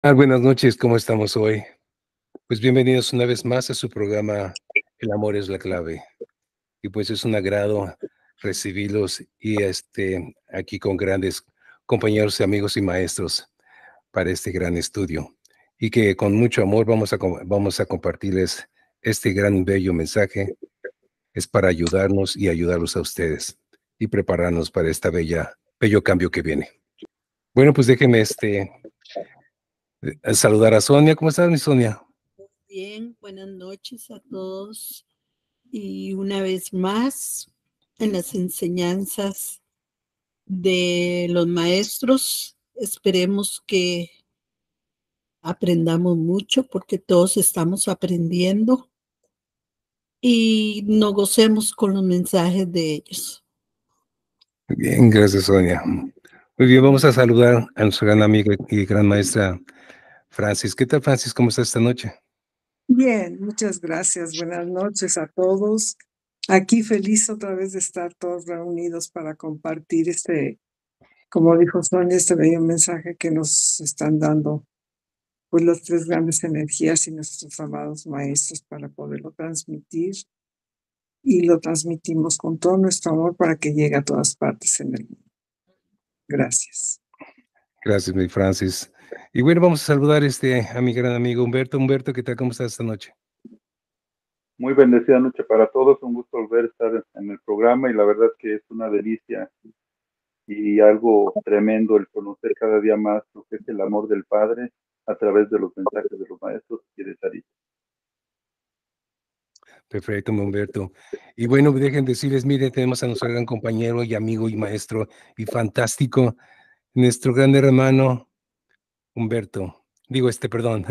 Buenas noches, ¿cómo estamos hoy? Pues bienvenidos una vez más a su programa El amor es la clave. Y pues es un agrado recibirlos y aquí con grandes compañeros, amigos y maestros para este gran estudio. Y que con mucho amor vamos a compartirles este gran bello mensaje. Es para ayudarnos y ayudarlos a ustedes y prepararnos para esta bello cambio que viene. Bueno, pues déjenme saludar a Sonia. ¿Cómo estás, mi Sonia? Bien, buenas noches a todos y una vez más en las enseñanzas de los maestros, esperemos que aprendamos mucho porque todos estamos aprendiendo y nos gocemos con los mensajes de ellos. Bien, gracias, Sonia. Muy bien, vamos a saludar a nuestra gran amiga y gran maestra Francis. ¿Qué tal, Francis? ¿Cómo estás esta noche? Bien, muchas gracias. Buenas noches a todos. Aquí feliz otra vez de estar todos reunidos para compartir como dijo Sonia, este bello mensaje que nos están dando, pues las tres grandes energías y nuestros amados maestros para poderlo transmitir. Y lo transmitimos con todo nuestro amor para que llegue a todas partes en el mundo. Gracias. Gracias, mi Francis. Y bueno, vamos a saludar a mi gran amigo Humberto. Humberto, ¿qué tal? ¿Cómo estás esta noche? Muy bendecida noche para todos, un gusto volver a estar en el programa y la verdad que es una delicia y algo tremendo el conocer cada día más lo que es el amor del Padre a través de los mensajes de los maestros y de Sarita. Perfecto, mi Humberto. Y bueno, dejen decirles, mire, tenemos a nuestro gran compañero y amigo y maestro y fantástico, nuestro gran hermano Humberto. Digo, perdón,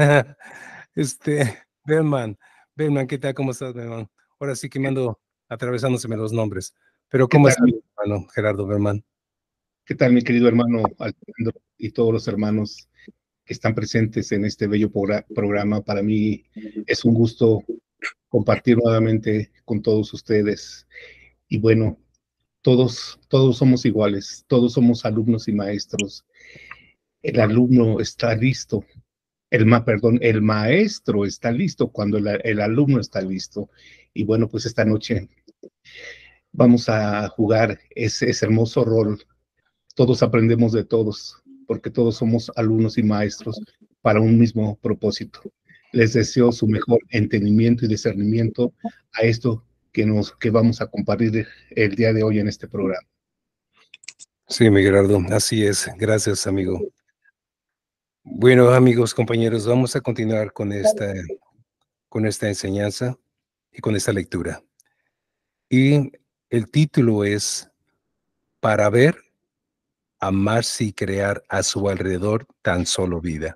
Berman. Berman, ¿qué tal? ¿Cómo estás, Berman? Ahora sí que me ando atravesándoseme los nombres. Pero ¿Qué ¿cómo tal, estás, mi hermano Gerardo Berman? qué tal, mi querido hermano Alejandro y todos los hermanos que están presentes en este bello programa? Para mí es un gusto compartir nuevamente con todos ustedes. Y bueno, todos somos iguales, todos somos alumnos y maestros. El alumno está listo, el maestro está listo cuando el alumno está listo. Y bueno, pues esta noche vamos a jugar ese hermoso rol. Todos aprendemos de todos, porque todos somos alumnos y maestros para un mismo propósito. Les deseo su mejor entendimiento y discernimiento a esto que vamos a compartir el día de hoy en este programa. Sí, mi Gerardo, así es. Gracias, amigo. Bueno, amigos, compañeros, vamos a continuar con esta enseñanza y con esta lectura. Y el título es Para ver, amarse y crear a su alrededor tan solo vida.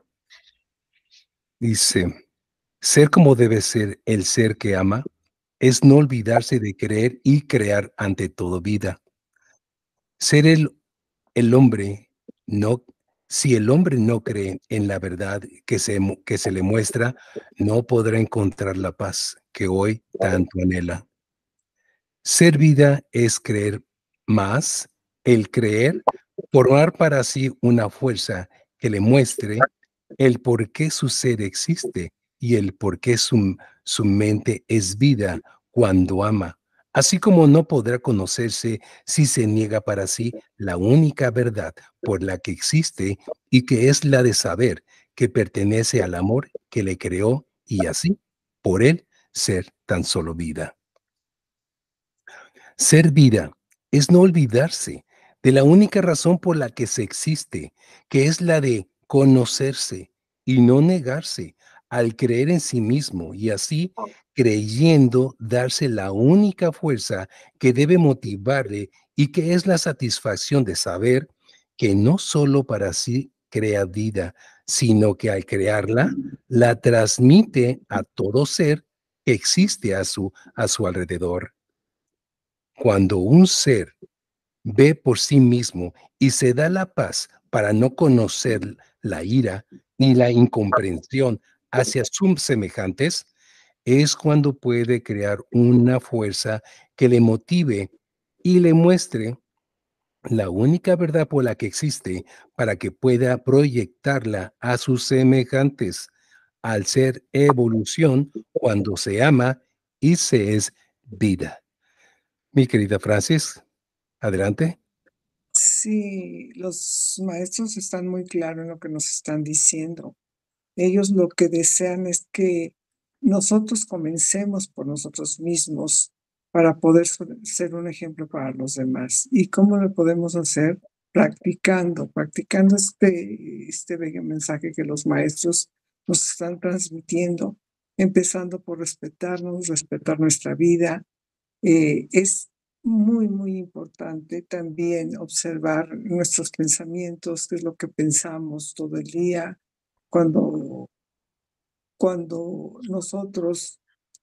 Dice, ser como debe ser el ser que ama es no olvidarse de creer y crear ante todo vida. Ser el hombre no, si el hombre no cree en la verdad que se le muestra, no podrá encontrar la paz que hoy tanto anhela. Ser vida es creer más, el creer, formar para sí una fuerza que le muestre el por qué su ser existe y el por qué su mente es vida cuando ama, así como no podrá conocerse si se niega para sí la única verdad por la que existe y que es la de saber que pertenece al amor que le creó y así, por él, ser tan solo vida. Ser vida es no olvidarse de la única razón por la que se existe, que es la de conocerse y no negarse al creer en sí mismo y así creyendo darse la única fuerza que debe motivarle y que es la satisfacción de saber que no solo para sí crea vida, sino que al crearla, la transmite a todo ser que existe a su alrededor. Cuando un ser ve por sí mismo y se da la paz para no conocer la ira ni la incomprensión hacia sus semejantes, es cuando puede crear una fuerza que le motive y le muestre la única verdad por la que existe para que pueda proyectarla a sus semejantes, al ser evolución cuando se ama y se es vida. Mi querida Francis, adelante. Sí, los maestros están muy claros en lo que nos están diciendo. Ellos lo que desean es que nosotros comencemos por nosotros mismos para poder ser un ejemplo para los demás. ¿Y cómo lo podemos hacer? Practicando este bello mensaje que los maestros nos están transmitiendo, empezando por respetarnos, respetar nuestra vida. Es muy, muy importante también observar nuestros pensamientos, qué es lo que pensamos todo el día, cuando nosotros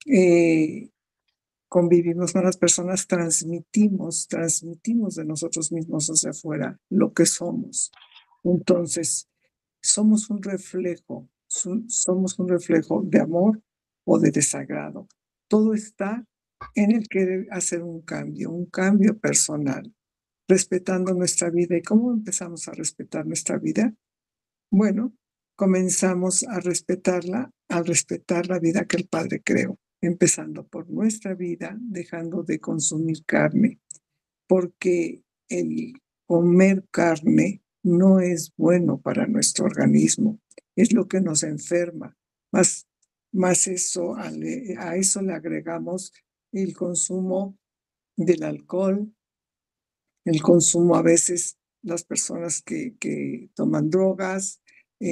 convivimos con las personas, transmitimos de nosotros mismos hacia afuera lo que somos. Entonces, somos un reflejo de amor o de desagrado. Todo está en el querer hacer un cambio personal, respetando nuestra vida. ¿Y cómo empezamos a respetar nuestra vida? Bueno, comenzamos a respetarla al respetar la vida que el Padre creó, empezando por nuestra vida, dejando de consumir carne, porque el comer carne no es bueno para nuestro organismo, es lo que nos enferma. Más eso, a eso le agregamos el consumo del alcohol, el consumo a veces, las personas que toman drogas,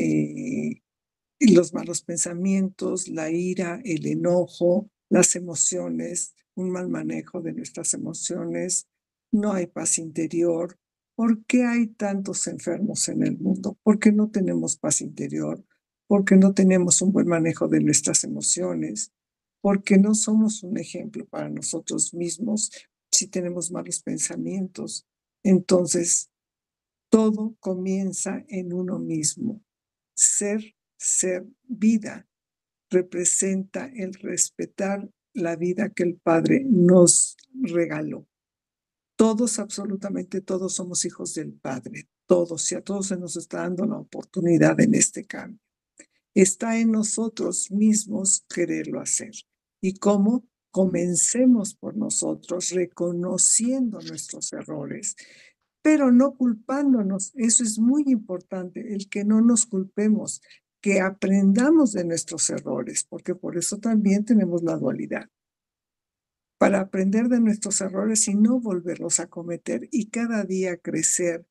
y los malos pensamientos, la ira, el enojo, las emociones, un mal manejo de nuestras emociones, no hay paz interior. ¿Por qué hay tantos enfermos en el mundo? Porque no tenemos paz interior, porque no tenemos un buen manejo de nuestras emociones, porque no somos un ejemplo para nosotros mismos si tenemos malos pensamientos. Entonces, todo comienza en uno mismo. Ser vida representa el respetar la vida que el Padre nos regaló. Todos, absolutamente todos, somos hijos del Padre. Todos, y a todos se nos está dando la oportunidad en este cambio. Está en nosotros mismos quererlo hacer. ¿Y cómo? Comencemos por nosotros, reconociendo nuestros errores, pero no culpándonos. Eso es muy importante, el que no nos culpemos, que aprendamos de nuestros errores, porque por eso también tenemos la dualidad. Para aprender de nuestros errores y no volverlos a cometer y cada día crecer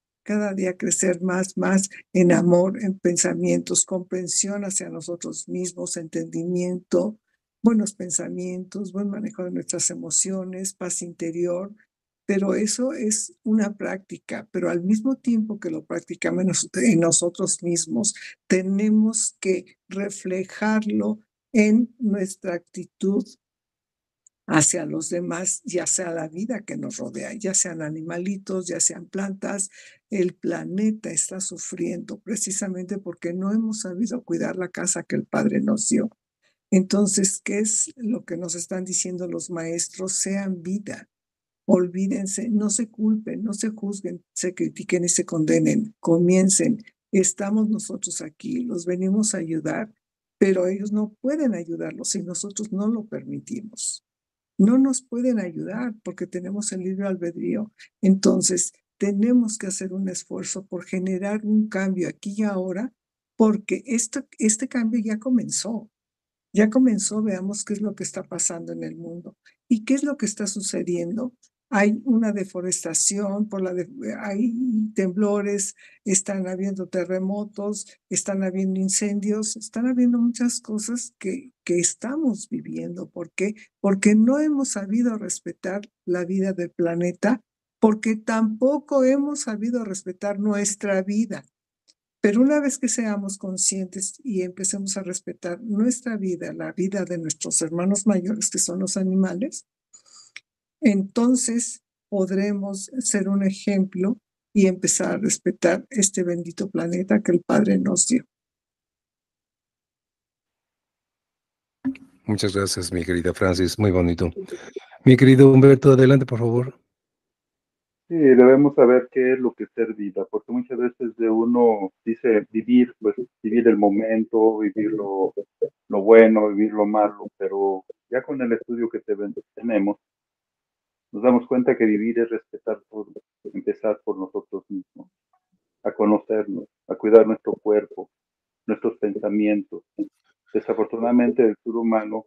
más en amor, en pensamientos, comprensión hacia nosotros mismos, entendimiento, buenos pensamientos, buen manejo de nuestras emociones, paz interior. Pero eso es una práctica, pero al mismo tiempo que lo practicamos en nosotros mismos, tenemos que reflejarlo en nuestra actitud hacia los demás, ya sea la vida que nos rodea, ya sean animalitos, ya sean plantas. El planeta está sufriendo precisamente porque no hemos sabido cuidar la casa que el Padre nos dio. Entonces, ¿qué es lo que nos están diciendo los maestros? Sean vida. Olvídense, no se culpen, no se juzguen, se critiquen y se condenen. Comiencen. Estamos nosotros aquí, los venimos a ayudar, pero ellos no pueden ayudarlos si nosotros no lo permitimos. No nos pueden ayudar porque tenemos el libre albedrío. Entonces, tenemos que hacer un esfuerzo por generar un cambio aquí y ahora, porque este cambio ya comenzó. Ya comenzó, veamos qué es lo que está pasando en el mundo. ¿Y qué es lo que está sucediendo? Hay una deforestación, hay temblores, están habiendo terremotos, están habiendo incendios, están habiendo muchas cosas que estamos viviendo. ¿Por qué? Porque no hemos sabido respetar la vida del planeta, porque tampoco hemos sabido respetar nuestra vida. Pero una vez que seamos conscientes y empecemos a respetar nuestra vida, la vida de nuestros hermanos mayores, que son los animales, entonces podremos ser un ejemplo y empezar a respetar este bendito planeta que el Padre nos dio. Muchas gracias, mi querida Francis. Muy bonito. Mi querido Humberto, adelante, por favor. Sí, debemos saber qué es lo que es ser vida, porque muchas veces de uno dice vivir, pues vivir el momento, vivir lo bueno, vivir lo malo, pero ya con el estudio que tenemos, nos damos cuenta que vivir es respetar todo, empezar por nosotros mismos, a conocernos, a cuidar nuestro cuerpo, nuestros pensamientos. Desafortunadamente el ser humano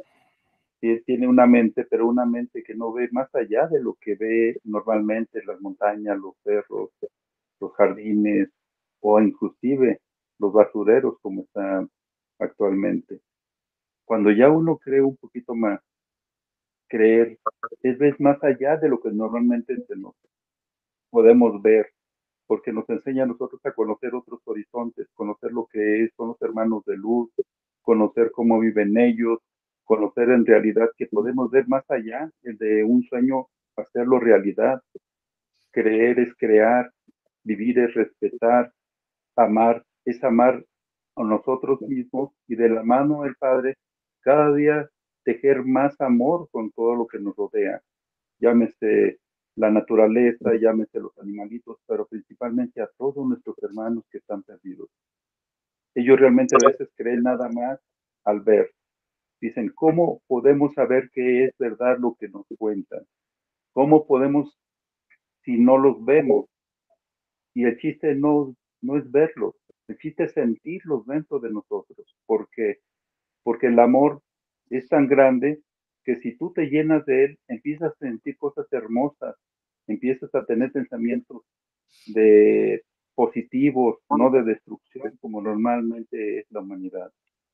tiene una mente, pero una mente que no ve más allá de lo que ve normalmente las montañas, los cerros, los jardines o inclusive los basureros como están actualmente. Cuando ya uno cree un poquito más, creer es ver más allá de lo que normalmente nos podemos ver, porque nos enseña a nosotros a conocer otros horizontes, conocer lo que son los hermanos de luz, conocer cómo viven ellos, conocer en realidad que podemos ver más allá de un sueño, hacerlo realidad. Creer es crear, vivir es respetar, amar es amar a nosotros mismos y de la mano del Padre cada día tejer más amor con todo lo que nos rodea. Llámese la naturaleza, llámese los animalitos, pero principalmente a todos nuestros hermanos que están perdidos. Ellos realmente a veces creen nada más al ver. Dicen, ¿cómo podemos saber qué es verdad lo que nos cuentan? ¿Cómo podemos si no los vemos? Y el chiste no es verlos, el chiste es sentirlos dentro de nosotros, porque el amor es tan grande que si tú te llenas de él, empiezas a sentir cosas hermosas, empiezas a tener pensamientos de positivos, no de destrucción, como normalmente es la humanidad.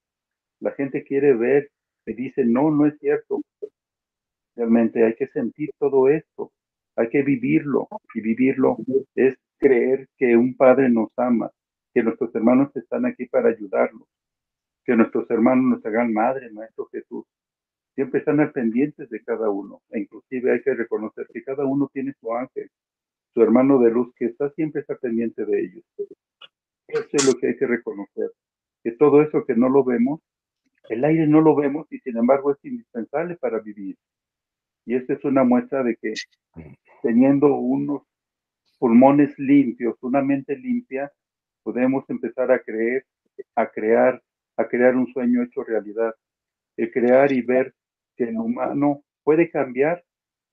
La gente quiere ver y dice, no, no es cierto. Realmente hay que sentir todo esto, hay que vivirlo, y vivirlo es creer que un Padre nos ama, que nuestros hermanos están aquí para ayudarnos, que nuestros hermanos nos hagan madre, Maestro Jesús. Siempre están al pendientes de cada uno, e inclusive hay que reconocer que cada uno tiene su ángel, su hermano de luz, que siempre está pendiente de ellos. Eso es lo que hay que reconocer, que todo eso que no lo vemos, el aire no lo vemos y sin embargo es indispensable para vivir. Y esta es una muestra de que teniendo unos pulmones limpios, una mente limpia, podemos empezar a creer, a crear, a crear un sueño hecho realidad. El crear y ver que el humano puede cambiar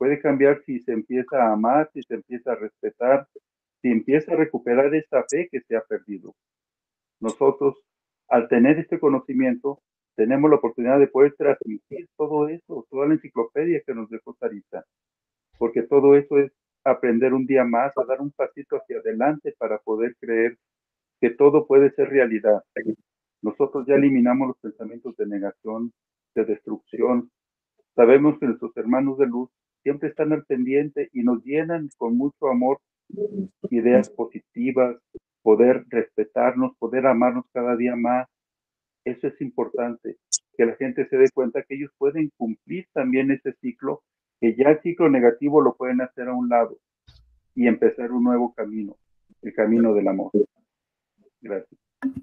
si se empieza a amar, si se empieza a respetar, si empieza a recuperar esa fe que se ha perdido. Nosotros, al tener este conocimiento, tenemos la oportunidad de poder transmitir todo eso, toda la enciclopedia que nos dejó Sarita, porque todo eso es aprender un día más, a dar un pasito hacia adelante para poder creer que todo puede ser realidad. Nosotros ya eliminamos los pensamientos de negación, de destrucción. Sabemos que nuestros hermanos de luz siempre están al pendiente y nos llenan con mucho amor, ideas positivas, poder respetarnos, poder amarnos cada día más. Eso es importante, que la gente se dé cuenta que ellos pueden cumplir también ese ciclo, que ya el ciclo negativo lo pueden hacer a un lado y empezar un nuevo camino, el camino del amor. Gracias.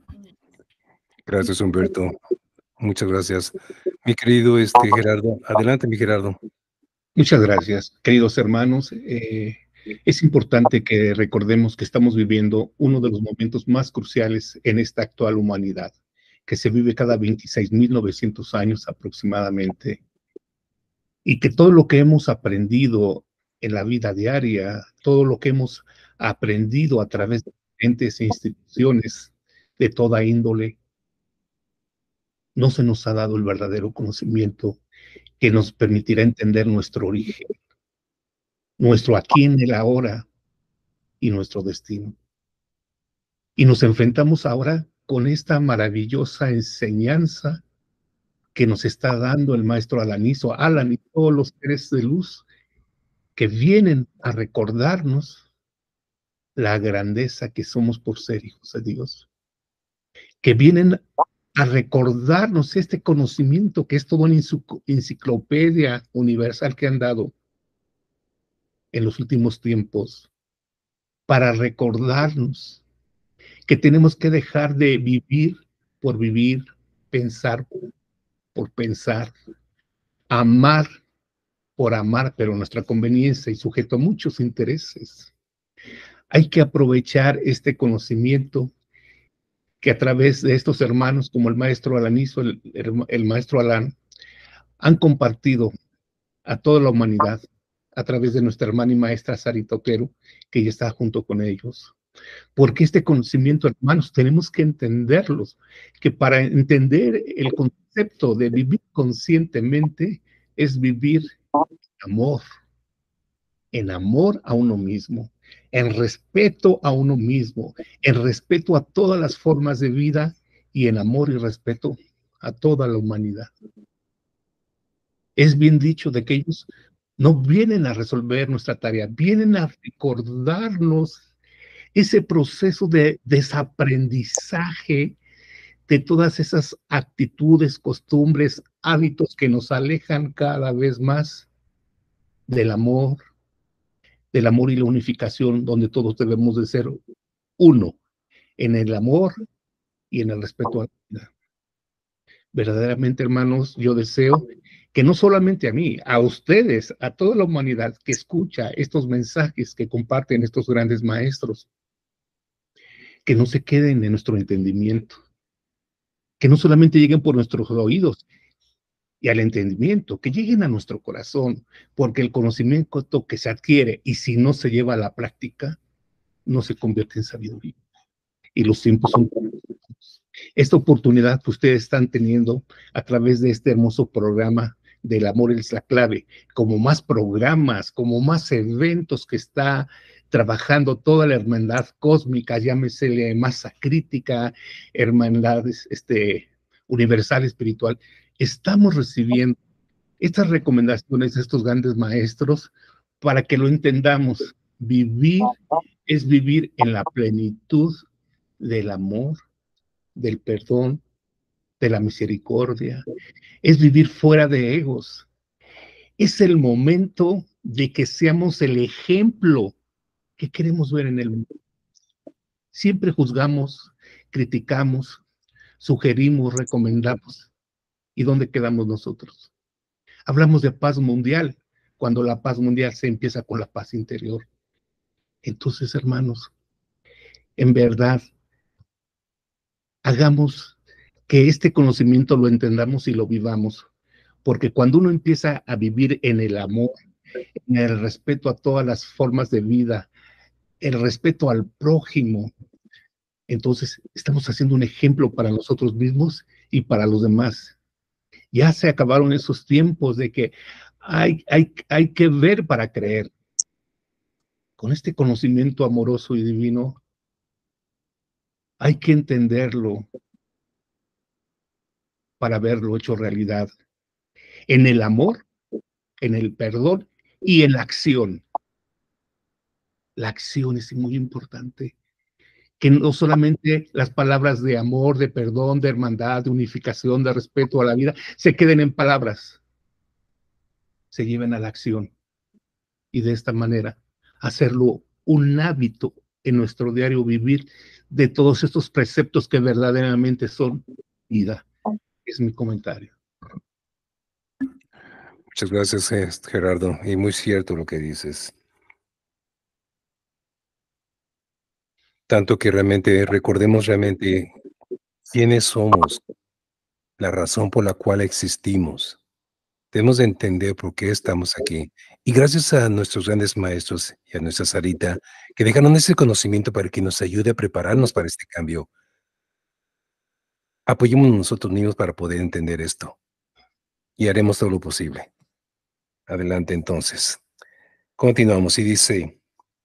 Gracias, Humberto. Muchas gracias. Mi querido Gerardo, adelante, mi Gerardo. Muchas gracias, queridos hermanos. Es importante que recordemos que estamos viviendo uno de los momentos más cruciales en esta actual humanidad, que se vive cada 26.900 años aproximadamente, y que todo lo que hemos aprendido en la vida diaria, todo lo que hemos aprendido a través de diferentes instituciones de toda índole, no se nos ha dado el verdadero conocimiento que nos permitirá entender nuestro origen, nuestro aquí en el ahora y nuestro destino. Y nos enfrentamos ahora con esta maravillosa enseñanza que nos está dando el maestro Alan y todos los seres de luz que vienen a recordarnos la grandeza que somos por ser hijos de Dios, que vienen a recordarnos este conocimiento que es toda una enciclopedia universal que han dado en los últimos tiempos, para recordarnos que tenemos que dejar de vivir por vivir, pensar por pensar, amar por amar, pero a nuestra conveniencia y sujeto a muchos intereses. Hay que aprovechar este conocimiento que a través de estos hermanos, como el maestro Alanizo, el maestro Alán, han compartido a toda la humanidad a través de nuestra hermana y maestra Sarita Otero, que ya está junto con ellos. Porque este conocimiento, hermanos, tenemos que entenderlos, que para entender el concepto de vivir conscientemente es vivir en amor a uno mismo, en respeto a uno mismo, en respeto a todas las formas de vida y en amor y respeto a toda la humanidad. Es bien dicho de que ellos no vienen a resolver nuestra tarea, vienen a recordarnos ese proceso de desaprendizaje de todas esas actitudes, costumbres, hábitos que nos alejan cada vez más del amor y la unificación, donde todos debemos de ser uno, en el amor y en el respeto a la vida. Verdaderamente, hermanos, yo deseo que no solamente a mí, a ustedes, a toda la humanidad que escucha estos mensajes que comparten estos grandes maestros, que no se queden en nuestro entendimiento, que no solamente lleguen por nuestros oídos y al entendimiento, que lleguen a nuestro corazón, porque el conocimiento que se adquiere y si no se lleva a la práctica, no se convierte en sabiduría. Y los tiempos son esta oportunidad que ustedes están teniendo a través de este hermoso programa del amor es la clave, como más programas, como más eventos que está trabajando toda la hermandad cósmica, llámesele masa crítica, hermandades universal espiritual, estamos recibiendo estas recomendaciones de estos grandes maestros para que lo entendamos. Vivir es vivir en la plenitud del amor, del perdón, de la misericordia, es vivir fuera de egos. Es el momento de que seamos el ejemplo que queremos ver en el mundo. Siempre juzgamos, criticamos, sugerimos, recomendamos. ¿Y dónde quedamos nosotros? Hablamos de paz mundial, cuando la paz mundial se empieza con la paz interior. Entonces, hermanos, en verdad, hagamos que este conocimiento lo entendamos y lo vivamos, porque cuando uno empieza a vivir en el amor, en el respeto a todas las formas de vida, el respeto al prójimo, entonces estamos haciendo un ejemplo para nosotros mismos y para los demás. Ya se acabaron esos tiempos de que hay que ver para creer. Con este conocimiento amoroso y divino, hay que entenderlo para verlo hecho realidad. En el amor, en el perdón y en la acción. La acción es muy importante. Que no solamente las palabras de amor, de perdón, de hermandad, de unificación, de respeto a la vida, se queden en palabras, se lleven a la acción. Y de esta manera, hacerlo un hábito en nuestro diario vivir de todos estos preceptos que verdaderamente son vida. Es mi comentario. Muchas gracias, Gerardo, y muy cierto lo que dices. Tanto que realmente recordemos realmente quiénes somos, la razón por la cual existimos. Debemos de entender por qué estamos aquí. Y gracias a nuestros grandes maestros y a nuestra Sarita, que dejaron ese conocimiento para que nos ayude a prepararnos para este cambio. Apoyémonos nosotros mismos para poder entender esto. Y haremos todo lo posible. Adelante entonces. Continuamos y dice,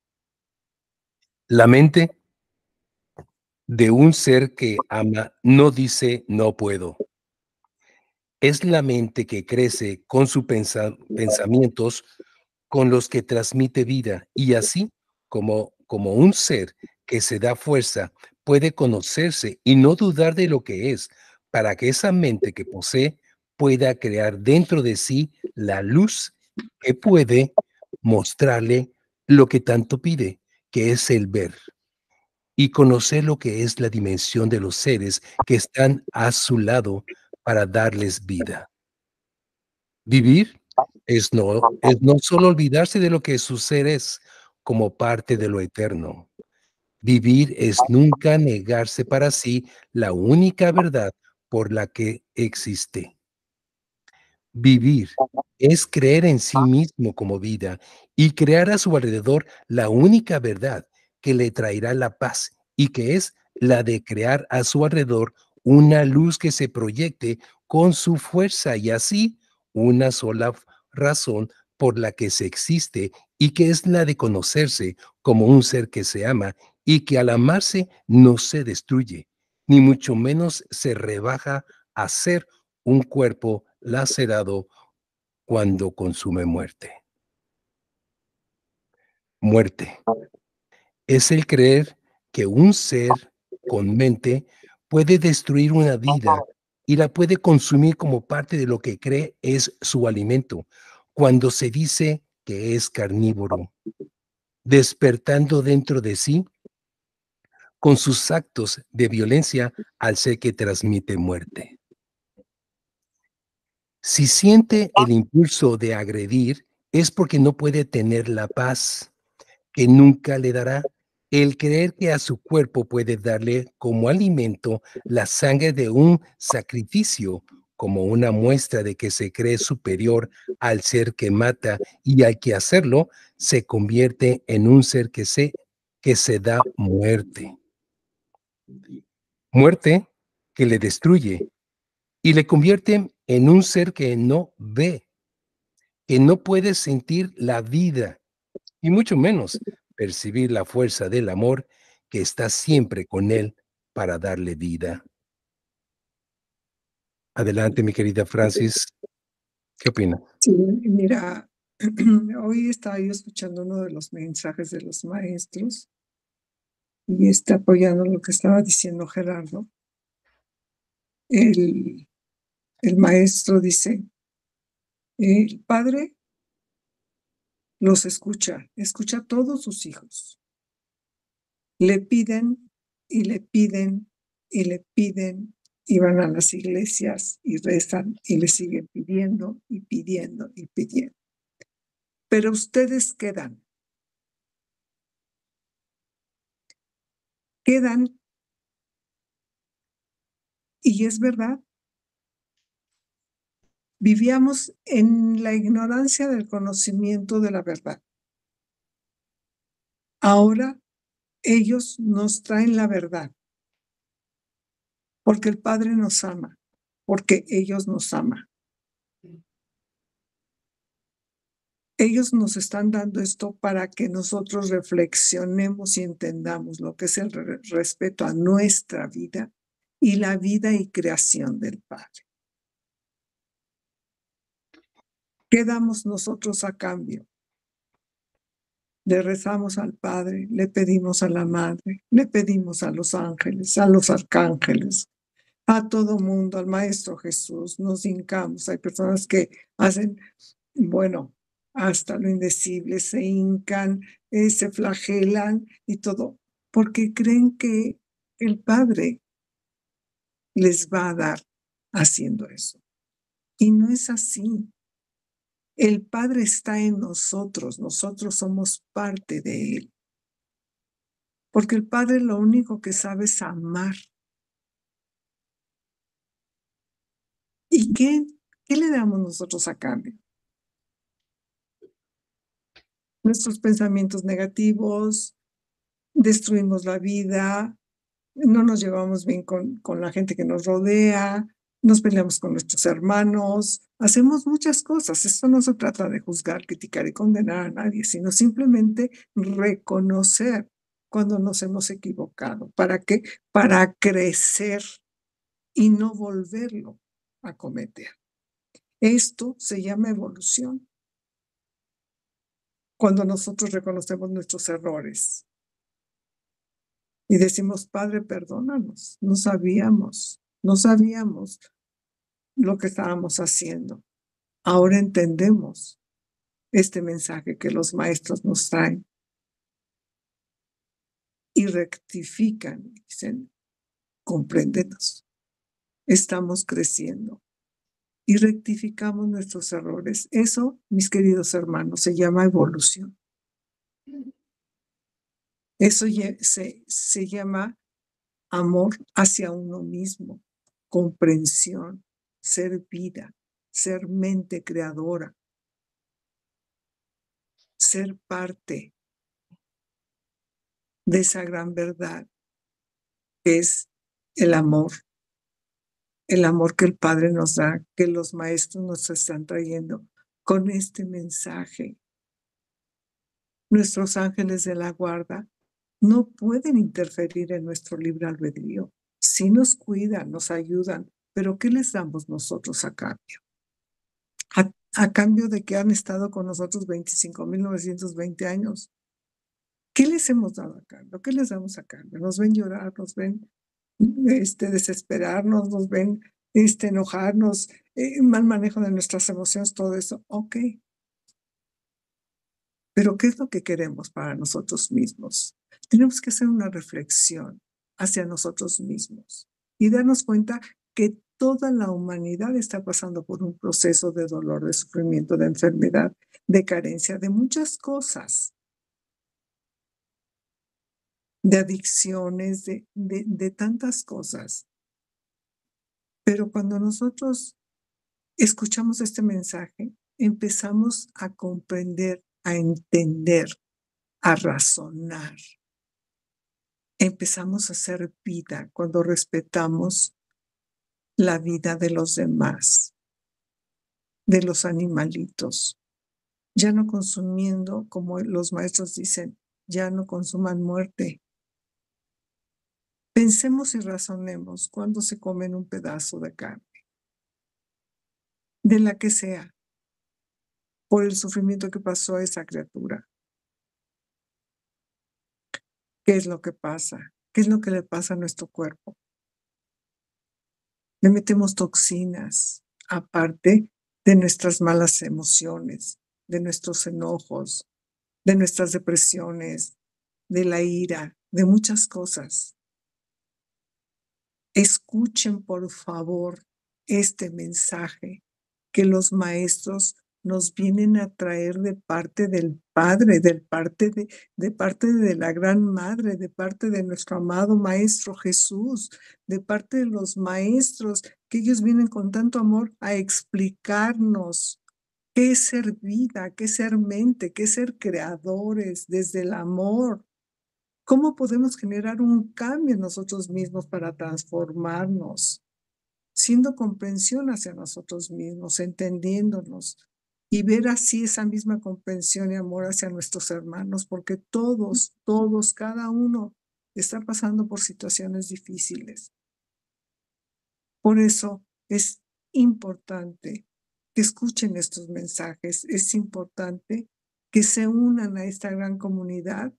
la mente de un ser que ama no dice no puedo. Es la mente que crece con sus pensamientos con los que transmite vida y así como un ser que se da fuerza puede conocerse y no dudar de lo que es para que esa mente que posee pueda crear dentro de sí la luz que puede mostrarle lo que tanto pide, que es el ver y conocer lo que es la dimensión de los seres que están a su lado para darles vida. Vivir es no solo olvidarse de lo que su ser es como parte de lo eterno. Vivir es nunca negarse para sí la única verdad por la que existe. Vivir es creer en sí mismo como vida y crear a su alrededor la única verdad que le traerá la paz y que es la de crear a su alrededor una luz que se proyecte con su fuerza y así una sola razón por la que se existe y que es la de conocerse como un ser que se ama y que al amarse no se destruye, ni mucho menos se rebaja a ser un cuerpo lacerado cuando consume muerte. Muerte es el creer que un ser con mente puede destruir una vida y la puede consumir como parte de lo que cree es su alimento, cuando se dice que es carnívoro, despertando dentro de sí con sus actos de violencia al ser que transmite muerte. Si siente el impulso de agredir, es porque no puede tener la paz que nunca le dará el creer que a su cuerpo puede darle como alimento la sangre de un sacrificio, como una muestra de que se cree superior al ser que mata y al que hacerlo se convierte en un ser que se da muerte. Muerte que le destruye y le convierte en un ser que no ve, que no puede sentir la vida y mucho menos percibir la fuerza del amor que está siempre con él para darle vida. Adelante, mi querida Francis. ¿Qué opina? Sí, mira, hoy estaba yo escuchando uno de los mensajes de los maestros y está apoyando lo que estaba diciendo Gerardo. El, el maestro dice, el padre los escucha a todos sus hijos. Le piden y le piden y le piden y van a las iglesias y rezan y le siguen pidiendo y pidiendo y pidiendo. Pero ustedes quedan y es verdad. Vivíamos en la ignorancia del conocimiento de la verdad. Ahora ellos nos traen la verdad, porque el Padre nos ama, porque ellos nos aman. Ellos nos están dando esto para que nosotros reflexionemos y entendamos lo que es el respeto a nuestra vida y la vida y creación del Padre. ¿Qué damos nosotros a cambio? Le rezamos al Padre, le pedimos a la Madre, le pedimos a los ángeles, a los arcángeles, a todo mundo, al Maestro Jesús, nos hincamos. Hay personas que hacen, bueno, hasta lo indecible, se hincan, se flagelan y todo, porque creen que el Padre les va a dar haciendo eso. Y no es así. El Padre está en nosotros somos parte de Él. Porque el Padre lo único que sabe es amar. ¿Y qué le damos nosotros a cambio? Nuestros pensamientos negativos, destruimos la vida, no nos llevamos bien con la gente que nos rodea, nos peleamos con nuestros hermanos, hacemos muchas cosas. Esto no se trata de juzgar, criticar y condenar a nadie, sino simplemente reconocer cuando nos hemos equivocado. ¿Para qué? Para crecer y no volverlo a cometer. Esto se llama evolución. Cuando nosotros reconocemos nuestros errores y decimos, Padre, perdónanos, no sabíamos lo que estábamos haciendo. Ahora entendemos este mensaje que los maestros nos traen y rectifican, dicen, compréndenos, estamos creciendo y rectificamos nuestros errores. Eso, mis queridos hermanos, se llama evolución. Eso se llama amor hacia uno mismo, comprensión, ser vida, ser mente creadora, ser parte de esa gran verdad que es el amor que el Padre nos da, que los maestros nos están trayendo con este mensaje. Nuestros ángeles de la guarda no pueden interferir en nuestro libre albedrío. Sí nos cuidan, nos ayudan, pero ¿qué les damos nosotros a cambio? A cambio de que han estado con nosotros 25.920 años. ¿Qué les hemos dado a cambio? ¿Qué les damos a cambio? Nos ven llorar, nos ven desesperarnos, nos ven enojarnos, mal manejo de nuestras emociones, todo eso. Ok. Pero ¿qué es lo que queremos para nosotros mismos? Tenemos que hacer una reflexión hacia nosotros mismos y darnos cuenta que toda la humanidad está pasando por un proceso de dolor, de sufrimiento, de enfermedad, de carencia, de muchas cosas, de adicciones, de tantas cosas. Pero cuando nosotros escuchamos este mensaje, empezamos a comprender, a entender, a razonar. Empezamos a hacer vida cuando respetamos la vida de los demás, de los animalitos, ya no consumiendo, como los maestros dicen, ya no consuman muerte. Pensemos y razonemos cuando se comen un pedazo de carne, de la que sea, por el sufrimiento que pasó a esa criatura. ¿Qué es lo que pasa? ¿Qué es lo que le pasa a nuestro cuerpo? Le metemos toxinas, aparte de nuestras malas emociones, de nuestros enojos, de nuestras depresiones, de la ira, de muchas cosas. Escuchen, por favor, este mensaje que los maestros nos vienen a traer de parte del Padre, de parte de la Gran Madre, de parte de nuestro amado Maestro Jesús, de parte de los maestros, que ellos vienen con tanto amor a explicarnos qué es ser vida, qué es ser mente, qué es ser creadores desde el amor. ¿Cómo podemos generar un cambio en nosotros mismos para transformarnos? Siendo comprensión hacia nosotros mismos, entendiéndonos y ver así esa misma comprensión y amor hacia nuestros hermanos, porque todos, cada uno está pasando por situaciones difíciles. Por eso es importante que escuchen estos mensajes, es importante que se unan a esta gran comunidad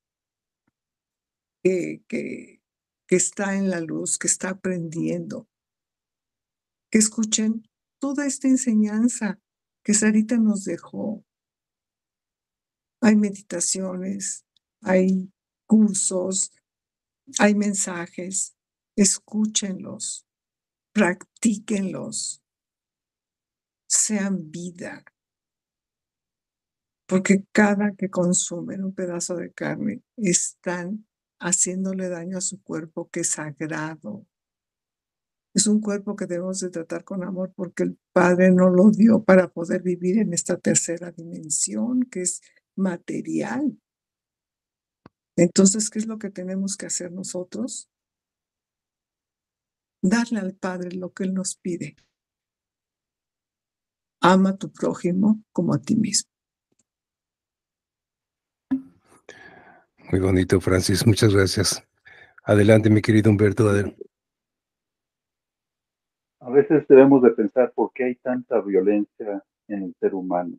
que está en la luz, que está aprendiendo, que escuchen toda esta enseñanza que Sarita nos dejó. Hay meditaciones, hay cursos, hay mensajes. Escúchenlos, practíquenlos, sean vida. Porque cada que consumen un pedazo de carne están haciéndole daño a su cuerpo, que es sagrado. Es un cuerpo que debemos de tratar con amor porque el Padre nos lo dio para poder vivir en esta tercera dimensión que es material. Entonces, ¿qué es lo que tenemos que hacer nosotros? Darle al Padre lo que Él nos pide. Ama a tu prójimo como a ti mismo. Muy bonito, Francis. Muchas gracias. Adelante, mi querido Humberto. A veces debemos de pensar por qué hay tanta violencia en el ser humano,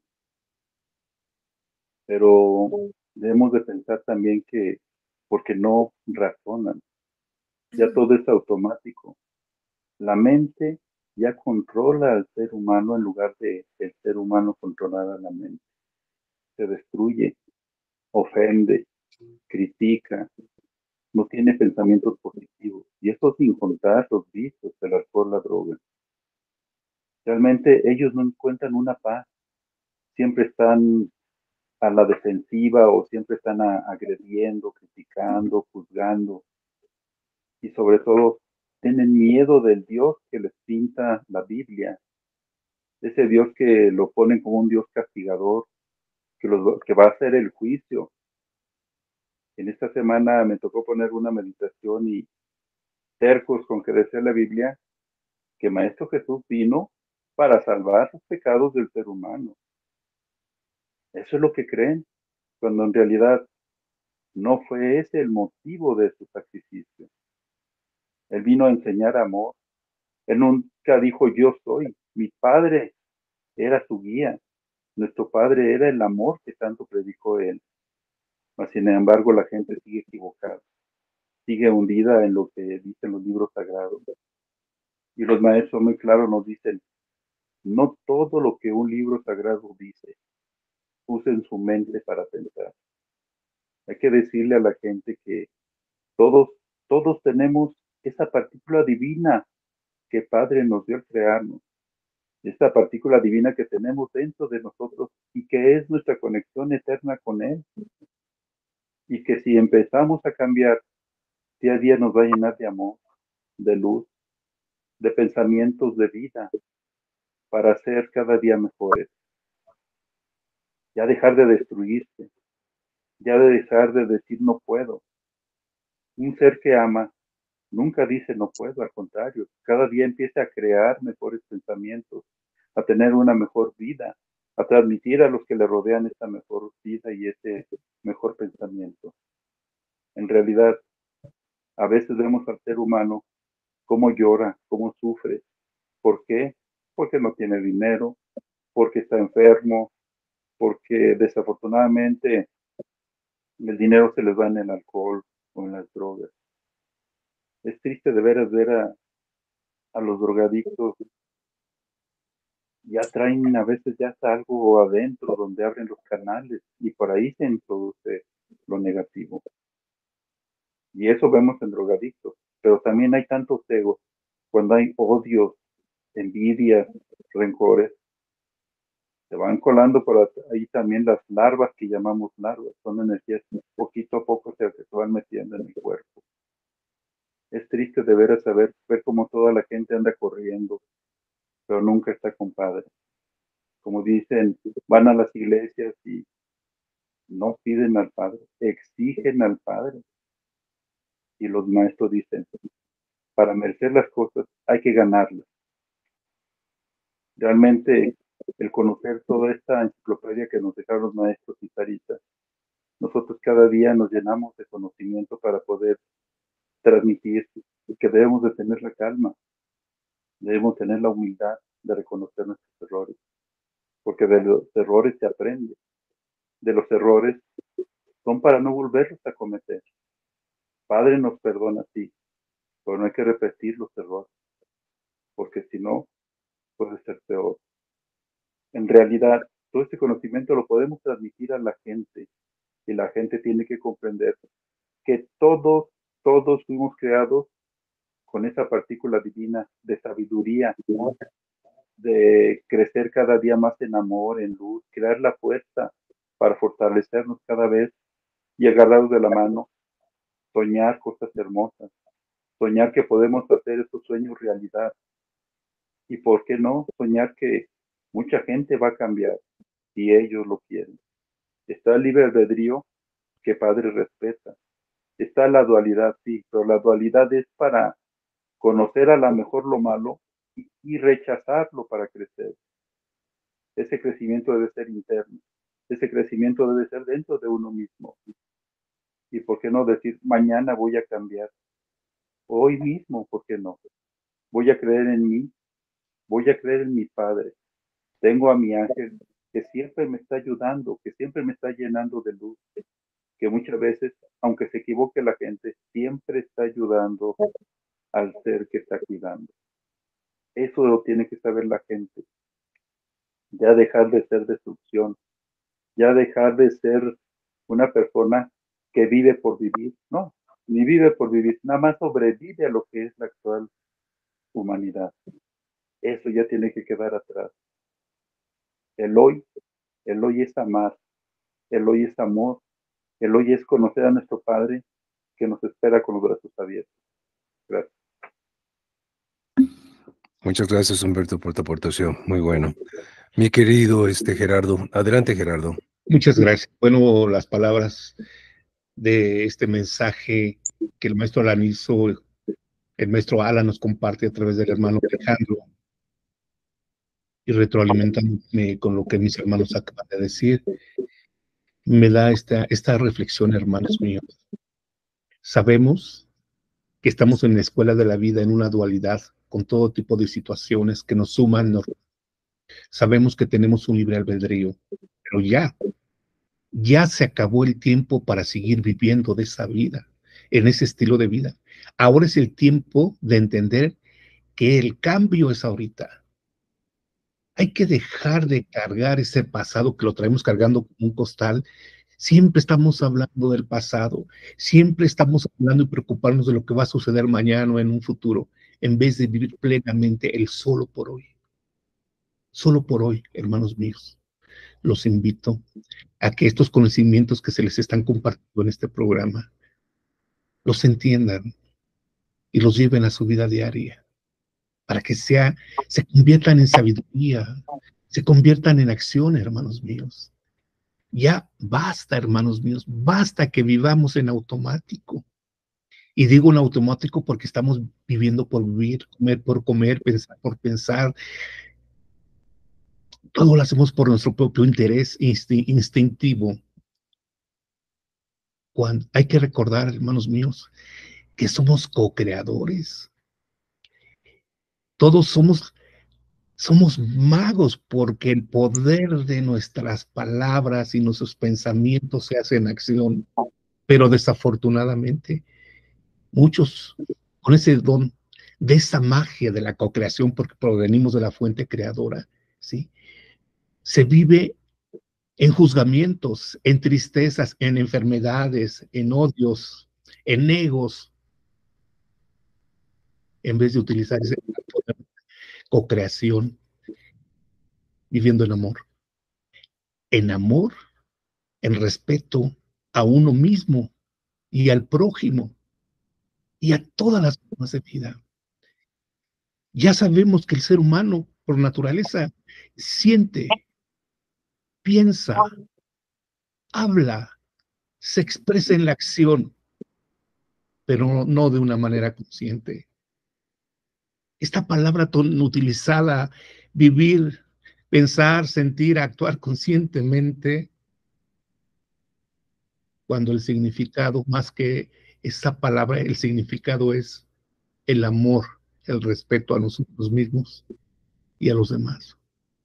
pero debemos de pensar también que porque no razonan, ya todo es automático. La mente ya controla al ser humano en lugar de el ser humano controlar a la mente. Se destruye, ofende, critica, no tiene pensamientos positivos. Y eso sin contar los vicios, el alcohol, la droga. Realmente ellos no encuentran una paz, siempre están a la defensiva o siempre están agrediendo, criticando, juzgando y sobre todo tienen miedo del Dios que les pinta la Biblia, ese Dios que lo ponen como un Dios castigador, que va a hacer el juicio. En esta semana me tocó poner una meditación y tercos con que decía la Biblia que Maestro Jesús vino para salvar los pecados del ser humano. Eso es lo que creen, cuando en realidad no fue ese el motivo de su sacrificio. Él vino a enseñar amor. Él nunca dijo yo soy. Mi padre era su guía. Nuestro padre era el amor que tanto predicó él. Mas, sin embargo, la gente sigue equivocada, sigue hundida en lo que dicen los libros sagrados. Y los maestros muy claros nos dicen, no todo lo que un libro sagrado dice, usen su mente para pensar. Hay que decirle a la gente que todos, todos tenemos esa partícula divina que Padre nos dio al crearnos, esta partícula divina que tenemos dentro de nosotros y que es nuestra conexión eterna con Él. Y que si empezamos a cambiar, día a día nos va a llenar de amor, de luz, de pensamientos de vida, para ser cada día mejores. Ya dejar de destruirse, ya de dejar de decir no puedo. Un ser que ama nunca dice no puedo, al contrario, cada día empieza a crear mejores pensamientos, a tener una mejor vida, a transmitir a los que le rodean esta mejor vida y ese mejor pensamiento. En realidad, a veces vemos al ser humano cómo llora, cómo sufre. ¿Por qué? Porque no tiene dinero, porque está enfermo, porque desafortunadamente el dinero se les va en el alcohol o en las drogas. Es triste de veras ver a los drogadictos, ya traen a veces ya está algo adentro donde abren los canales y por ahí se introduce lo negativo. Y eso vemos en drogadictos, pero también hay tantos egos, cuando hay odios, envidias, rencores, se van colando por ahí también las larvas que llamamos larvas, son energías que poquito a poco se van metiendo en el cuerpo. Es triste de veras ver cómo toda la gente anda corriendo, pero nunca está con Padre. Como dicen, van a las iglesias y no piden al Padre, exigen al Padre. Y los maestros dicen, para merecer las cosas hay que ganarlas. Realmente, el conocer toda esta enciclopedia que nos dejaron los maestros y Sarita, nosotros cada día nos llenamos de conocimiento para poder transmitir que debemos de tener la calma, debemos tener la humildad de reconocer nuestros errores, porque de los errores se aprende, de los errores son para no volverlos a cometer. Padre nos perdona, sí, pero no hay que repetir los errores, porque si no, puede ser peor. En realidad, todo este conocimiento lo podemos transmitir a la gente, y la gente tiene que comprender que todos fuimos creados con esa partícula divina de sabiduría, de crecer cada día más en amor, en luz, crear la fuerza para fortalecernos cada vez y agarrados de la mano, soñar cosas hermosas, soñar que podemos hacer esos sueños realidad. Y por qué no soñar que mucha gente va a cambiar si ellos lo quieren. Está el libre albedrío que Padre respeta. Está la dualidad, sí, pero la dualidad es para conocer a lo mejor lo malo y rechazarlo para crecer. Ese crecimiento debe ser interno. Ese crecimiento debe ser dentro de uno mismo. Y por qué no decir, mañana voy a cambiar. Hoy mismo, ¿por qué no? Voy a creer en mí. Voy a creer en mi Padre. Tengo a mi ángel que siempre me está ayudando, que siempre me está llenando de luz, que muchas veces, aunque se equivoque la gente, siempre está ayudando al ser que está cuidando. Eso lo tiene que saber la gente. Ya dejar de ser destrucción, ya dejar de ser una persona que vive por vivir, no, ni vive por vivir, nada más sobrevive a lo que es la actual humanidad. eso ya tiene que quedar atrás. El hoy es amar, el hoy es amor, el hoy es conocer a nuestro Padre que nos espera con los brazos abiertos. Gracias. Muchas gracias, Humberto, por tu aportación. Muy bueno. Mi querido Gerardo. Adelante, Gerardo. Muchas gracias. Bueno, las palabras de este mensaje que el maestro Alan hizo, el maestro Alan nos comparte a través del hermano Alejandro, y retroalimentándome con lo que mis hermanos acaban de decir, me da esta reflexión, hermanos míos. Sabemos que estamos en la escuela de la vida en una dualidad con todo tipo de situaciones que nos suman. Sabemos que tenemos un libre albedrío, pero ya se acabó el tiempo para seguir viviendo de esa vida, en ese estilo de vida. Ahora es el tiempo de entender que el cambio es ahorita. Hay que dejar de cargar ese pasado que lo traemos cargando como un costal. Siempre estamos hablando del pasado, siempre estamos hablando y preocuparnos de lo que va a suceder mañana o en un futuro, en vez de vivir plenamente el solo por hoy. Solo por hoy, hermanos míos, los invito a que estos conocimientos que se les están compartiendo en este programa los entiendan y los lleven a su vida diaria, para que se conviertan en sabiduría, se conviertan en acción, hermanos míos. Ya basta, hermanos míos, basta que vivamos en automático. Y digo en automático porque estamos viviendo por vivir, comer por comer, pensar por pensar. Todo lo hacemos por nuestro propio interés instintivo. Cuando hay que recordar, hermanos míos, que somos co-creadores. Todos somos magos porque el poder de nuestras palabras y nuestros pensamientos se hace en acción. Pero desafortunadamente, muchos con ese don de esa magia de la co-creación, porque provenimos de la fuente creadora, ¿sí? Se vive en juzgamientos, en tristezas, en enfermedades, en odios, en egos, en vez de utilizar ese poder de co-creación, viviendo en amor, en respeto a uno mismo y al prójimo y a todas las formas de vida. Ya sabemos que el ser humano, por naturaleza, siente, piensa, habla, se expresa en la acción, pero no de una manera consciente. Esta palabra tan utilizada, vivir, pensar, sentir, actuar conscientemente, cuando el significado, más que esa palabra, el significado es el amor, el respeto a nosotros mismos y a los demás.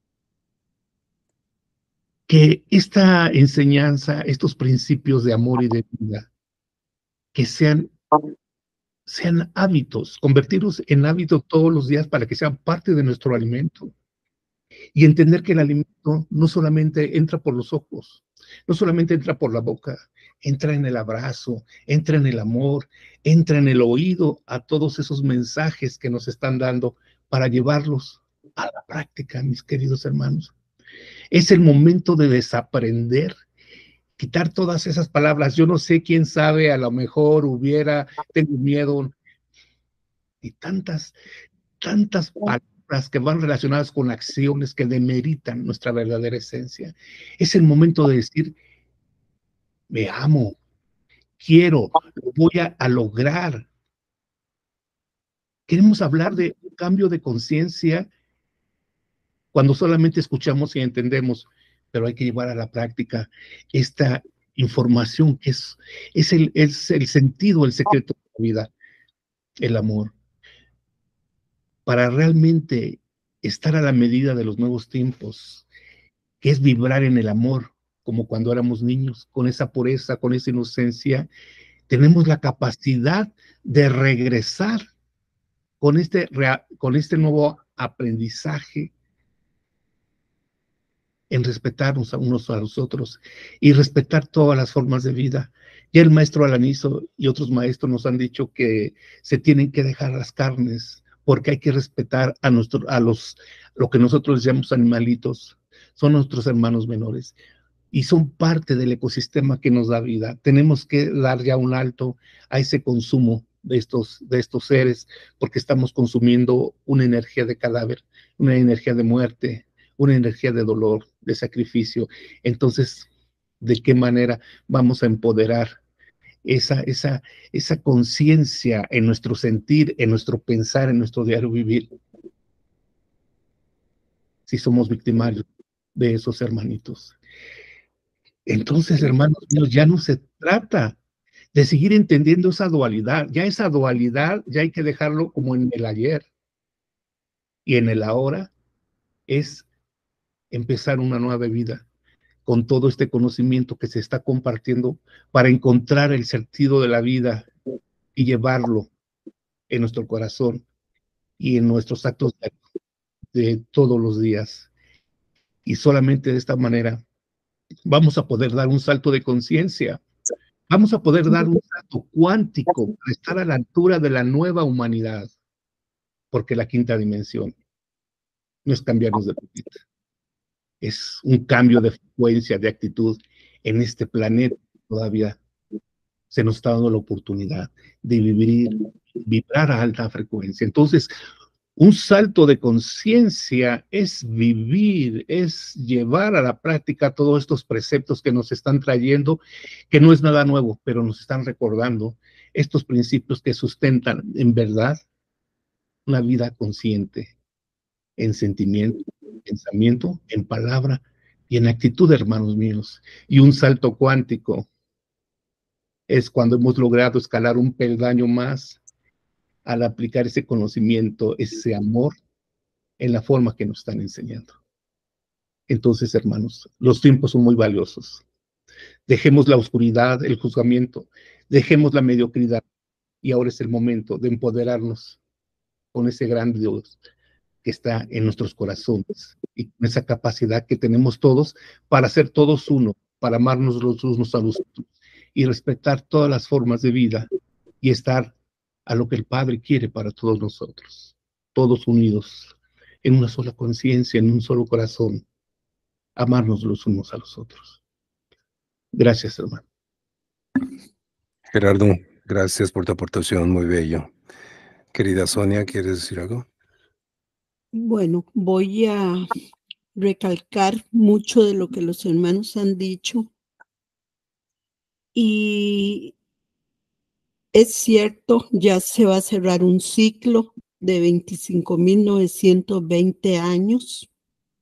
Que esta enseñanza, estos principios de amor y de vida, que sean hábitos, convertirlos en hábitos todos los días para que sean parte de nuestro alimento. Y entender que el alimento no solamente entra por los ojos, no solamente entra por la boca, entra en el abrazo, entra en el amor, entra en el oído a todos esos mensajes que nos están dando para llevarlos a la práctica, mis queridos hermanos. Es el momento de desaprender, quitar todas esas palabras. Yo no sé, quién sabe, a lo mejor tengo miedo, y tantas palabras que van relacionadas con acciones que demeritan nuestra verdadera esencia. Es el momento de decir, me amo, quiero, lo voy a lograr. Queremos hablar de un cambio de conciencia cuando solamente escuchamos y entendemos, pero hay que llevar a la práctica esta información que es el sentido, el secreto de la vida, el amor. Para realmente estar a la medida de los nuevos tiempos, que es vibrar en el amor, como cuando éramos niños, con esa pureza, con esa inocencia, tenemos la capacidad de regresar con este nuevo aprendizaje en respetarnos a unos a los otros y respetar todas las formas de vida. Ya el maestro Alanizo y otros maestros nos han dicho que se tienen que dejar las carnes porque hay que respetar lo que nosotros llamamos animalitos, son nuestros hermanos menores y son parte del ecosistema que nos da vida. Tenemos que dar ya un alto a ese consumo de estos seres, porque estamos consumiendo una energía de cadáver, una energía de muerte, una energía de dolor, de sacrificio. Entonces, ¿de qué manera vamos a empoderar esa conciencia en nuestro sentir, en nuestro pensar, en nuestro diario vivir, si somos victimarios de esos hermanitos? Entonces, hermanos míos, ya no se trata de seguir entendiendo esa dualidad. Ya esa dualidad ya hay que dejarlo como en el ayer y en el ahora, es empezar una nueva vida con todo este conocimiento que se está compartiendo para encontrar el sentido de la vida y llevarlo en nuestro corazón y en nuestros actos de todos los días. Y solamente de esta manera vamos a poder dar un salto de conciencia, vamos a poder dar un salto cuántico para estar a la altura de la nueva humanidad, porque la quinta dimensión no es cambiarnos de planeta, es un cambio de frecuencia, de actitud en este planeta. Todavía se nos está dando la oportunidad de vibrar a alta frecuencia. Entonces, un salto de conciencia es vivir, es llevar a la práctica todos estos preceptos que nos están trayendo, que no es nada nuevo, pero nos están recordando estos principios que sustentan en verdad una vida consciente, en sentimiento, en pensamiento, en palabra y en actitud, hermanos míos. Y un salto cuántico es cuando hemos logrado escalar un peldaño más al aplicar ese conocimiento, ese amor, en la forma que nos están enseñando. Entonces, hermanos, los tiempos son muy valiosos. Dejemos la oscuridad, el juzgamiento, dejemos la mediocridad, y ahora es el momento de empoderarnos con ese gran Dios que está en nuestros corazones y con esa capacidad que tenemos todos para ser todos uno, para amarnos los unos a los otros y respetar todas las formas de vida y estar a lo que el Padre quiere para todos nosotros, todos unidos en una sola conciencia, en un solo corazón, amarnos los unos a los otros. Gracias, hermano. Gerardo, gracias por tu aportación, muy bello. Querida Sonia, ¿quieres decir algo? Bueno, voy a recalcar mucho de lo que los hermanos han dicho. Y es cierto, ya se va a cerrar un ciclo de 25.920 años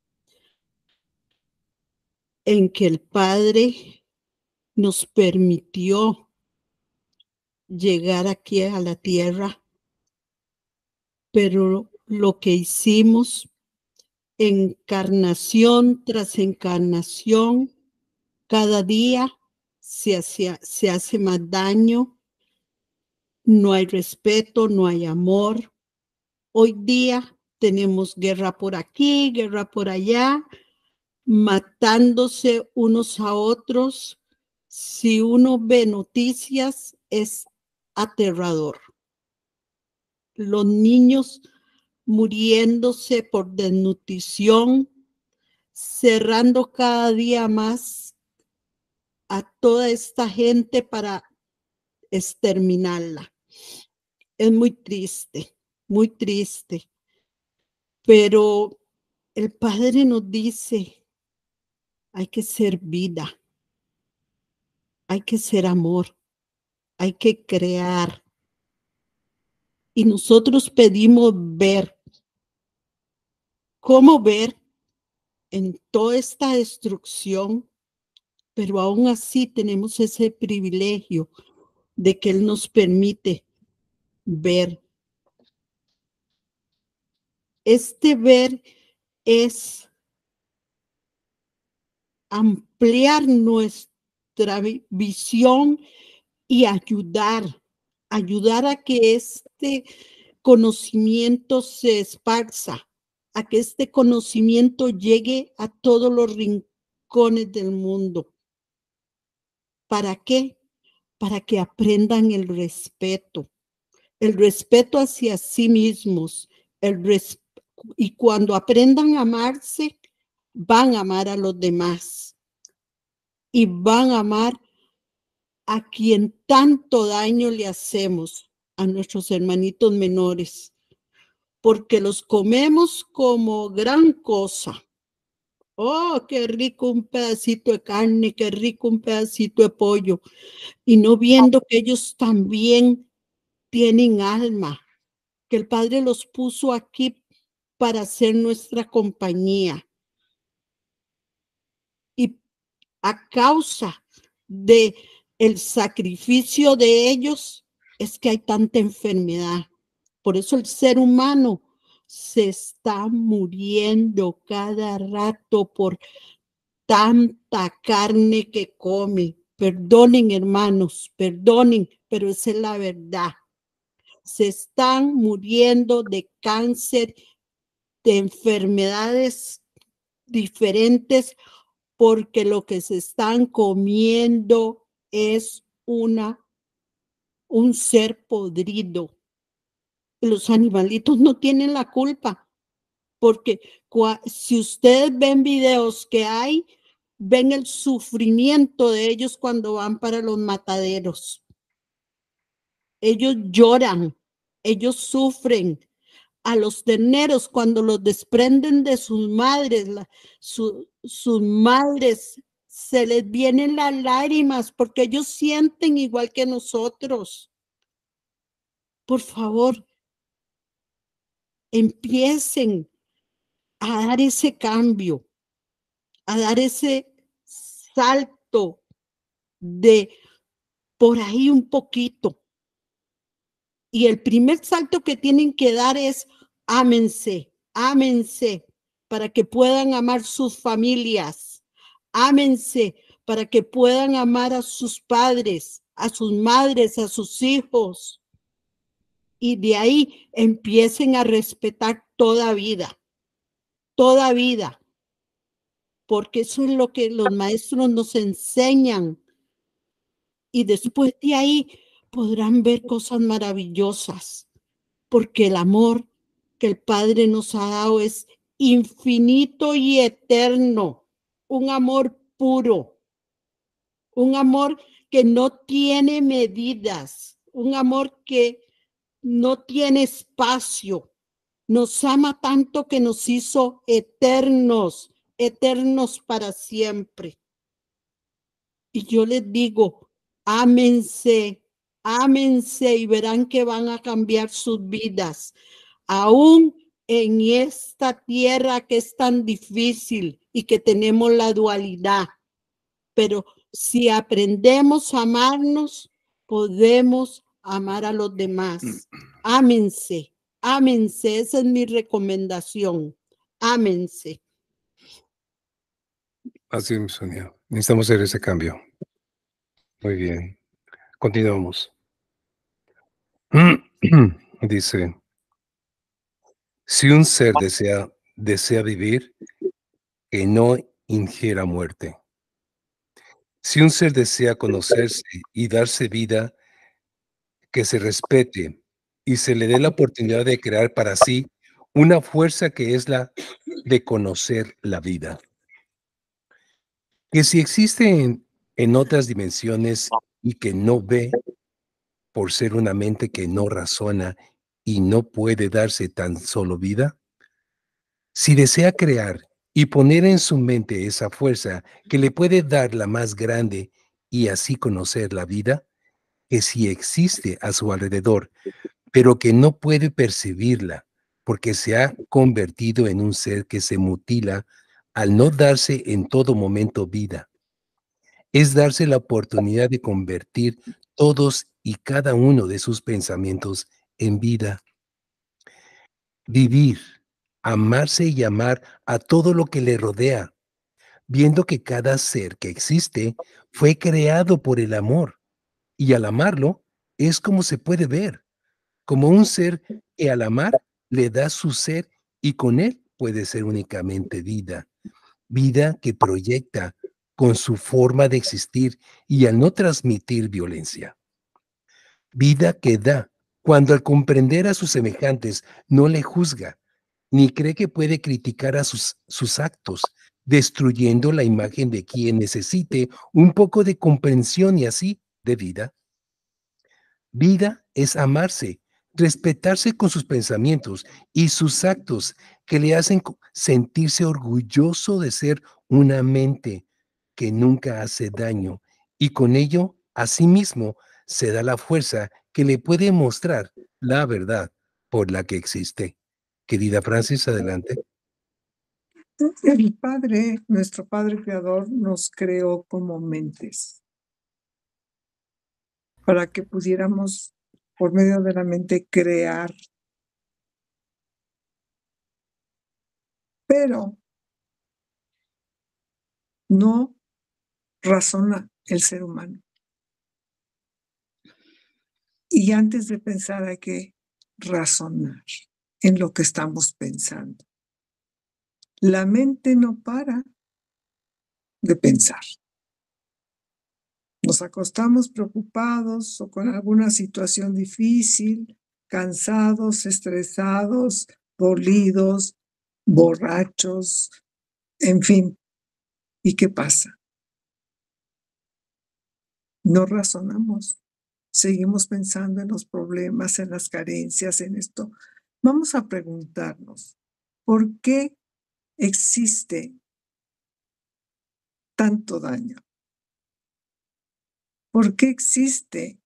en que el Padre nos permitió llegar aquí a la tierra, pero lo que hicimos encarnación tras encarnación, cada día se hace más daño, no hay respeto, no hay amor. Hoy día tenemos guerra por aquí, guerra por allá, matándose unos a otros. Si uno ve noticias, es aterrador. Los niños muriéndose por desnutrición, cerrando cada día más a toda esta gente para exterminarla. Es muy triste, pero el Padre nos dice, hay que ser vida, hay que ser amor, hay que crear. Y nosotros pedimos ver. ¿Cómo ver en toda esta destrucción? Pero aún así tenemos ese privilegio de que Él nos permite ver. Este ver es ampliar nuestra visión y ayudar a que este conocimiento se esparza, a que este conocimiento llegue a todos los rincones del mundo. ¿Para qué? Para que aprendan el respeto hacia sí mismos, y cuando aprendan a amarse, van a amar a los demás y van a amar a quien tanto daño le hacemos, a nuestros hermanitos menores, porque los comemos como gran cosa. Oh, qué rico un pedacito de carne, qué rico un pedacito de pollo, y no viendo que ellos también tienen alma, que el Padre los puso aquí para ser nuestra compañía. Y a causa de el sacrificio de ellos es que hay tanta enfermedad. Por eso el ser humano se está muriendo cada rato por tanta carne que come. Perdonen, hermanos, perdonen, pero esa es la verdad. Se están muriendo de cáncer, de enfermedades diferentes, porque lo que se están comiendo es un ser podrido. Los animalitos no tienen la culpa, porque si ustedes ven videos que hay, ven el sufrimiento de ellos cuando van para los mataderos. Ellos lloran, ellos sufren. A los terneros, cuando los desprenden de sus madres, sus madres, se les vienen las lágrimas porque ellos sienten igual que nosotros. Por favor, empiecen a dar ese cambio, a dar ese salto de por ahí un poquito. Y el primer salto que tienen que dar es ámense, ámense, para que puedan amar sus familias. Ámense para que puedan amar a sus padres, a sus madres, a sus hijos. Y de ahí empiecen a respetar toda vida, porque eso es lo que los maestros nos enseñan. Y después de ahí podrán ver cosas maravillosas, porque el amor que el Padre nos ha dado es infinito y eterno, un amor puro, un amor que no tiene medidas, un amor que no tiene espacio. Nos ama tanto que nos hizo eternos, eternos para siempre. Y yo les digo, ámense, ámense y verán que van a cambiar sus vidas. Aún en esta tierra que es tan difícil y que tenemos la dualidad. Pero si aprendemos a amarnos, podemos amar a los demás. Ámense, ámense, esa es mi recomendación. Ámense. Así es, Sonia. Necesitamos hacer ese cambio. Muy bien. Continuamos. Dice, si un ser desea vivir, que no ingiera muerte. Si un ser desea conocerse y darse vida, que se respete y se le dé la oportunidad de crear para sí una fuerza que es la de conocer la vida. Que si existe en otras dimensiones y que no ve, por ser una mente que no razona y no puede darse tan solo vida, si desea crear y poner en su mente esa fuerza que le puede dar la más grande y así conocer la vida, que si existe a su alrededor, pero que no puede percibirla porque se ha convertido en un ser que se mutila al no darse en todo momento vida. Es darse la oportunidad de convertir todos y cada uno de sus pensamientos en vida. Vivir, amarse y amar a todo lo que le rodea, viendo que cada ser que existe fue creado por el amor, y al amarlo es como se puede ver, como un ser que al amar le da su ser y con él puede ser únicamente vida, vida que proyecta con su forma de existir y al no transmitir violencia, vida que da Cuando al comprender a sus semejantes no le juzga, ni cree que puede criticar a sus actos, destruyendo la imagen de quien necesite un poco de comprensión y así de vida. Vida es amarse, respetarse con sus pensamientos y sus actos que le hacen sentirse orgulloso de ser una mente que nunca hace daño y con ello, a sí mismo, se da la fuerza que le puede mostrar la verdad por la que existe. Querida Francis, adelante. El Padre, nuestro Padre Creador, nos creó como mentes para que pudiéramos, por medio de la mente, crear. Pero no razona el ser humano. Y antes de pensar hay que razonar en lo que estamos pensando. La mente no para de pensar. Nos acostamos preocupados o con alguna situación difícil, cansados, estresados, dolidos, borrachos, en fin. ¿Y qué pasa? No razonamos. Seguimos pensando en los problemas, en las carencias, en esto. Vamos a preguntarnos, ¿por qué existe tanto daño? ¿Por qué existe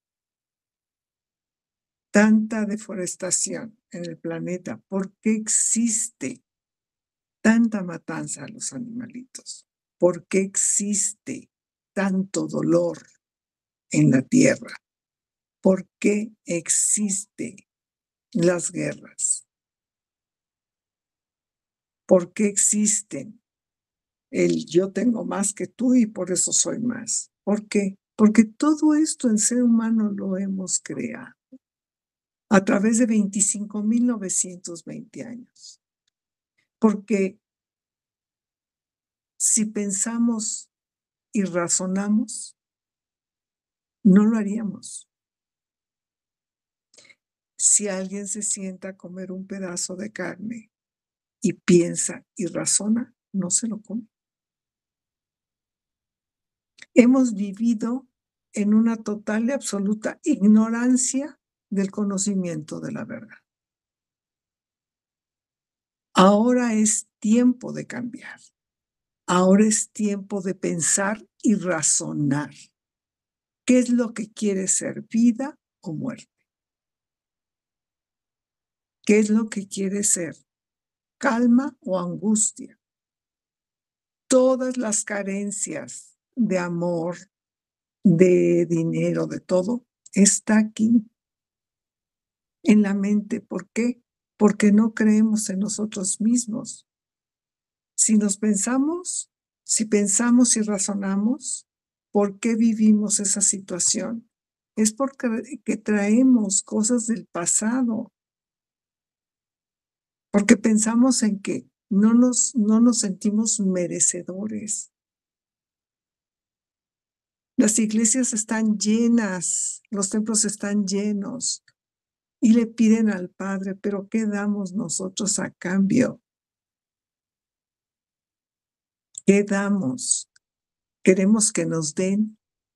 tanta deforestación en el planeta? ¿Por qué existe tanta matanza a los animalitos? ¿Por qué existe tanto dolor en la tierra? ¿Por qué existen las guerras? ¿Por qué existen el yo tengo más que tú y por eso soy más? ¿Por qué? Porque todo esto en ser humano lo hemos creado a través de 25.920 años. Porque si pensamos y razonamos, no lo haríamos. Si alguien se sienta a comer un pedazo de carne y piensa y razona, no se lo come. Hemos vivido en una total y absoluta ignorancia del conocimiento de la verdad. Ahora es tiempo de cambiar. Ahora es tiempo de pensar y razonar. ¿Qué es lo que quiere ser, vida o muerte? ¿Qué es lo que quiere ser, calma o angustia? Todas las carencias de amor, de dinero, de todo, está aquí en la mente. ¿Por qué? Porque no creemos en nosotros mismos. Si pensamos y razonamos, ¿por qué vivimos esa situación? Es porque traemos cosas del pasado, porque pensamos en que no nos sentimos merecedores. Las iglesias están llenas, los templos están llenos y le piden al Padre, pero ¿qué damos nosotros a cambio? ¿Qué damos? ¿Queremos que nos den?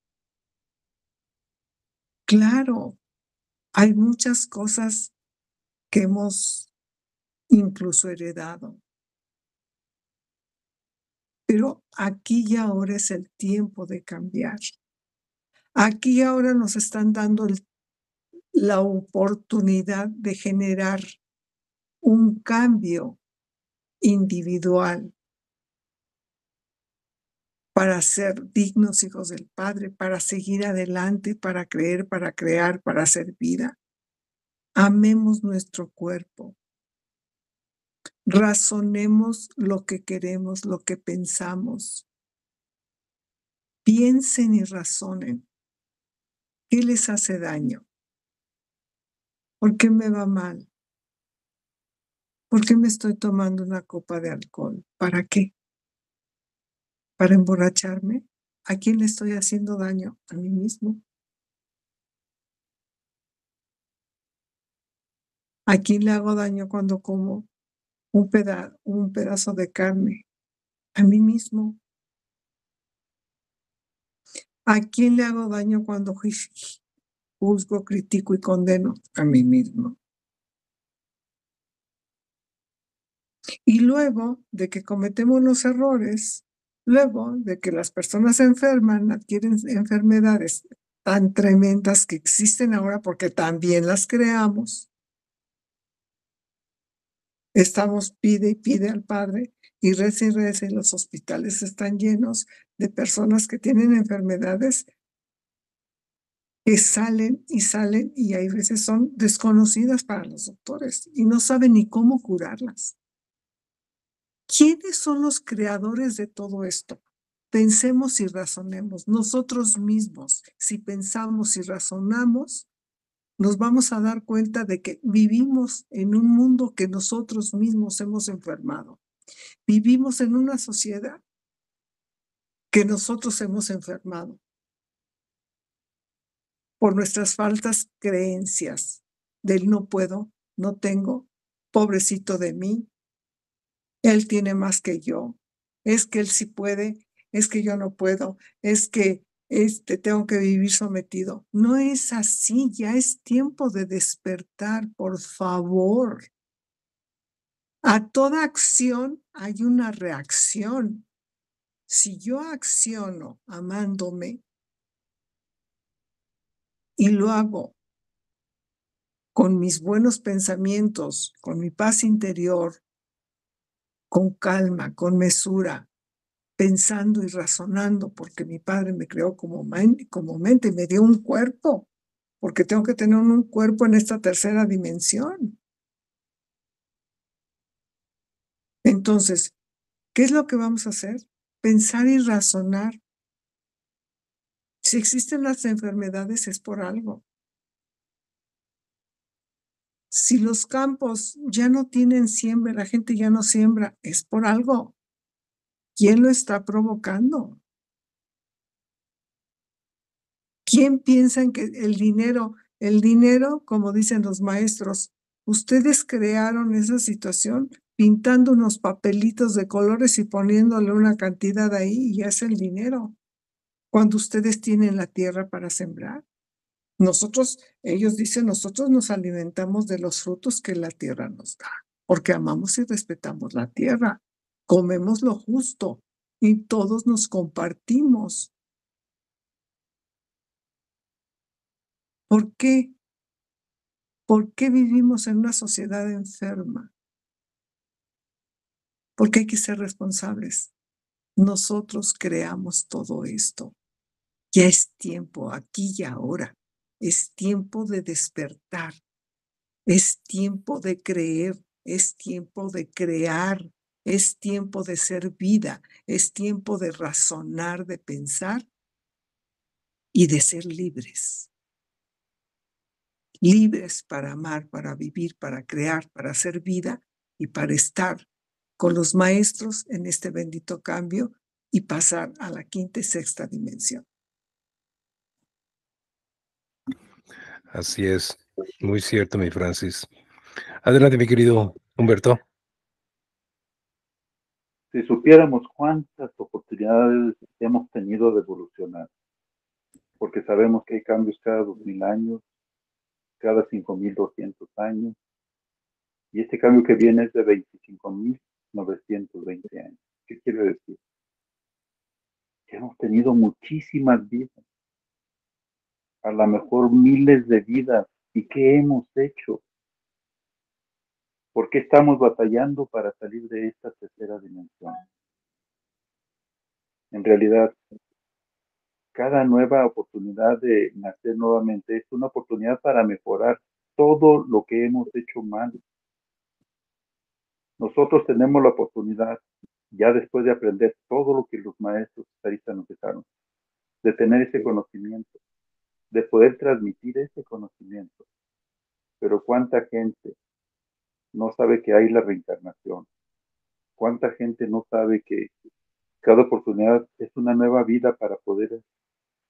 Claro, hay muchas cosas que hemos incluso heredado. Pero aquí y ahora es el tiempo de cambiar. Aquí y ahora nos están dando la oportunidad de generar un cambio individual para ser dignos hijos del Padre, para seguir adelante, para creer, para crear, para hacer vida. Amemos nuestro cuerpo. Razonemos lo que queremos, lo que pensamos. Piensen y razonen. ¿Qué les hace daño? ¿Por qué me va mal? ¿Por qué me estoy tomando una copa de alcohol? ¿Para qué? ¿Para emborracharme? ¿A quién le estoy haciendo daño? A mí mismo. ¿A quién le hago daño cuando como un pedazo de carne? A mí mismo. ¿A quién le hago daño cuando juzgo, critico y condeno? A mí mismo. Y luego de que cometemos los errores, luego de que las personas se enferman, adquieren enfermedades tan tremendas que existen ahora porque también las creamos, estamos pide y pide al Padre y reza y los hospitales están llenos de personas que tienen enfermedades que salen y hay veces son desconocidas para los doctores y no saben ni cómo curarlas. ¿Quiénes son los creadores de todo esto? Pensemos y razonemos. Nosotros mismos, si pensamos y razonamos, nos vamos a dar cuenta de que vivimos en un mundo que nosotros mismos hemos enfermado. Vivimos en una sociedad que nosotros hemos enfermado por nuestras faltas creencias del no puedo, no tengo, pobrecito de mí, él tiene más que yo, es que él sí puede, es que yo no puedo, es que tengo que vivir sometido. No es así, ya es tiempo de despertar, por favor. A toda acción hay una reacción. Si yo acciono amándome y lo hago con mis buenos pensamientos, con mi paz interior, con calma, con mesura, pensando y razonando, porque mi padre me creó como mente, me dio un cuerpo, porque tengo que tener un cuerpo en esta tercera dimensión. Entonces, ¿qué es lo que vamos a hacer? Pensar y razonar. Si existen las enfermedades es por algo. Si los campos ya no tienen siembra, la gente ya no siembra, es por algo. ¿Quién lo está provocando? ¿Quién piensa en que el dinero, como dicen los maestros, ustedes crearon esa situación pintando unos papelitos de colores y poniéndole una cantidad ahí y ya es el dinero, cuando ustedes tienen la tierra para sembrar? Ellos dicen, nosotros nos alimentamos de los frutos que la tierra nos da, porque amamos y respetamos la tierra, comemos lo justo y todos nos compartimos. ¿Por qué? ¿Por qué vivimos en una sociedad enferma? Porque hay que ser responsables. Nosotros creamos todo esto. Ya es tiempo, aquí y ahora. Es tiempo de despertar. Es tiempo de creer. Es tiempo de crear. Es tiempo de ser vida. Es tiempo de razonar, de pensar y de ser libres. Libres para amar, para vivir, para crear, para hacer vida y para estar con los maestros en este bendito cambio y pasar a la quinta y sexta dimensión. Así es, muy cierto, mi Francis. Adelante, mi querido Humberto. Si supiéramos cuántas oportunidades hemos tenido de evolucionar, porque sabemos que hay cambios cada 2000 años, cada 5200 años, y este cambio que viene es de 25.920 años. ¿Qué quiere decir? Que hemos tenido muchísimas vidas, a lo mejor miles de vidas. ¿Y qué hemos hecho? ¿Por qué estamos batallando para salir de esta tercera dimensión? En realidad, cada nueva oportunidad de nacer nuevamente es una oportunidad para mejorar todo lo que hemos hecho mal. Nosotros tenemos la oportunidad, ya después de aprender todo lo que los maestros estaristas nos dejaron, de tener ese conocimiento, de poder transmitir ese conocimiento. Pero ¿cuánta gente no sabe que hay la reencarnación? ¿Cuánta gente no sabe que cada oportunidad es una nueva vida para poder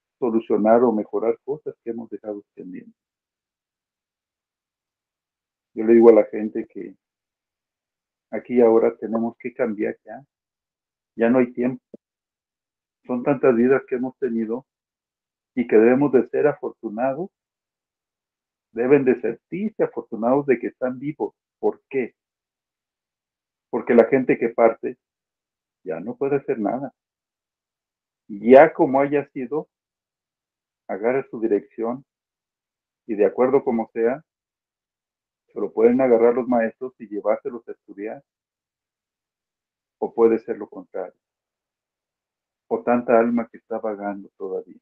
solucionar o mejorar cosas que hemos dejado pendientes? Yo le digo a la gente que aquí y ahora tenemos que cambiar ya. Ya no hay tiempo. Son tantas vidas que hemos tenido y que debemos de ser afortunados. Deben de sentirse afortunados de que están vivos. ¿Por qué? Porque la gente que parte ya no puede hacer nada. Ya como haya sido, agarra su dirección y de acuerdo como sea, se lo pueden agarrar los maestros y llevárselos a estudiar. O puede ser lo contrario. O tanta alma que está vagando todavía.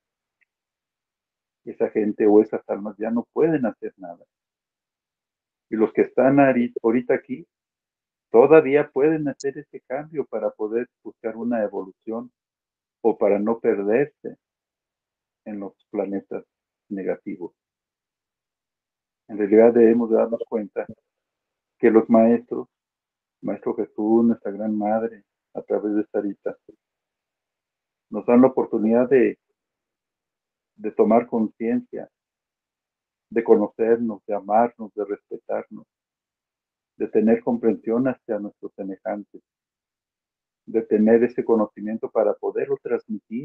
Esa gente o esas almas ya no pueden hacer nada. Y los que están ahorita aquí todavía pueden hacer ese cambio para poder buscar una evolución o para no perderse en los planetas negativos. En realidad debemos de darnos cuenta que los maestros, Maestro Jesús, nuestra gran madre, a través de Sarita, nos dan la oportunidad de tomar conciencia, de conocernos, de amarnos, de respetarnos, de tener comprensión hacia nuestros semejantes, de tener ese conocimiento para poderlo transmitir.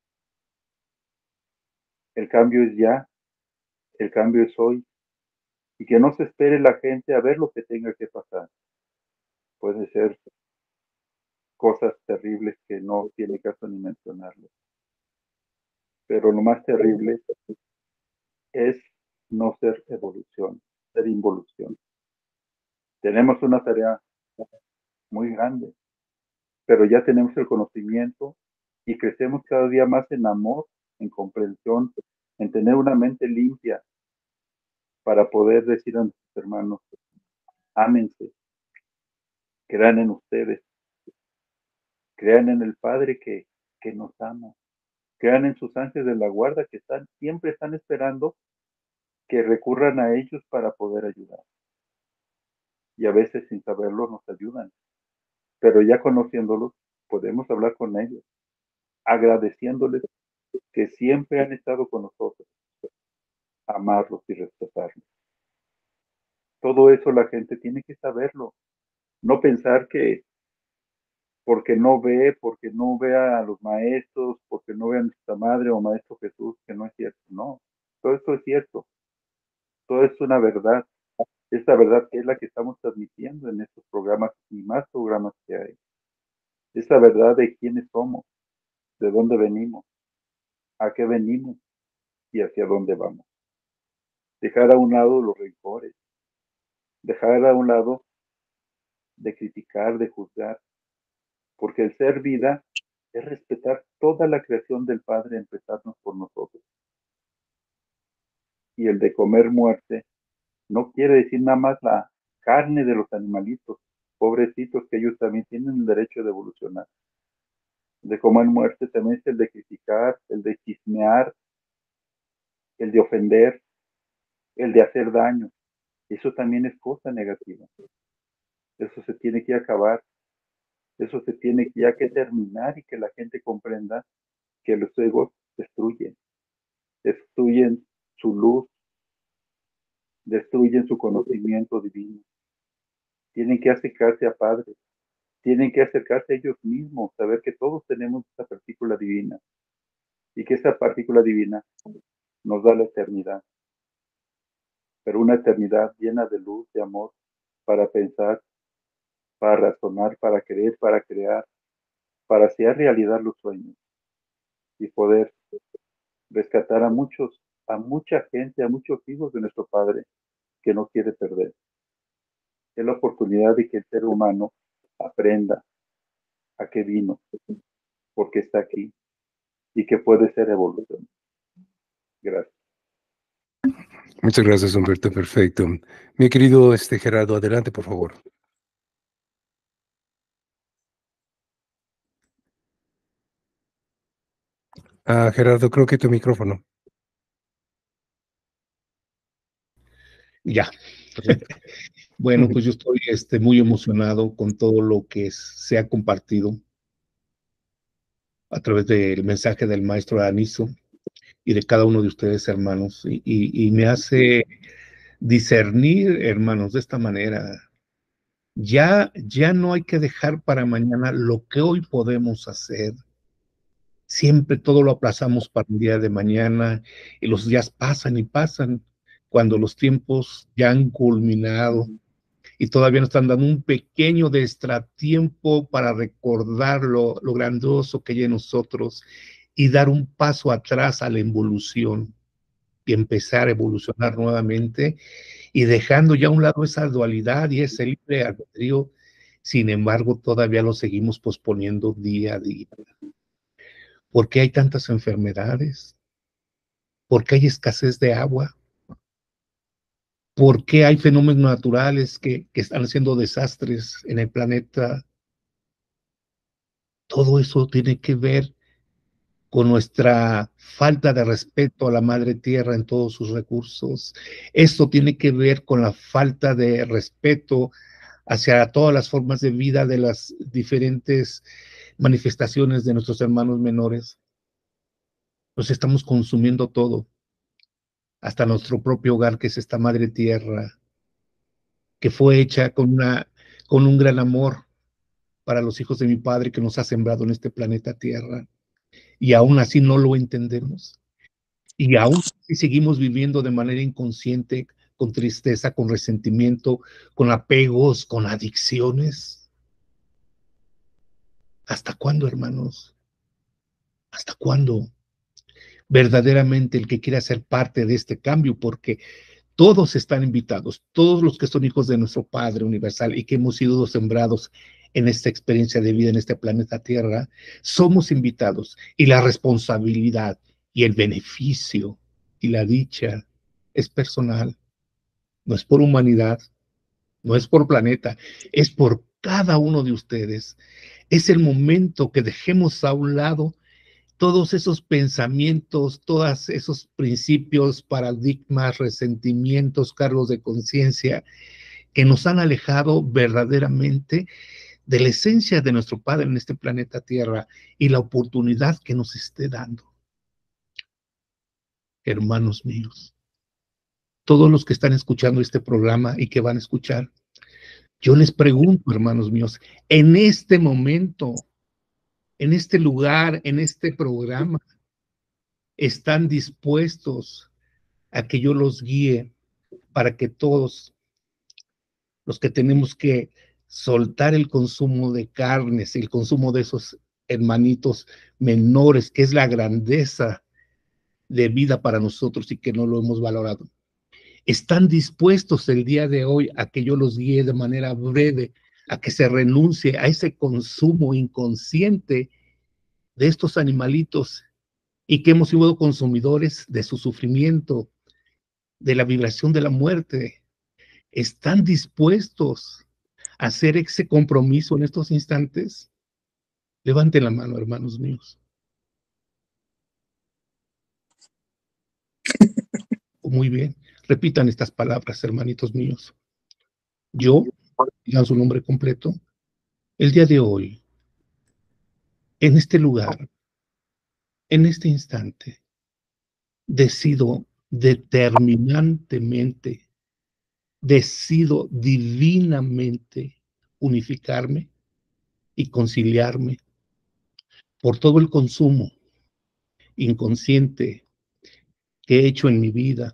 El cambio es ya, el cambio es hoy, y que no se espere la gente a ver lo que tenga que pasar. Puede ser cosas terribles que no tiene caso ni mencionarlo. Pero lo más terrible es no ser evolución, ser involución. Tenemos una tarea muy grande, pero ya tenemos el conocimiento y crecemos cada día más en amor, en comprensión, en tener una mente limpia para poder decir a nuestros hermanos, ámense, crean en ustedes, crean en el Padre que nos ama, crean en sus ángeles de la guarda que siempre están esperando que recurran a ellos para poder ayudar. Y a veces sin saberlo nos ayudan, pero ya conociéndolos podemos hablar con ellos, agradeciéndoles que siempre han estado con nosotros, amarlos y respetarlos. Todo eso la gente tiene que saberlo, no pensar que porque no ve a los maestros, porque no ve a nuestra madre o maestro Jesús, que no es cierto. No, todo esto es cierto, todo es una verdad. Esta verdad que es la que estamos transmitiendo en estos programas y más programas que hay. Esta verdad de quiénes somos, de dónde venimos, a qué venimos y hacia dónde vamos. Dejar a un lado los rencores, dejar a un lado de criticar, de juzgar, porque el ser vida es respetar toda la creación del Padre, empezarnos por nosotros. Y el de comer muerte no quiere decir nada más la carne de los animalitos, pobrecitos, que ellos también tienen el derecho de evolucionar. De comer muerte también es el de criticar, el de chismear, el de ofender, el de hacer daño. Eso también es cosa negativa. Eso se tiene que acabar. Eso se tiene ya que terminar y que la gente comprenda que los egos destruyen su luz, destruyen su conocimiento divino. Tienen que acercarse a Padre, tienen que acercarse a ellos mismos, saber que todos tenemos esta partícula divina y que esa partícula divina nos da la eternidad, pero una eternidad llena de luz, de amor, para pensar, para razonar, para creer, para crear, para hacer realidad los sueños y poder rescatar a mucha gente, a muchos hijos de nuestro Padre que no quiere perder. Es la oportunidad de que el ser humano aprenda a qué vino, porque está aquí y que puede ser evolución. Gracias. Muchas gracias, Humberto. Perfecto. Mi querido Gerardo, adelante, por favor. Gerardo, creo que tu micrófono. Ya. Bueno, pues yo estoy muy emocionado con todo lo que se ha compartido a través del mensaje del maestro Aniso y de cada uno de ustedes, hermanos, y me hace discernir, hermanos, de esta manera. Ya no hay que dejar para mañana lo que hoy podemos hacer. Siempre todo lo aplazamos para el día de mañana y los días pasan y pasan cuando los tiempos ya han culminado y todavía nos están dando un pequeño de extratiempo para recordar lo grandioso que hay en nosotros y dar un paso atrás a la evolución y empezar a evolucionar nuevamente y dejando ya a un lado esa dualidad y ese libre albedrío. Sin embargo, todavía lo seguimos posponiendo día a día. ¿Por qué hay tantas enfermedades? ¿Por qué hay escasez de agua? ¿Por qué hay fenómenos naturales que están haciendo desastres en el planeta? Todo eso tiene que ver con nuestra falta de respeto a la madre tierra en todos sus recursos. Esto tiene que ver con la falta de respeto hacia todas las formas de vida de las diferentes manifestaciones de nuestros hermanos menores. Nos estamos consumiendo todo, hasta nuestro propio hogar, que es esta madre tierra, que fue hecha con un gran amor para los hijos de mi Padre que nos ha sembrado en este planeta Tierra. Y aún así no lo entendemos. Y aún así seguimos viviendo de manera inconsciente, con tristeza, con resentimiento, con apegos, con adicciones. ¿Hasta cuándo, hermanos? ¿Hasta cuándo? Verdaderamente el que quiera ser parte de este cambio, porque todos están invitados, todos los que son hijos de nuestro Padre Universal y que hemos sido sembrados en esta experiencia de vida en este planeta Tierra, somos invitados y la responsabilidad y el beneficio y la dicha es personal, no es por humanidad, no es por planeta, es por cada uno de ustedes. Es el momento que dejemos a un lado todos esos pensamientos, todos esos principios, paradigmas, resentimientos, cargos de conciencia que nos han alejado verdaderamente de la esencia de nuestro Padre en este planeta Tierra y la oportunidad que nos esté dando. Hermanos míos, todos los que están escuchando este programa y que van a escuchar, yo les pregunto, hermanos míos, en este momento, en este lugar, en este programa, ¿están dispuestos a que yo los guíe para que todos los que tenemos que soltar el consumo de carnes, el consumo de esos hermanitos menores, que es la grandeza de vida para nosotros y que no lo hemos valorado? ¿Están dispuestos el día de hoy a que yo los guíe de manera breve, a que se renuncie a ese consumo inconsciente de estos animalitos y que hemos sido consumidores de su sufrimiento, de la vibración de la muerte? ¿Están dispuestos a hacer ese compromiso en estos instantes? Levanten la mano, hermanos míos. Muy bien, repitan estas palabras, hermanitos míos. Yo, digan su nombre completo, el día de hoy, en este lugar, en este instante, decido determinantemente, decido divinamente unificarme y conciliarme por todo el consumo inconsciente que he hecho en mi vida,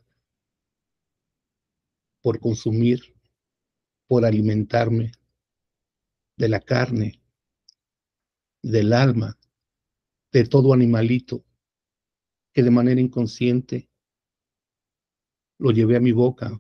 por consumir, por alimentarme de la carne, del alma, de todo animalito que de manera inconsciente lo llevé a mi boca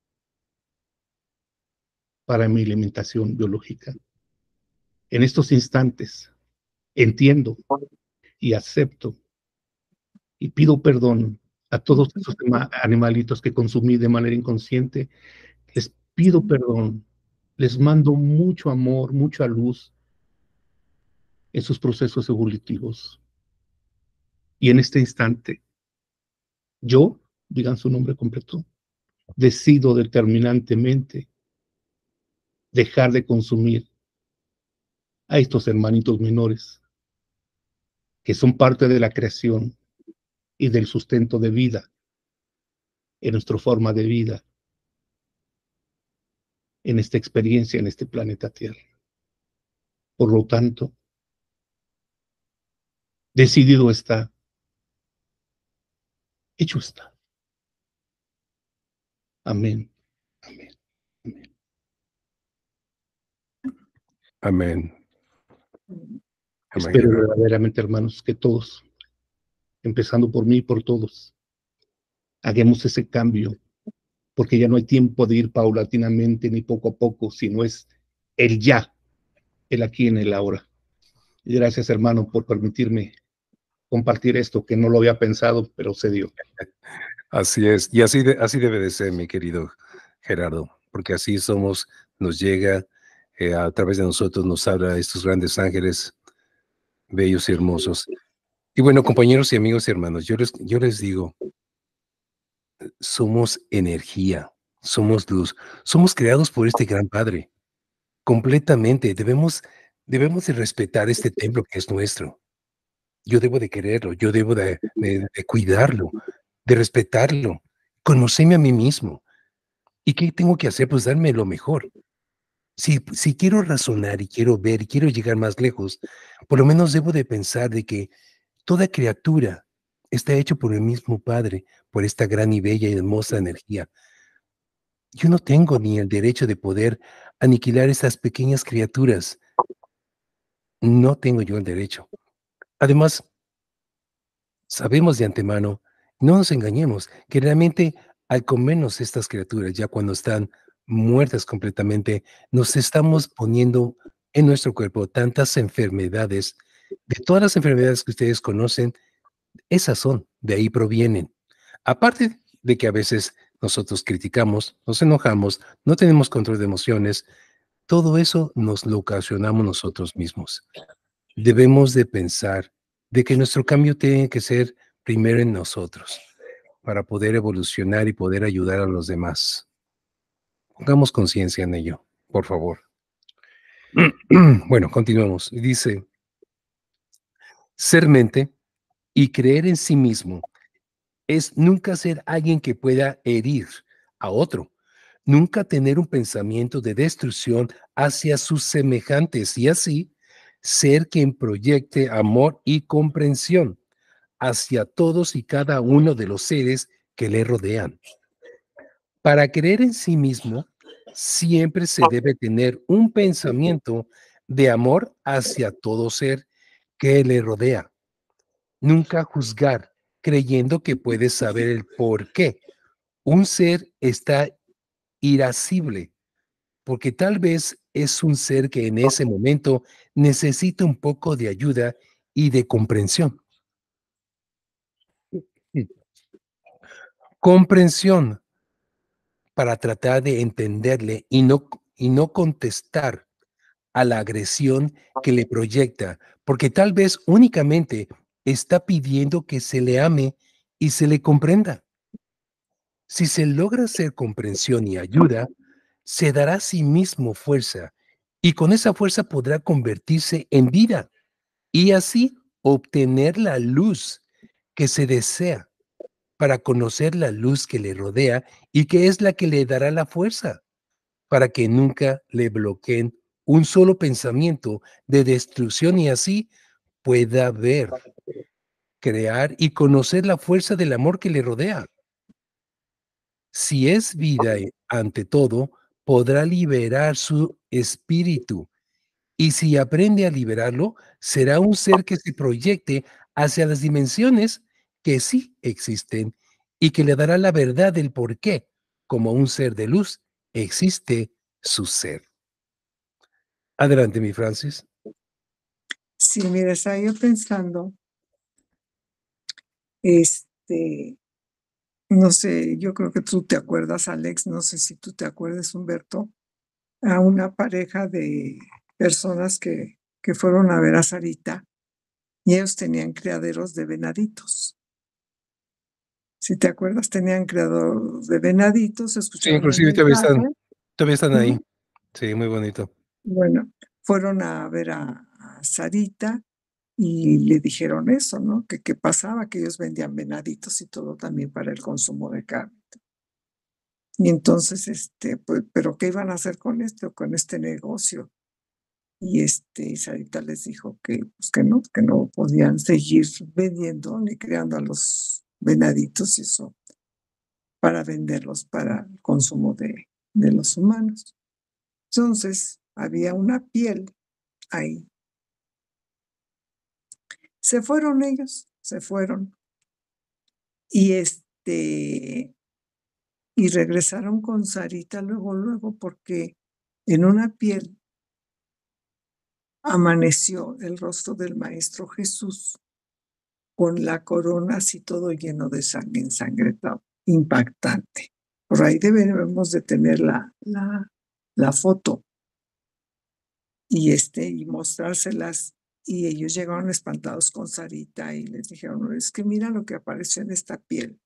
para mi alimentación biológica. En estos instantes entiendo y acepto y pido perdón a todos esos animalitos que consumí de manera inconsciente. Les pido perdón, les mando mucho amor, mucha luz en sus procesos evolutivos. Y en este instante, yo, digan su nombre completo, decido determinantemente dejar de consumir a estos hermanitos menores que son parte de la creación y del sustento de vida en nuestra forma de vida en esta experiencia, en este planeta Tierra. Por lo tanto, decidido está, hecho está. Amén. Amén. Amén. Amén. Amén. Espero verdaderamente, hermanos, que todos, empezando por mí y por todos, hagamos ese cambio, porque ya no hay tiempo de ir paulatinamente ni poco a poco, sino es el ya, el aquí en el ahora. Y gracias, hermano, por permitirme compartir esto, que no lo había pensado, pero se dio. Así es, y así debe de ser, mi querido Gerardo, porque así somos, nos llega, a través de nosotros nos habla estos grandes ángeles, bellos y hermosos. Y bueno, compañeros y amigos y hermanos, yo les digo, somos energía, somos luz, somos creados por este gran Padre, completamente. Debemos de respetar este templo que es nuestro. Yo debo de quererlo, yo debo de cuidarlo, de respetarlo, conocerme a mí mismo. ¿Y qué tengo que hacer? Pues darme lo mejor. Si quiero razonar y quiero ver y quiero llegar más lejos, por lo menos debo de pensar de que toda criatura está hecho por el mismo Padre, por esta gran y bella y hermosa energía. Yo no tengo ni el derecho de poder aniquilar estas pequeñas criaturas. No tengo yo el derecho. Además, sabemos de antemano, no nos engañemos, que realmente al comernos estas criaturas, ya cuando están muertas completamente, nos estamos poniendo en nuestro cuerpo tantas enfermedades. De todas las enfermedades que ustedes conocen, esas son, de ahí provienen. Aparte de que a veces nosotros criticamos, nos enojamos, no tenemos control de emociones, todo eso nos lo ocasionamos nosotros mismos. Debemos de pensar de que nuestro cambio tiene que ser primero en nosotros, para poder evolucionar y poder ayudar a los demás. Pongamos conciencia en ello, por favor. Bueno, continuemos. Dice, ser mente y creer en sí mismo es nunca ser alguien que pueda herir a otro, nunca tener un pensamiento de destrucción hacia sus semejantes y así ser quien proyecte amor y comprensión hacia todos y cada uno de los seres que le rodean. Para creer en sí mismo, siempre se debe tener un pensamiento de amor hacia todo ser que le rodea. Nunca juzgar creyendo que puedes saber el por qué un ser está irascible, porque tal vez es un ser que en ese momento necesita un poco de ayuda y de comprensión. Comprensión para tratar de entenderle y no contestar a la agresión que le proyecta, porque tal vez únicamente está pidiendo que se le ame y se le comprenda. Si se logra hacer comprensión y ayuda, se dará a sí mismo fuerza y con esa fuerza podrá convertirse en vida y así obtener la luz que se desea para conocer la luz que le rodea y que es la que le dará la fuerza para que nunca le bloqueen un solo pensamiento de destrucción y así pueda ver, crear y conocer la fuerza del amor que le rodea. Si es vida ante todo, podrá liberar su espíritu y si aprende a liberarlo, será un ser que se proyecte hacia las dimensiones que sí existen y que le dará la verdad del por qué, como un ser de luz, existe su ser. Adelante, mi Francis. Sí, mira, estaba yo pensando, no sé, yo creo que tú te acuerdas, Alex, no sé si tú te acuerdas, Humberto, a una pareja de personas que fueron a ver a Sarita y ellos tenían criaderos de venaditos. Si te acuerdas, tenían criaderos de venaditos, Sí, escucharon el inclusive mensaje. todavía están ahí. Ujú. Sí, muy bonito. Bueno, fueron a ver a Sarita y le dijeron eso, ¿no? Que qué pasaba, que ellos vendían venaditos y todo también para el consumo de carne. Y entonces, pues, ¿pero qué iban a hacer con este negocio? Y Sarita les dijo pues que no podían seguir vendiendo ni creando a los venaditos y eso para venderlos para el consumo de los humanos. Entonces, había una piel ahí. Se fueron ellos, se fueron. Y y regresaron con Sarita luego, porque en una piel amaneció el rostro del Maestro Jesús con la corona así todo lleno de sangre, ensangrentado, impactante. Por ahí debemos de tener la foto y mostrárselas. Y ellos llegaron espantados con Sarita y les dijeron, es que mira lo que apareció en esta piel.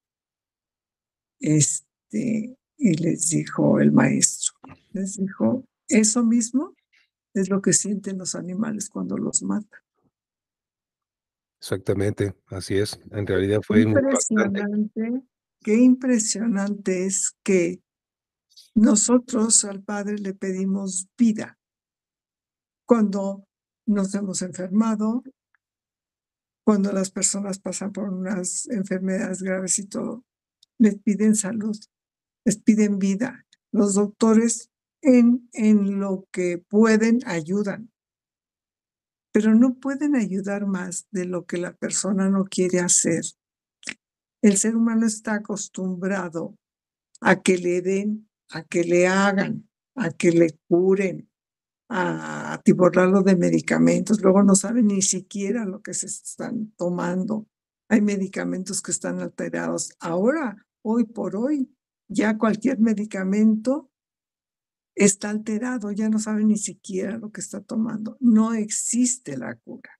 Y les dijo el maestro, les dijo, eso mismo es lo que sienten los animales cuando los matan. Exactamente, así es. En realidad fue muy impactante. Qué impresionante es que nosotros al Padre le pedimos vida cuando nos hemos enfermado, cuando las personas pasan por unas enfermedades graves y todo, les piden salud, les piden vida. Los doctores en lo que pueden ayudan, pero no pueden ayudar más de lo que la persona no quiere hacer. El ser humano está acostumbrado a que le den, a que le hagan, a que le curen, a atiborrarlo de medicamentos. Luego no saben ni siquiera lo que se están tomando. Hay medicamentos que están alterados. Ahora, hoy por hoy, ya cualquier medicamento está alterado, ya no saben ni siquiera lo que está tomando. No existe la cura.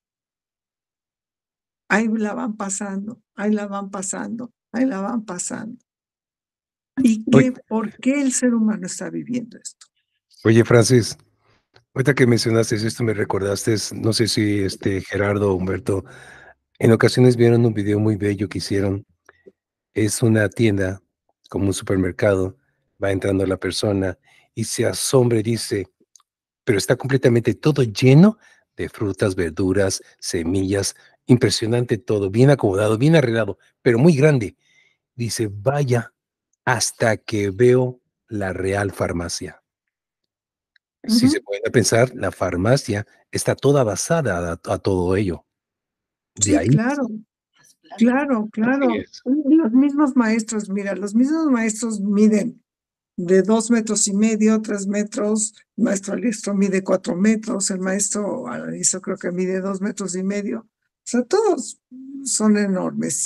Ahí la van pasando, ahí la van pasando, ahí la van pasando. ¿Y por qué el ser humano está viviendo esto? Oye, Francis, ahorita que mencionaste esto, me recordaste, no sé si Gerardo o Humberto, en ocasiones vieron un video muy bello que hicieron. Es una tienda, como un supermercado, va entrando la persona y se asombra y dice, pero está completamente todo lleno de frutas, verduras, semillas, impresionante todo, bien acomodado, bien arreglado, pero muy grande. Dice, vaya, hasta que veo la Real Farmacia. Si se puede pensar, la farmacia está toda basada a todo ello. De Sí, ahí. claro. Así es. Los mismos maestros, mira, los mismos maestros miden de 2,5 metros, 3 metros, el maestro Alistro mide 4 metros, el maestro Alistro creo que mide 2,5 metros. O sea, todos son enormes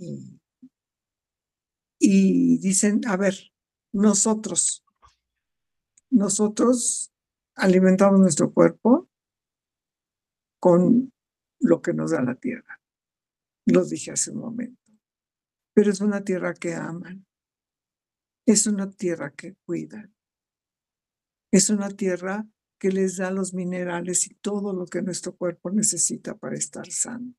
y dicen, a ver, nosotros alimentamos nuestro cuerpo con lo que nos da la tierra. Lo dije hace un momento. Pero es una tierra que aman. Es una tierra que cuidan. Es una tierra que les da los minerales y todo lo que nuestro cuerpo necesita para estar sano.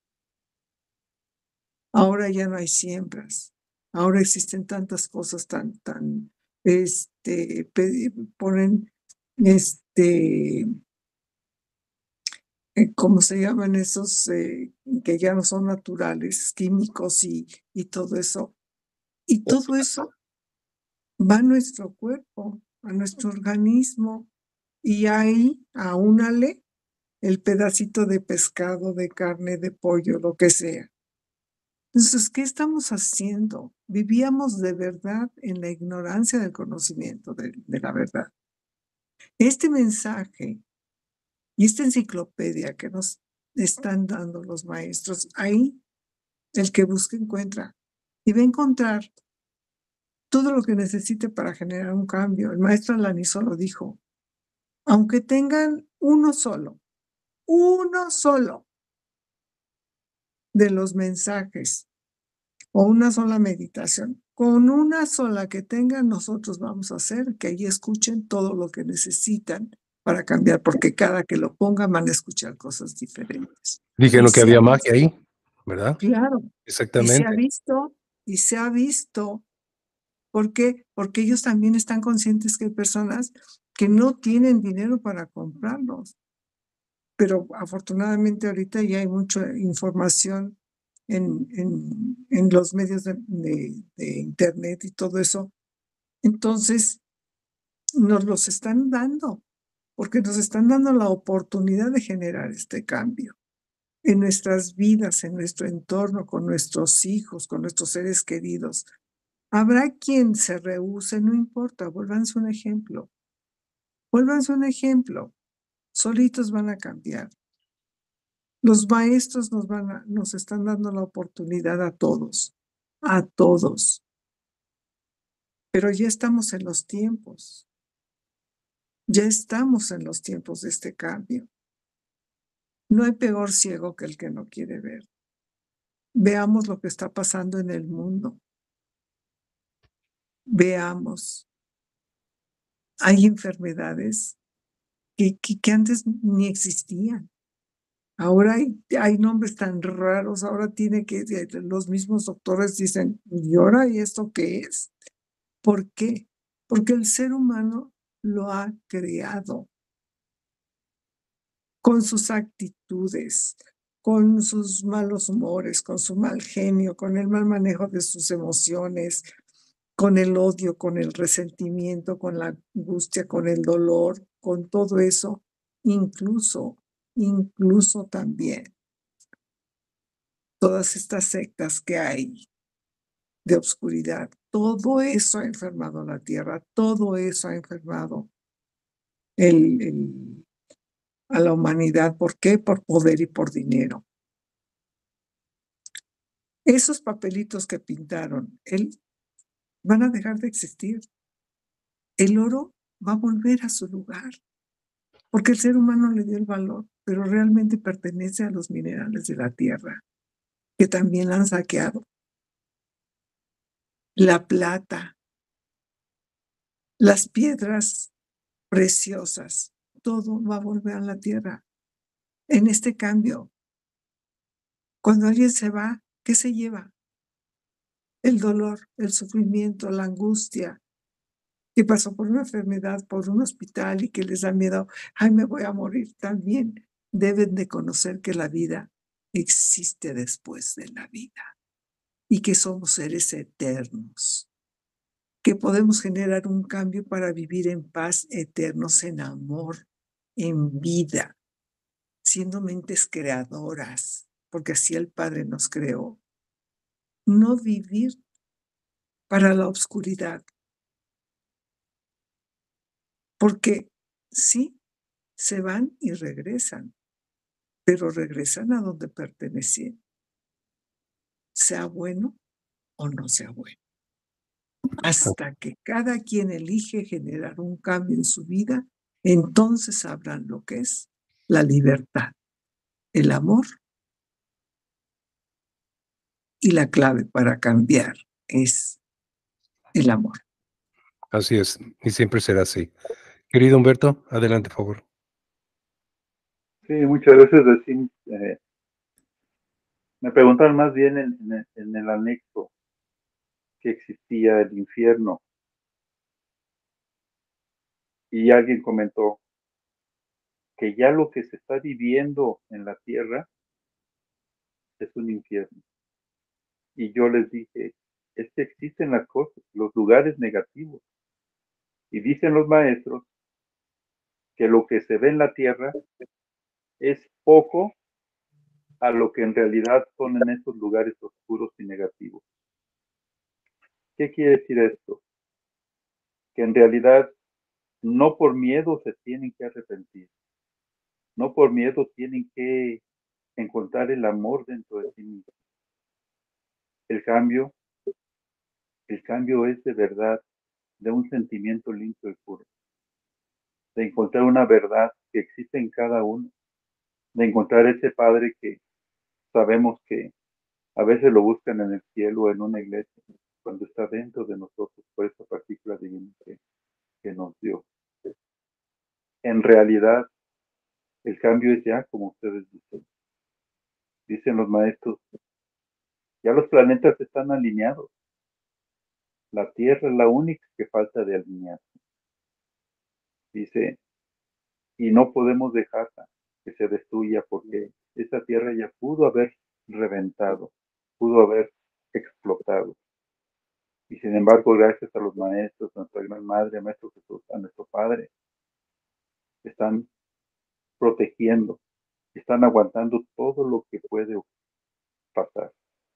Ahora ya no hay siembras. Ahora existen tantas cosas ponen, ¿cómo se llaman esos que ya no son naturales, químicos y todo eso? Y todo eso va a nuestro cuerpo, a nuestro organismo, y ahí aúnale el pedacito de pescado, de carne, de pollo, lo que sea. Entonces, ¿qué estamos haciendo? Vivíamos de verdad en la ignorancia del conocimiento de la verdad. Este mensaje y esta enciclopedia que nos están dando los maestros, ahí el que busca encuentra y va a encontrar todo lo que necesite para generar un cambio. El maestro Alaniso lo dijo, aunque tengan uno solo de los mensajes o una sola meditación, con una sola que tengan, nosotros vamos a hacer que ahí escuchen todo lo que necesitan para cambiar, porque cada que lo pongan van a escuchar cosas diferentes. Dijeron que había magia ahí, ¿verdad? Claro. Exactamente. Y se ha visto ¿Por qué? Porque ellos también están conscientes que hay personas que no tienen dinero para comprarlos. Pero afortunadamente ahorita ya hay mucha información en los medios de internet y todo eso. Entonces, nos los están dando, porque nos están dando la oportunidad de generar este cambio en nuestras vidas, en nuestro entorno, con nuestros hijos, con nuestros seres queridos. Habrá quien se rehúse, no importa, vuélvanse un ejemplo. Vuélvanse un ejemplo. Solitos van a cambiar. Los maestros nos están dando la oportunidad a todos. Pero ya estamos en los tiempos. Ya estamos en los tiempos de este cambio. No hay peor ciego que el que no quiere ver. Veamos lo que está pasando en el mundo. Veamos. Hay enfermedades que antes ni existían. Ahora hay nombres tan raros, ahora los mismos doctores dicen, ¿y ahora y esto qué es? ¿Por qué? Porque el ser humano lo ha creado con sus actitudes, con sus malos humores, con su mal genio, con el mal manejo de sus emociones, con el odio, con el resentimiento, con la angustia, con el dolor, con todo eso, incluso también todas estas sectas que hay de oscuridad, todo eso ha enfermado la tierra, todo eso ha enfermado a la humanidad. ¿Por qué? Por poder y por dinero. Esos papelitos que pintaron, van a dejar de existir. El oro va a volver a su lugar, porque el ser humano le dio el valor, pero realmente pertenece a los minerales de la tierra, que también la han saqueado. La plata, las piedras preciosas, todo va a volver a la tierra. En este cambio, cuando alguien se va, ¿qué se lleva? El dolor, el sufrimiento, la angustia, que pasó por una enfermedad, por un hospital y que les da miedo, ay, me voy a morir. También deben de conocer que la vida existe después de la vida y que somos seres eternos, que podemos generar un cambio para vivir en paz, eternos, en amor, en vida, siendo mentes creadoras, porque así el Padre nos creó. No vivir para la oscuridad, porque sí, se van y regresan, pero regresan a donde pertenecían, sea bueno o no sea bueno. Hasta que cada quien elige generar un cambio en su vida, entonces sabrán lo que es la libertad, el amor, y la clave para cambiar es el amor. Así es, y siempre será así. Querido Humberto, adelante, por favor. Sí, muchas veces decimos, me preguntaron más bien en el anexo que existía el infierno, y alguien comentó que ya lo que se está viviendo en la tierra es un infierno. Y yo les dije, es que existen las cosas, los lugares negativos. Y dicen los maestros que lo que se ve en la tierra es poco a lo que en realidad son en esos lugares oscuros y negativos. ¿Qué quiere decir esto? Que en realidad no por miedo se tienen que arrepentir, no por miedo tienen que encontrar el amor dentro de sí mismos. El cambio es de verdad, de un sentimiento limpio y puro, de encontrar una verdad que existe en cada uno, de encontrar ese Padre que sabemos que a veces lo buscan en el cielo o en una iglesia, cuando está dentro de nosotros por esa partícula divina que nos dio. En realidad, el cambio es ya, como ustedes dicen los maestros, ya los planetas están alineados, La tierra es la única que falta de alinear. Dice, y no podemos dejarla que se destruya porque esa tierra ya pudo haber reventado, pudo haber explotado. Y sin embargo, gracias a los maestros, a nuestra gran madre, a Maestro Jesús, a nuestro Padre, están protegiendo, están aguantando todo lo que puede pasar.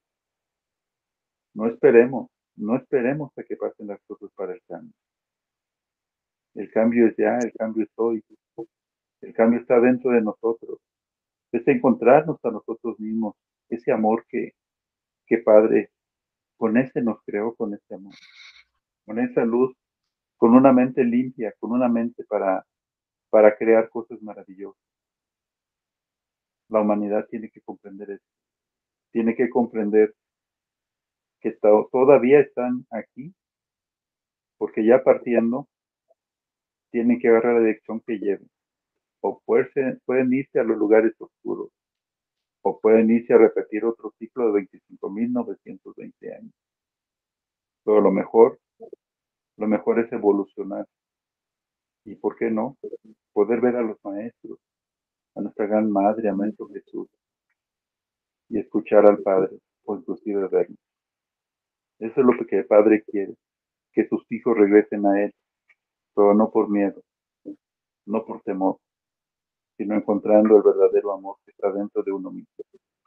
No esperemos a que pasen las cosas para el cambio. El cambio es ya, el cambio es hoy. El cambio está dentro de nosotros. Es encontrarnos a nosotros mismos, ese amor que Padre, con ese nos creó, con ese amor, con esa luz, con una mente limpia, con una mente para crear cosas maravillosas. La humanidad tiene que comprender eso. Tiene que comprender que todavía están aquí, porque ya partiendo, tienen que agarrar la dirección que lleven. O pueden irse a los lugares oscuros, o pueden irse a repetir otro ciclo de 25.920 años. Pero lo mejor es evolucionar. ¿Y por qué no? Poder ver a los maestros, a nuestra gran madre, a Maestro Jesús, y escuchar al Padre, o inclusive verlo. Eso es lo que el Padre quiere, que sus hijos regresen a Él, pero no por miedo, no por temor, sino encontrando el verdadero amor que está dentro de uno mismo.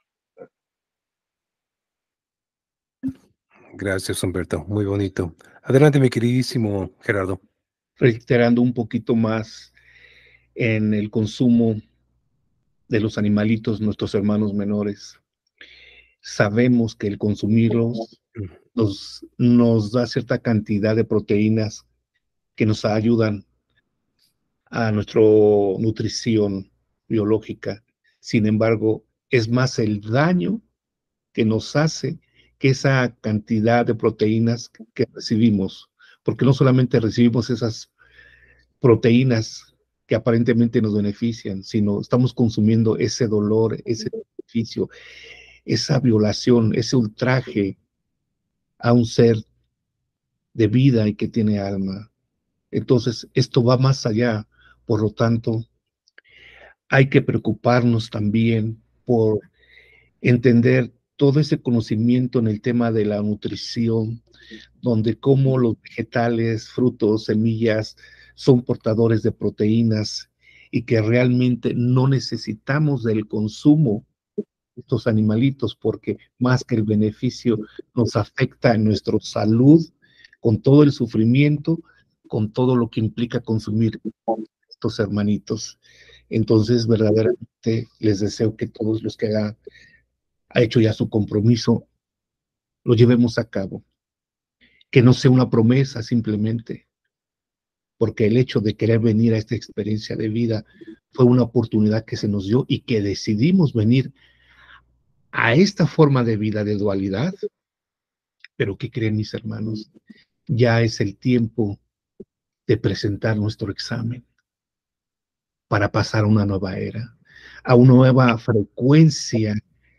Gracias, Humberto. Muy bonito. Adelante, mi queridísimo Gerardo. Reiterando un poquito más en el consumo de los animalitos, nuestros hermanos menores. Sabemos que el consumirlos nos da cierta cantidad de proteínas que nos ayudan a nuestra nutrición biológica. Sin embargo, es más el daño que nos hace que esa cantidad de proteínas que recibimos, porque no solamente recibimos esas proteínas que aparentemente nos benefician, sino estamos consumiendo ese dolor, ese beneficio, esa violación, ese ultraje a un ser de vida y que tiene alma. Entonces, esto va más allá. Por lo tanto, hay que preocuparnos también por entender todo ese conocimiento en el tema de la nutrición, donde como los vegetales, frutos, semillas son portadores de proteínas y que realmente no necesitamos del consumo de estos animalitos porque más que el beneficio nos afecta en nuestra salud con todo el sufrimiento, con todo lo que implica consumir estos hermanitos. Entonces, verdaderamente les deseo que todos los que ha hecho ya su compromiso lo llevemos a cabo. Que no sea una promesa simplemente, porque el hecho de querer venir a esta experiencia de vida fue una oportunidad que se nos dio y que decidimos venir a esta forma de vida de dualidad. Pero ¿qué creen, mis hermanos? Ya es el tiempo de presentar nuestro examen para pasar a una nueva era, a una nueva frecuencia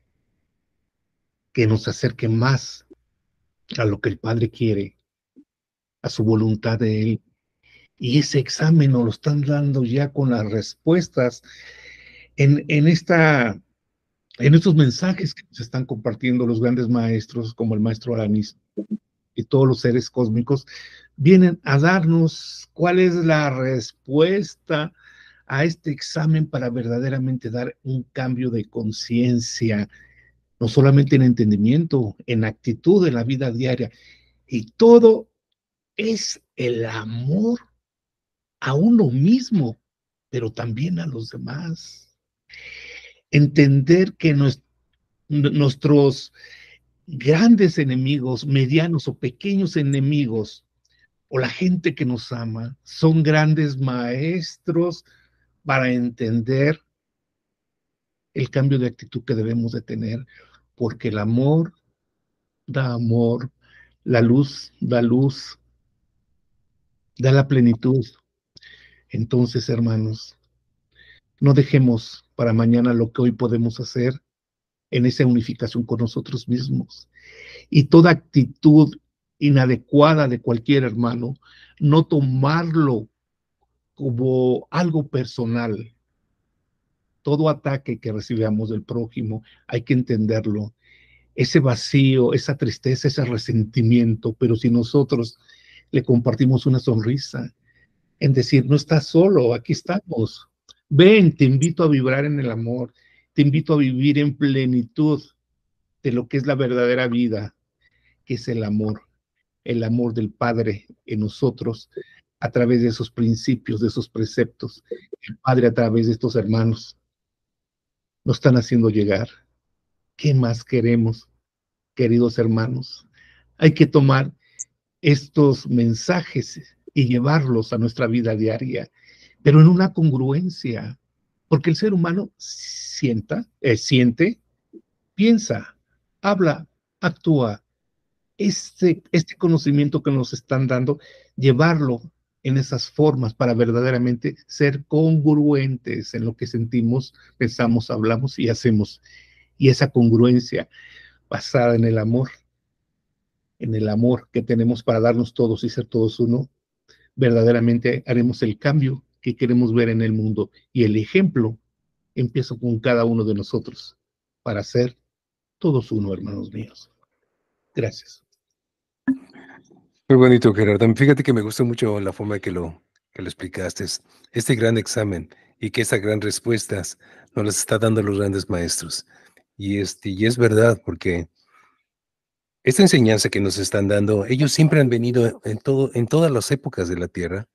que nos acerque más a lo que el Padre quiere, a su voluntad de Él. Y ese examen nos lo están dando ya con las respuestas en estos mensajes que nos están compartiendo los grandes maestros, como el maestro Aramis y todos los seres cósmicos, vienen a darnos cuál es la respuesta a este examen para verdaderamente dar un cambio de conciencia, no solamente en entendimiento, en actitud en la vida diaria. Y todo es el amor a uno mismo, pero también a los demás. Entender que nuestros grandes enemigos, medianos o pequeños enemigos, o la gente que nos ama, son grandes maestros para entender el cambio de actitud que debemos de tener, porque el amor da amor, la luz da luz, da la plenitud. Entonces, hermanos, no dejemos para mañana lo que hoy podemos hacer en esa unificación con nosotros mismos. Y toda actitud inadecuada de cualquier hermano, no tomarlo como algo personal. Todo ataque que recibamos del prójimo hay que entenderlo. Ese vacío, esa tristeza, ese resentimiento, pero si nosotros le compartimos una sonrisa, en decir, no estás solo, aquí estamos. Ven, te invito a vibrar en el amor, te invito a vivir en plenitud de lo que es la verdadera vida, que es el amor del Padre en nosotros, a través de esos principios, de esos preceptos, el Padre a través de estos hermanos, nos están haciendo llegar. ¿Qué más queremos, queridos hermanos? Hay que tomar estos mensajes y llevarlos a nuestra vida diaria, pero en una congruencia, porque el ser humano siente, piensa, habla, actúa. Este conocimiento que nos están dando, llevarlo en esas formas para verdaderamente ser congruentes en lo que sentimos, pensamos, hablamos y hacemos. Y esa congruencia basada en el amor que tenemos para darnos todos y ser todos uno, verdaderamente haremos el cambio que queremos ver en el mundo. Y el ejemplo empieza con cada uno de nosotros para ser todos uno, hermanos míos. Gracias. Muy bonito, Gerardo. Fíjate que me gusta mucho la forma que lo explicaste. Este gran examen y que esas gran respuestas nos las está dando los grandes maestros. Y es verdad, porque esta enseñanza que nos están dando, ellos siempre han venido en todas las épocas de la Tierra,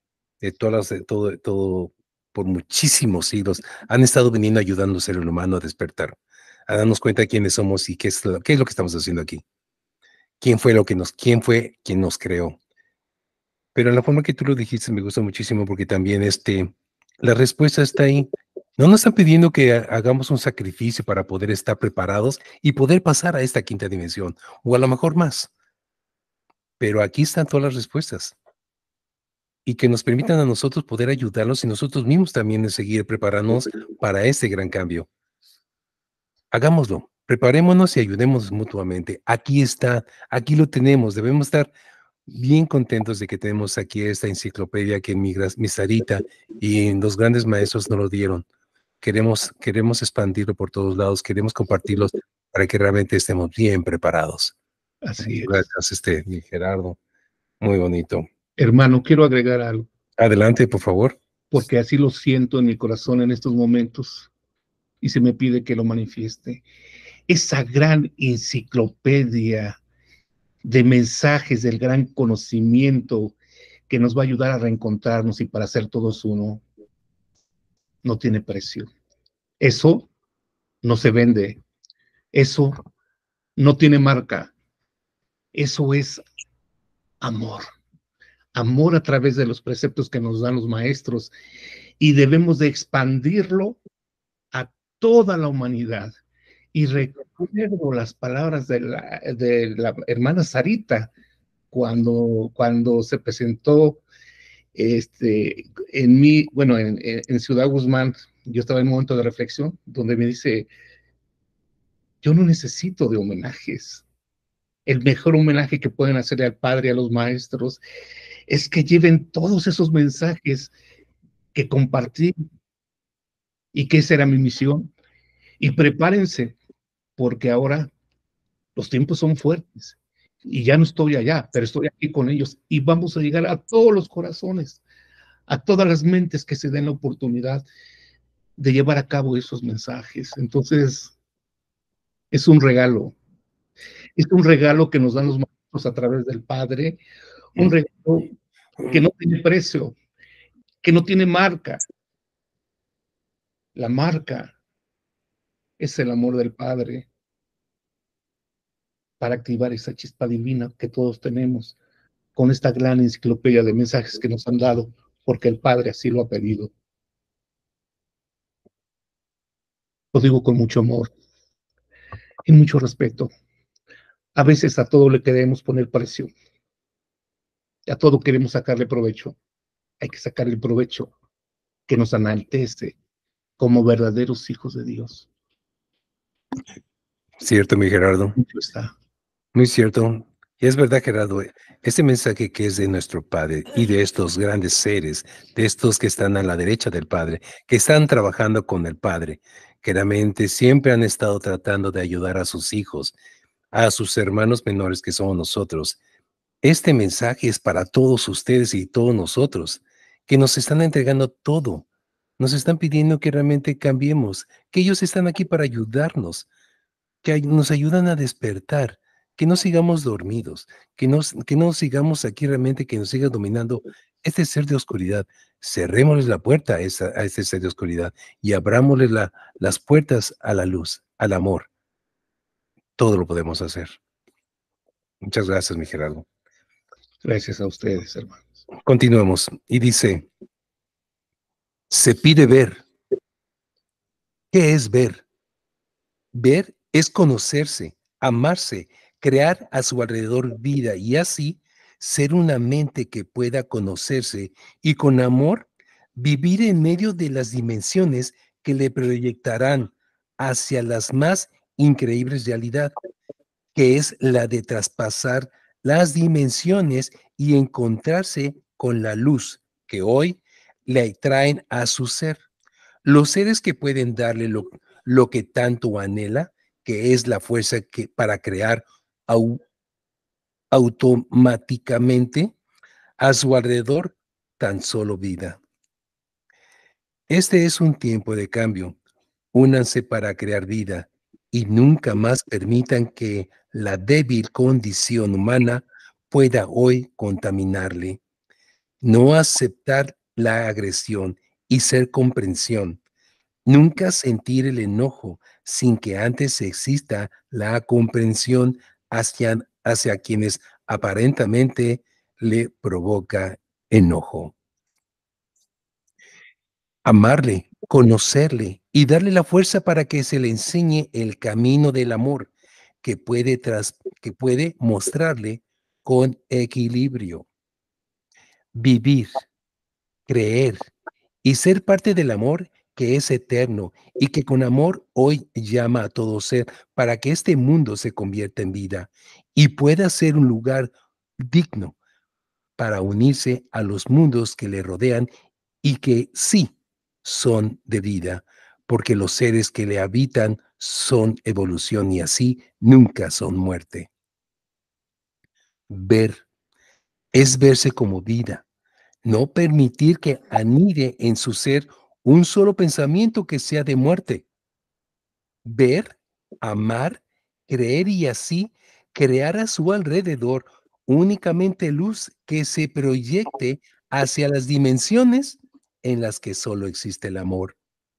todo, por muchísimos siglos, han estado viniendo ayudando al ser humano a despertar, a darnos cuenta de quiénes somos y qué es lo que estamos haciendo aquí. Quién fue quien nos creó. Pero en la forma que tú lo dijiste me gusta muchísimo porque también la respuesta está ahí. No nos están pidiendo que hagamos un sacrificio para poder estar preparados y poder pasar a esta quinta dimensión, o a lo mejor más. Pero aquí están todas las respuestas. Y que nos permitan a nosotros poder ayudarlos y nosotros mismos también de seguir preparándonos para este gran cambio. Hagámoslo, preparémonos y ayudémonos mutuamente. Aquí está, aquí lo tenemos, debemos estar bien contentos de que tenemos aquí esta enciclopedia que mi Sarita y los grandes maestros nos lo dieron. Queremos expandirlo por todos lados, queremos compartirlos para que realmente estemos bien preparados. Así es. Gracias, mi Gerardo. Muy bonito. Hermano, quiero agregar algo. Adelante, por favor. Porque así lo siento en mi corazón en estos momentos y se me pide que lo manifieste. Esa gran enciclopedia de mensajes del gran conocimiento que nos va a ayudar a reencontrarnos y para ser todos uno, no tiene precio. Eso no se vende, eso no tiene marca, eso es amor. Amor a través de los preceptos que nos dan los maestros y debemos de expandirlo a toda la humanidad. Y recuerdo las palabras de la hermana Sarita cuando se presentó en Ciudad Guzmán. Yo estaba en un momento de reflexión donde me dice, yo no necesito de homenajes. El mejor homenaje que pueden hacerle al Padre y a los maestros es que lleven todos esos mensajes que compartí y que esa era mi misión. Y prepárense, porque ahora los tiempos son fuertes y ya no estoy allá, pero estoy aquí con ellos y vamos a llegar a todos los corazones, a todas las mentes que se den la oportunidad de llevar a cabo esos mensajes. Entonces, es un regalo que nos dan los maestros a través del Padre, un regalo que no tiene precio, que no tiene marca. La marca es el amor del Padre para activar esa chispa divina que todos tenemos con esta gran enciclopedia de mensajes que nos han dado, porque el Padre así lo ha pedido. Lo digo con mucho amor y mucho respeto. A veces a todo le queremos poner precio, a todo queremos sacarle provecho. Hay que sacar el provecho que nos enaltece como verdaderos hijos de Dios. Cierto, mi Gerardo. Mucho está. Muy cierto. Y es verdad, Gerardo, este mensaje que es de nuestro Padre y de estos grandes seres, de estos que están a la derecha del Padre, que están trabajando con el Padre, que realmente siempre han estado tratando de ayudar a sus hijos, a sus hermanos menores que somos nosotros. Este mensaje es para todos ustedes y todos nosotros, que nos están entregando todo. Nos están pidiendo que realmente cambiemos, que ellos están aquí para ayudarnos, nos ayudan a despertar, que no sigamos dormidos, que no sigamos aquí realmente, que nos siga dominando este ser de oscuridad. Cerrémosles la puerta a este ser de oscuridad y abrámosle las puertas a la luz, al amor. Todo lo podemos hacer. Muchas gracias, mi Gerardo. Gracias a ustedes, hermanos. Continuemos. Y dice, se pide ver. ¿Qué es ver? Ver es conocerse, amarse, crear a su alrededor vida y así ser una mente que pueda conocerse y con amor vivir en medio de las dimensiones que le proyectarán hacia las más increíbles realidad, que es la de traspasar las dimensiones y encontrarse con la luz que hoy le traen a su ser. Los seres que pueden darle lo que tanto anhela, que es la fuerza para crear au- automáticamente a su alrededor tan solo vida. Este es un tiempo de cambio. Únanse para crear vida y nunca más permitan que la débil condición humana pueda hoy contaminarle. No aceptar la agresión y ser comprensión. Nunca sentir el enojo sin que antes exista la comprensión hacia quienes aparentemente le provoca enojo. Amarle, conocerle y darle la fuerza para que se le enseñe el camino del amor que puede mostrarle con equilibrio. Vivir, creer y ser parte del amor que es eterno y que con amor hoy llama a todo ser para que este mundo se convierta en vida y pueda ser un lugar digno para unirse a los mundos que le rodean y que sí son de vida, porque los seres que le habitan son evolución y así nunca son muerte. Ver es verse como vida, no permitir que anide en su ser un solo pensamiento que sea de muerte. Ver, amar, creer y así crear a su alrededor únicamente luz que se proyecte hacia las dimensiones en las que solo existe el amor.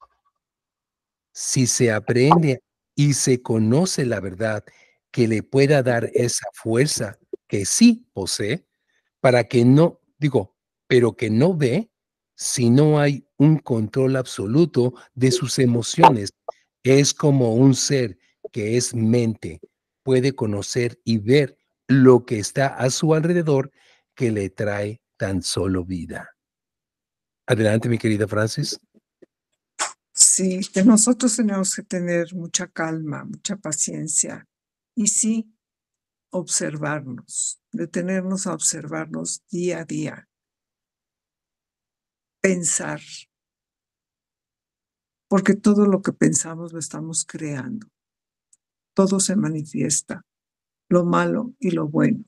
Si se aprende y se conoce la verdad que le pueda dar esa fuerza que sí posee, para que no, digo, pero que no ve si no hay un control absoluto de sus emociones. Es como un ser que es mente, puede conocer y ver lo que está a su alrededor que le trae tan solo vida. Adelante, mi querida Francis. Sí, que nosotros tenemos que tener mucha calma, mucha paciencia y sí, observarnos, detenernos a observarnos día a día, pensar, porque todo lo que pensamos lo estamos creando, todo se manifiesta, lo malo y lo bueno.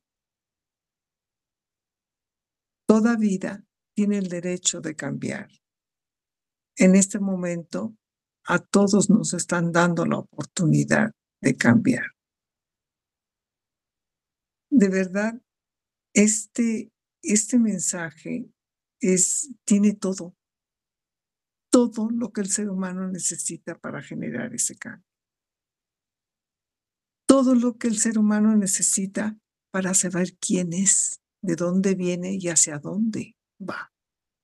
Toda vida tiene el derecho de cambiar. En este momento, a todos nos están dando la oportunidad de cambiar. De verdad, este mensaje tiene todo lo que el ser humano necesita para generar ese cambio. Todo lo que el ser humano necesita para saber quién es, de dónde viene y hacia dónde va.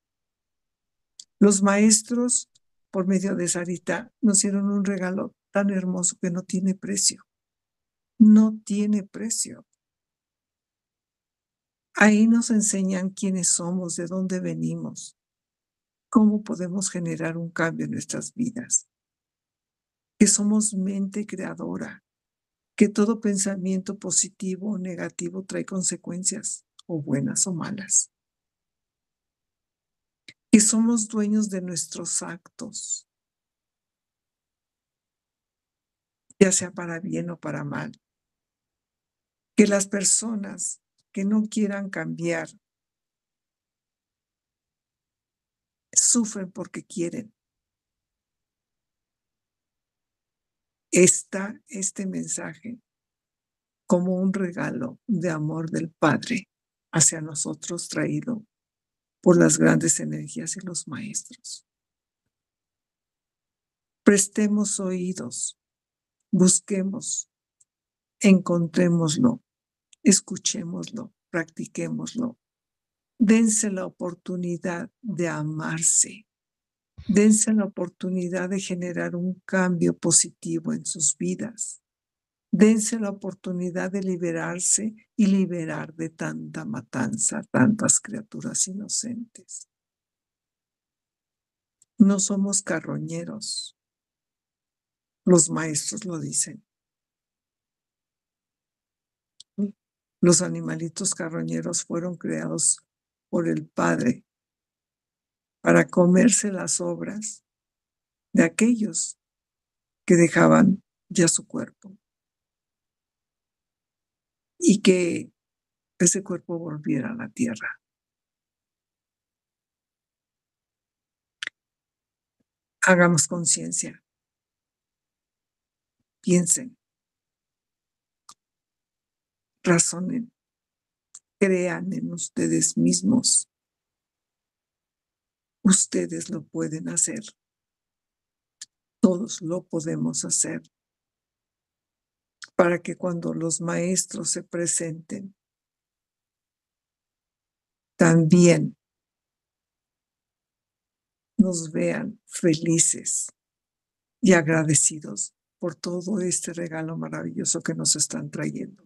Los maestros, por medio de Sarita, nos dieron un regalo tan hermoso que no tiene precio. No tiene precio. Ahí nos enseñan quiénes somos, de dónde venimos, cómo podemos generar un cambio en nuestras vidas, que somos mente creadora, que todo pensamiento positivo o negativo trae consecuencias, o buenas o malas, que somos dueños de nuestros actos, ya sea para bien o para mal, que las personas que no quieran cambiar sufren porque quieren. Está este mensaje como un regalo de amor del Padre hacia nosotros, traído por las grandes energías y los maestros. Prestemos oídos, busquemos, encontrémoslo, escuchémoslo, practiquémoslo. Dense la oportunidad de amarse. Dense la oportunidad de generar un cambio positivo en sus vidas. Dense la oportunidad de liberarse y liberar de tanta matanza, tantas criaturas inocentes. No somos carroñeros. Los maestros lo dicen. Los animalitos carroñeros fueron creados por el Padre para comerse las obras de aquellos que dejaban ya su cuerpo y que ese cuerpo volviera a la tierra. Hagamos conciencia. Piensen. Razonen. Crean en ustedes mismos. Ustedes lo pueden hacer. Todos lo podemos hacer. Para que cuando los maestros se presenten, también nos vean felices y agradecidos por todo este regalo maravilloso que nos están trayendo.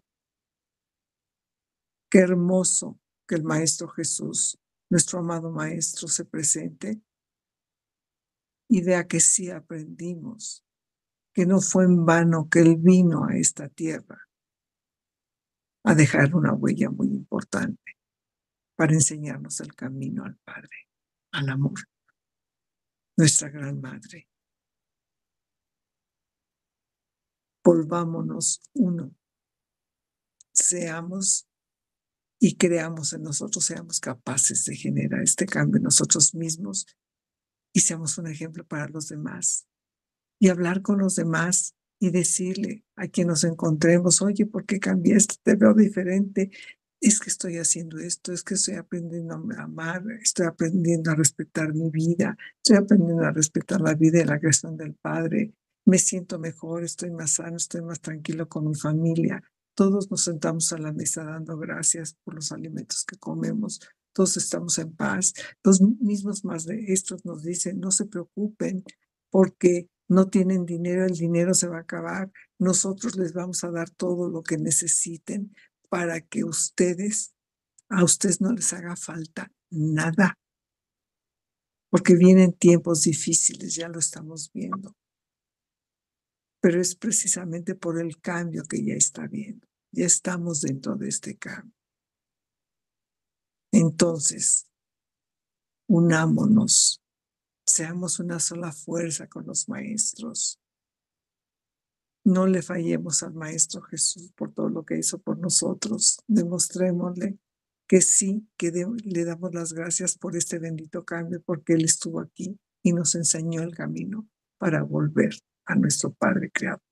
Qué hermoso que el Maestro Jesús, nuestro amado Maestro, se presente y vea que sí aprendimos, que no fue en vano que Él vino a esta tierra a dejar una huella muy importante para enseñarnos el camino al Padre, al amor, nuestra gran Madre. Volvámonos uno, seamos y creamos en nosotros, seamos capaces de generar este cambio en nosotros mismos y seamos un ejemplo para los demás. Y hablar con los demás y decirle a quien nos encontremos, oye, ¿por qué cambiaste? Te veo diferente. Es que estoy haciendo esto, es que estoy aprendiendo a amar, estoy aprendiendo a respetar mi vida, estoy aprendiendo a respetar la vida y la creación del Padre. Me siento mejor, estoy más sano, estoy más tranquilo con mi familia. Todos nos sentamos a la mesa dando gracias por los alimentos que comemos. Todos estamos en paz. Los mismos maestros nos dicen, no se preocupen porque no tienen dinero, el dinero se va a acabar. Nosotros les vamos a dar todo lo que necesiten para que a ustedes no les haga falta nada. Porque vienen tiempos difíciles, ya lo estamos viendo. Pero es precisamente por el cambio que ya está viendo. Ya estamos dentro de este cambio. Entonces, unámonos, seamos una sola fuerza con los maestros. No le fallemos al Maestro Jesús por todo lo que hizo por nosotros. Demostrémosle que sí, que le damos las gracias por este bendito cambio, porque Él estuvo aquí y nos enseñó el camino para volver a nuestro Padre Creador.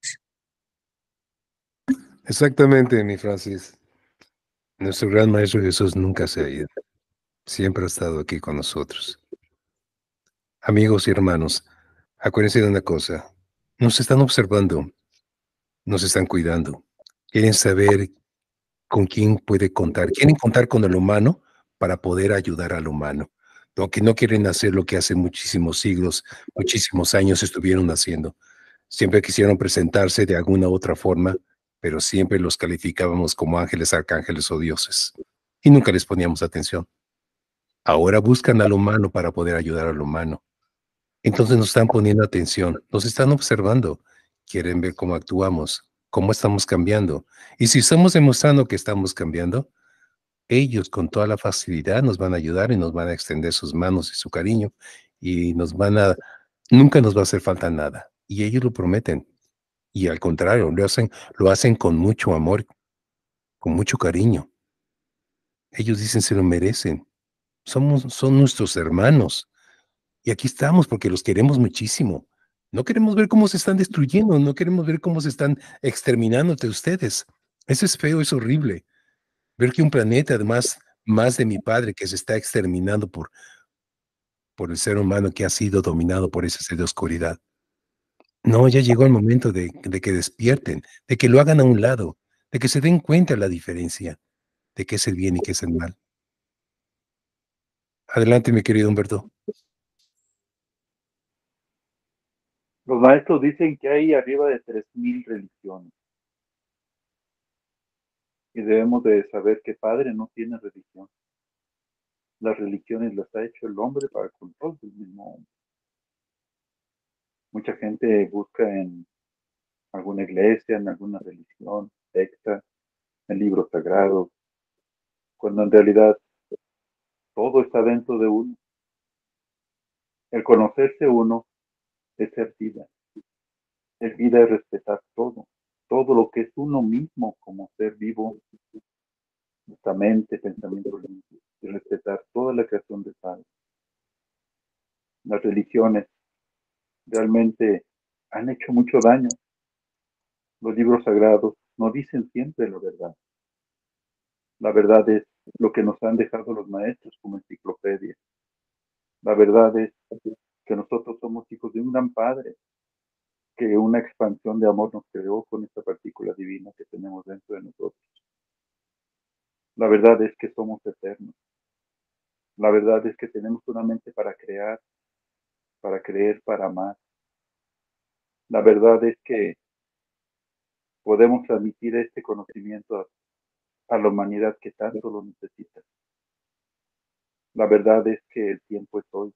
Exactamente, mi Francis. Nuestro gran Maestro Jesús nunca se ha ido. Siempre ha estado aquí con nosotros. Amigos y hermanos, acuérdense de una cosa. Nos están observando, nos están cuidando. Quieren saber con quién puede contar. Quieren contar con el humano para poder ayudar al humano. Aunque no quieren hacer lo que hace muchísimos siglos, muchísimos años estuvieron haciendo. Siempre quisieron presentarse de alguna otra forma, pero siempre los calificábamos como ángeles, arcángeles o dioses. Y nunca les poníamos atención. Ahora buscan al humano para poder ayudar al humano. Entonces nos están poniendo atención, nos están observando, quieren ver cómo actuamos. cómo estamos cambiando. Y si estamos demostrando que estamos cambiando, ellos con toda la facilidad nos van a ayudar y nos van a extender sus manos y su cariño y nunca nos va a hacer falta nada. Y ellos lo prometen. Y al contrario, lo hacen con mucho amor, con mucho cariño. Ellos dicen se lo merecen. Son nuestros hermanos. Y aquí estamos porque los queremos muchísimo. No queremos ver cómo se están destruyendo, no queremos ver cómo se están exterminando entre ustedes. Eso es feo, es horrible. Ver que un planeta, además, más de mi padre, que se está exterminando por el ser humano que ha sido dominado por ese ser de oscuridad. No, ya llegó el momento de que despierten, de que lo hagan a un lado, de que se den cuenta la diferencia de qué es el bien y qué es el mal. Adelante, mi querido Humberto. Los maestros dicen que hay arriba de 3,000 religiones. Y debemos de saber que Padre no tiene religión. Las religiones las ha hecho el hombre para el control del mismo hombre. Mucha gente busca en alguna iglesia, en alguna religión, secta, en libros sagrados, cuando en realidad todo está dentro de uno. El conocerse uno es ser vida. Ser vida es respetar todo lo que es uno mismo como ser vivo, nuestra mente, pensamiento limpio, y respetar toda la creación de Padre. Las religiones realmente han hecho mucho daño. Los libros sagrados no dicen siempre la verdad. La verdad es lo que nos han dejado los maestros como enciclopedia. La verdad es que nosotros somos hijos de un gran Padre, que una expansión de amor nos creó con esta partícula divina que tenemos dentro de nosotros. La verdad es que somos eternos. La verdad es que tenemos una mente para crear, para creer, para amar. La verdad es que podemos transmitir este conocimiento a la humanidad que tanto lo necesita. La verdad es que el tiempo es hoy.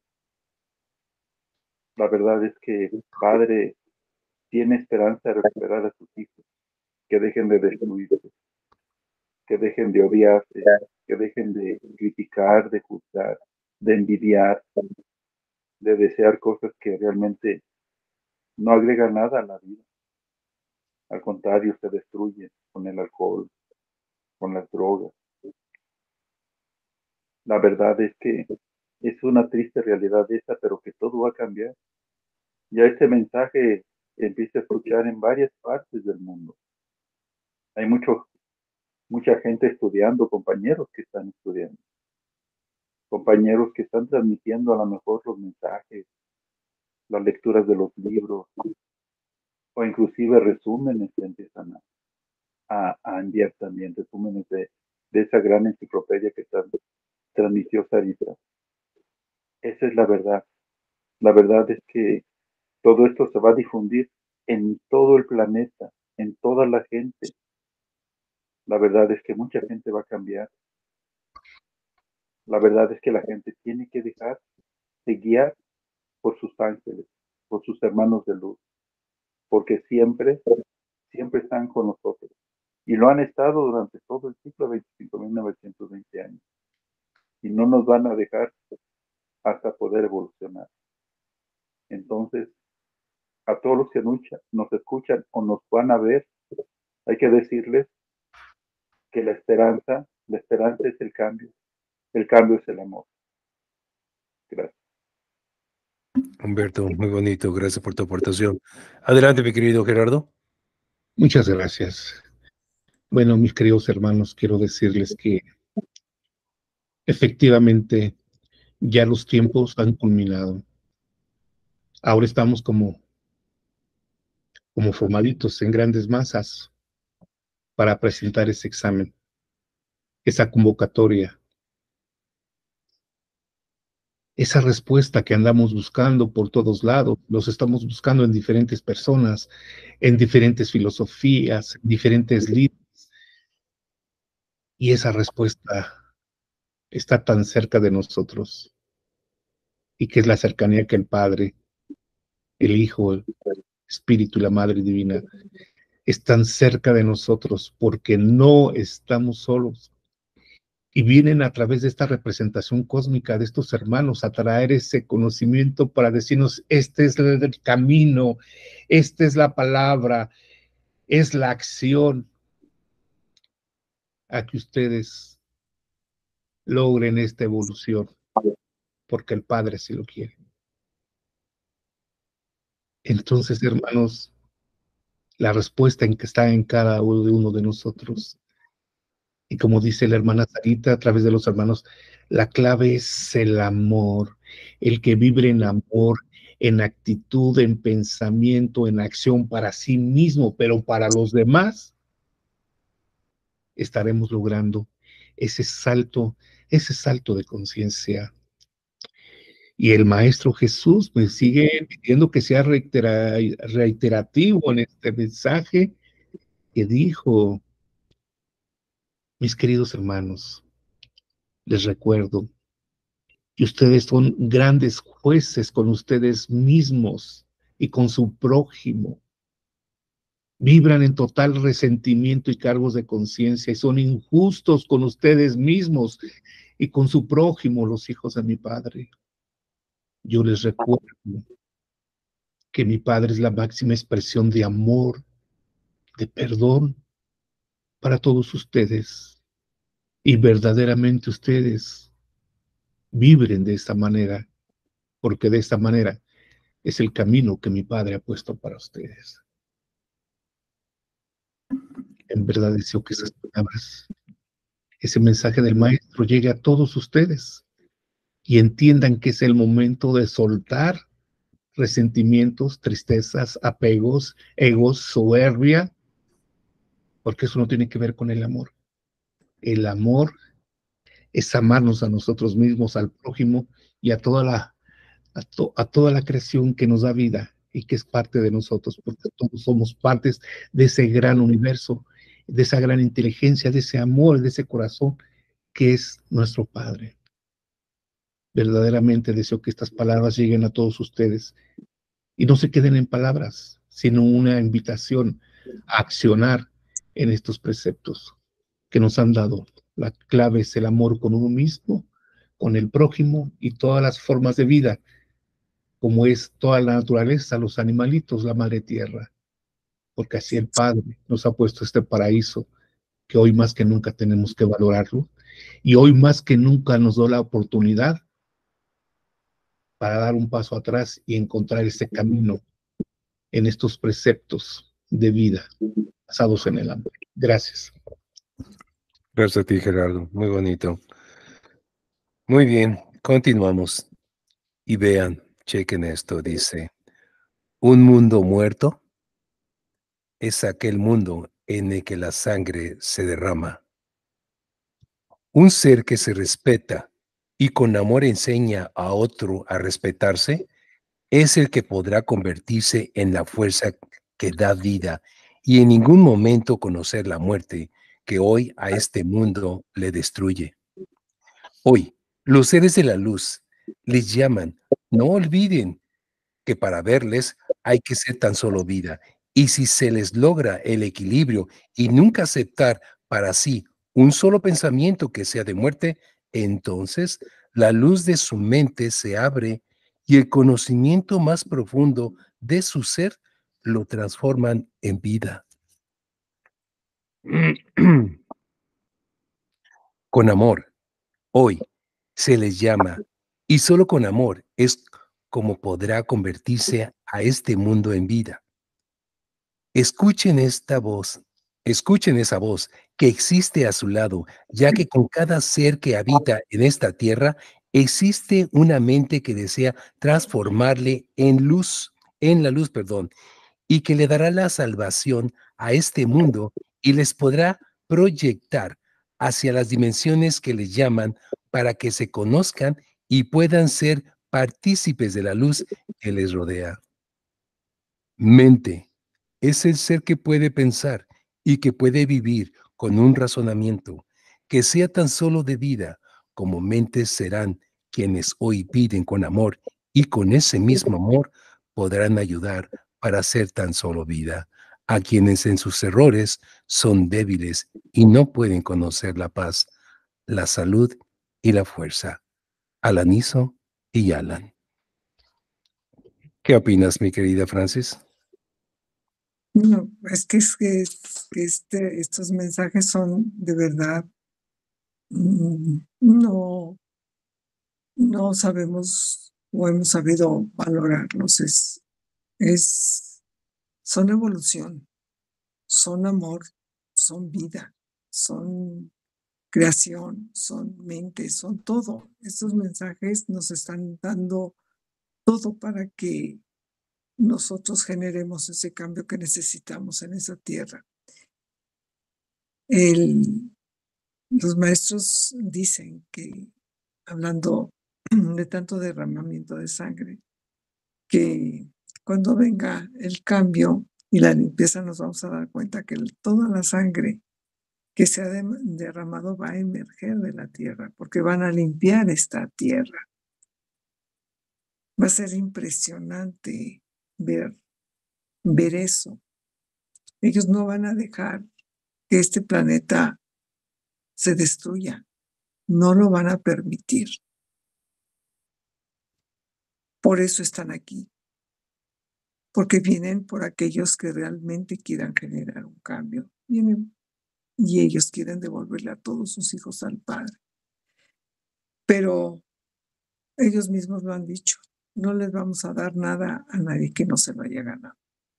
La verdad es que el Padre tiene esperanza de recuperar a sus hijos, que dejen de destruirse, que dejen de odiarse, que dejen de criticar, de juzgar, de envidiar, de desear cosas que realmente no agregan nada a la vida. Al contrario, se destruye con el alcohol, con las drogas. La verdad es que es una triste realidad esta, pero que todo va a cambiar. Ya este mensaje empieza a escuchar en varias partes del mundo. Hay mucha gente estudiando, compañeros que están estudiando, compañeros que están transmitiendo a lo mejor los mensajes, las lecturas de los libros, o inclusive resúmenes que empiezan a enviar también, resúmenes de esa gran enciclopedia que transmitió Sarita. Esa es la verdad. La verdad es que todo esto se va a difundir en todo el planeta, en toda la gente. La verdad es que mucha gente va a cambiar. La verdad es que la gente tiene que dejar de guiar por sus ángeles, por sus hermanos de luz, porque siempre están con nosotros. Y lo han estado durante todo el ciclo, 25.920 años. Y no nos van a dejar hasta poder evolucionar. Entonces, a todos los que nos escuchan o nos van a ver, hay que decirles que la esperanza es el cambio es el amor. Gracias. Humberto, muy bonito, gracias por tu aportación. Adelante, mi querido Gerardo. Muchas gracias. Bueno, mis queridos hermanos, quiero decirles que efectivamente ya los tiempos han culminado. Ahora estamos como formaditos en grandes masas para presentar ese examen, esa convocatoria, esa respuesta que andamos buscando por todos lados. Los estamos buscando en diferentes personas, en diferentes filosofías, en diferentes libros. Y esa respuesta está tan cerca de nosotros, y que es la cercanía que el Padre, el Hijo, el Espíritu y la Madre Divina están cerca de nosotros porque no estamos solos. Y vienen a través de esta representación cósmica de estos hermanos a traer ese conocimiento para decirnos, este es el camino, esta es la palabra, es la acción a que ustedes logren esta evolución, porque el Padre sí lo quiere. Entonces, hermanos, la respuesta en que está en cada uno de nosotros. Y como dice la hermana Sarita, a través de los hermanos, la clave es el amor, el que vibre en amor, en actitud, en pensamiento, en acción para sí mismo, pero para los demás, estaremos logrando ese salto de conciencia. Y el Maestro Jesús me sigue pidiendo que sea reiterativo en este mensaje que dijo, mis queridos hermanos, les recuerdo que ustedes son grandes jueces con ustedes mismos y con su prójimo. Vibran en total resentimiento y cargos de conciencia y son injustos con ustedes mismos y con su prójimo, los hijos de mi Padre. Yo les recuerdo que mi Padre es la máxima expresión de amor, de perdón para todos ustedes. Y verdaderamente ustedes vibren de esta manera, porque de esta manera es el camino que mi Padre ha puesto para ustedes. En verdad deseo que esas palabras, ese mensaje del Maestro llegue a todos ustedes y entiendan que es el momento de soltar resentimientos, tristezas, apegos, egos, soberbia, porque eso no tiene que ver con el amor. El amor es amarnos a nosotros mismos, al prójimo y a toda la creación que nos da vida y que es parte de nosotros, porque todos somos partes de ese gran universo, de esa gran inteligencia, de ese amor, de ese corazón que es nuestro Padre. Verdaderamente deseo que estas palabras lleguen a todos ustedes y no se queden en palabras, sino una invitación a accionar en estos preceptos que nos han dado. La clave es el amor con uno mismo, con el prójimo y todas las formas de vida, como es toda la naturaleza, los animalitos, la madre tierra, porque así el Padre nos ha puesto este paraíso que hoy más que nunca tenemos que valorarlo y hoy más que nunca nos da la oportunidad para dar un paso atrás y encontrar ese camino en estos preceptos de vida basados en el amor. Gracias. Gracias a ti, Gerardo. Muy bonito. Muy bien, continuamos. Y vean, chequen esto, dice, un mundo muerto es aquel mundo en el que la sangre se derrama. Un ser que se respeta y con amor enseña a otro a respetarse, es el que podrá convertirse en la fuerza que da vida y en ningún momento conocer la muerte que hoy a este mundo le destruye. Hoy, los seres de la luz les llaman, no olviden que para verles hay que ser tan solo vida. Y si se les logra el equilibrio y nunca aceptar para sí un solo pensamiento que sea de muerte, entonces la luz de su mente se abre y el conocimiento más profundo de su ser lo transforman en vida. Con amor, hoy se les llama, y solo con amor es como podrá convertirse a este mundo en vida. Escuchen esta voz, escuchen esa voz que existe a su lado, ya que con cada ser que habita en esta tierra existe una mente que desea transformarle en la luz, perdón, y que le dará la salvación a este mundo y les podrá proyectar hacia las dimensiones que les llaman para que se conozcan y puedan ser partícipes de la luz que les rodea. Mente es el ser que puede pensar y que puede vivir con un razonamiento que sea tan solo de vida como mentes serán quienes hoy piden con amor y con ese mismo amor podrán ayudar para ser tan solo vida. a quienes en sus errores son débiles y no pueden conocer la paz, la salud y la fuerza. Alaniso y Alan. ¿Qué opinas, mi querida Francis? No, es que estos mensajes son de verdad, no sabemos o hemos sabido valorarlos. Son evolución, son amor, son vida, son creación, son mente, son todo. Estos mensajes nos están dando todo para que nosotros generemos ese cambio que necesitamos en esa tierra. Los maestros dicen que, hablando de tanto derramamiento de sangre, que cuando venga el cambio y la limpieza nos vamos a dar cuenta que toda la sangre que se ha derramado va a emerger de la tierra, porque van a limpiar esta tierra. Va a ser impresionante ver eso. Ellos no van a dejar que este planeta se destruya. No lo van a permitir. Por eso están aquí. Porque vienen por aquellos que realmente quieran generar un cambio. Vienen y ellos quieren devolverle a todos sus hijos al Padre. Pero ellos mismos lo han dicho. No les vamos a dar nada a nadie que no se lo haya ganado.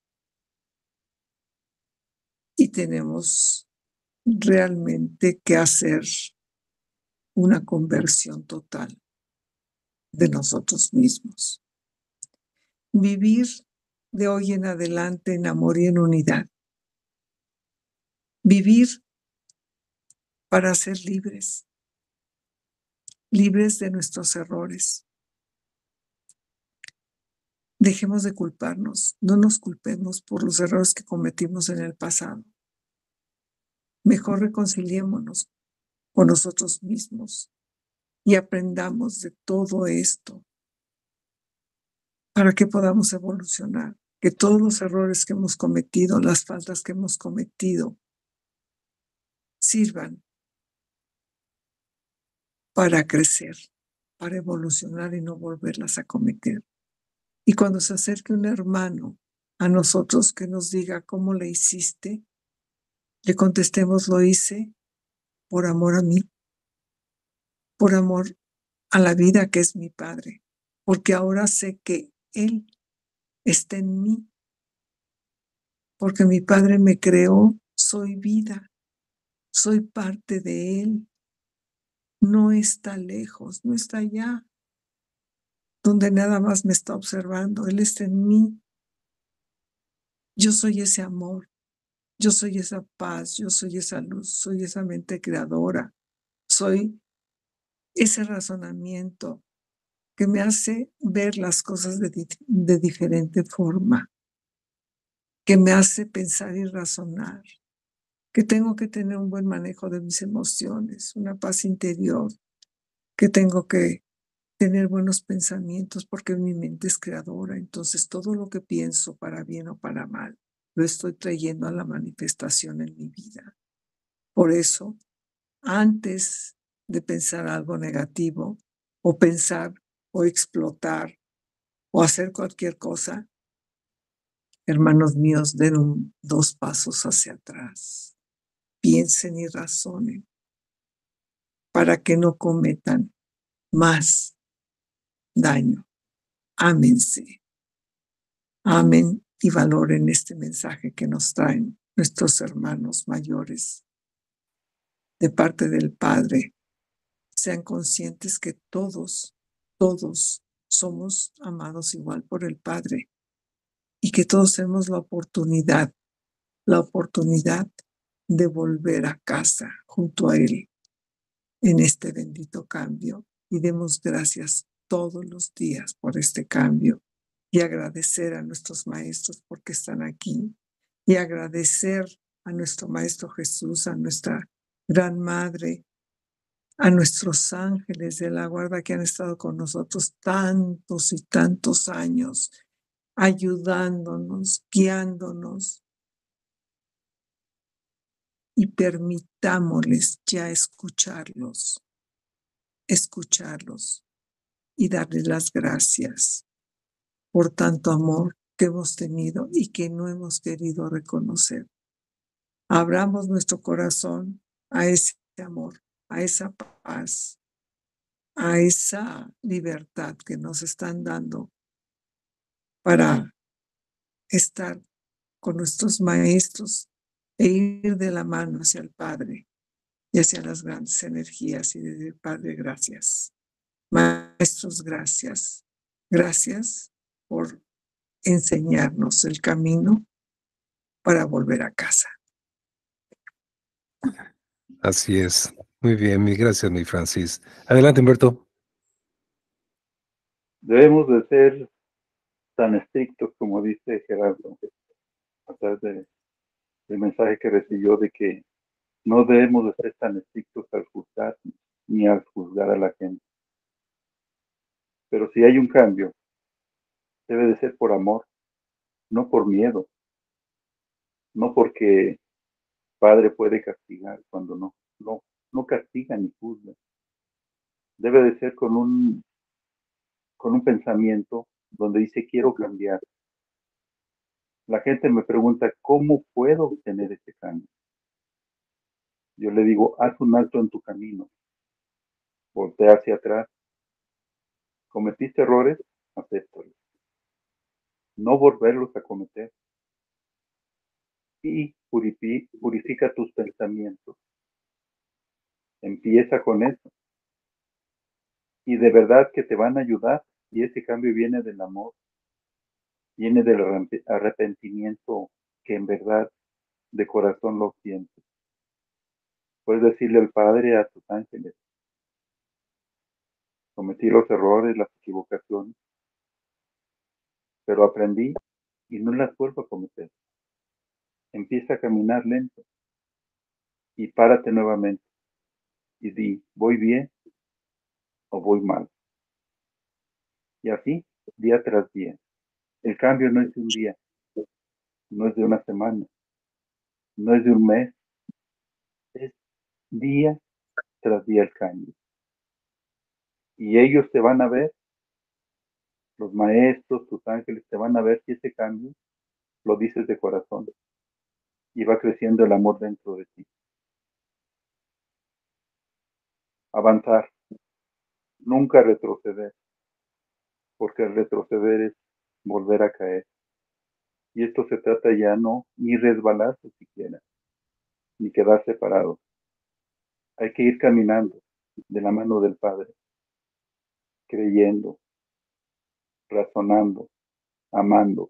Y tenemos realmente que hacer una conversión total de nosotros mismos. Vivir de hoy en adelante en amor y en unidad. Vivir para ser libres. Libres de nuestros errores. Dejemos de culparnos. No nos culpemos por los errores que cometimos en el pasado. Mejor reconciliémonos con nosotros mismos y aprendamos de todo esto para que podamos evolucionar, que todos los errores que hemos cometido, las faltas que hemos cometido, sirvan para crecer, para evolucionar y no volverlas a cometer. Y cuando se acerque un hermano a nosotros que nos diga cómo le hiciste, le contestemos: lo hice por amor a mí, por amor a la vida que es mi Padre, porque ahora sé que Él está en mí, porque mi Padre me creó, soy vida, soy parte de Él, no está lejos, no está allá, donde nada más me está observando, Él está en mí. Yo soy ese amor, yo soy esa paz, yo soy esa luz, soy esa mente creadora, soy ese razonamiento que me hace ver las cosas de diferente forma, que me hace pensar y razonar, que tengo que tener un buen manejo de mis emociones, una paz interior, que tengo que tener buenos pensamientos porque mi mente es creadora. Entonces todo lo que pienso, para bien o para mal, lo estoy trayendo a la manifestación en mi vida. Por eso, antes de pensar algo negativo o pensar o explotar o hacer cualquier cosa, hermanos míos, den 2 pasos hacia atrás. Piensen y razonen para que no cometan más daño. Ámense. Amen y valoren este mensaje que nos traen nuestros hermanos mayores de parte del Padre. Sean conscientes que todos somos amados igual por el Padre y que todos tenemos la oportunidad de volver a casa junto a Él en este bendito cambio, y demos gracias todos los días por este cambio y agradecer a nuestros maestros porque están aquí, y agradecer a nuestro Maestro Jesús, a nuestra Gran Madre, a nuestros ángeles de la guarda que han estado con nosotros tantos y tantos años, ayudándonos, guiándonos, y permitámosles ya escucharlos y darles las gracias por tanto amor que hemos tenido y que no hemos querido reconocer. Abramos nuestro corazón a ese amor, a esa paz, a esa libertad que nos están dando para estar con nuestros maestros e ir de la mano hacia el Padre y hacia las grandes energías y decir, Padre, gracias. Maestros, gracias. Gracias por enseñarnos el camino para volver a casa. Así es. Muy bien, mil gracias, mi Francis. Adelante, Humberto. Debemos de ser tan estrictos como dice Gerardo, a través del mensaje que recibió de que no debemos de ser tan estrictos al juzgar ni al juzgar a la gente. Pero si hay un cambio, debe de ser por amor, no por miedo, no porque Padre puede castigar cuando no castiga ni juzga. Debe de ser con un pensamiento donde dice quiero cambiar. La gente me pregunta, ¿cómo puedo obtener ese cambio? Yo le digo, haz un alto en tu camino, voltea hacia atrás. ¿Cometiste errores? Acéptalos. No volverlos a cometer. Y purifica tus pensamientos. Empieza con eso. Y de verdad que te van a ayudar. Y ese cambio viene del amor, viene del arrepentimiento que en verdad de corazón lo sientes. Puedes decirle al Padre, a tus ángeles, cometí los errores, las equivocaciones, pero aprendí y no las vuelvo a cometer. Empieza a caminar lento y párate nuevamente y di, ¿voy bien o voy mal? Y así, día tras día. El cambio no es de un día, no es de una semana, no es de un mes, es día tras día el cambio. Y ellos te van a ver, los maestros, tus ángeles te van a ver si ese cambio lo dices de corazón y va creciendo el amor dentro de ti. Avanzar, nunca retroceder, porque el retroceder es volver a caer. Y esto se trata ya no ni resbalarse siquiera, ni quedar separado. Hay que ir caminando de la mano del Padre, creyendo, razonando, amando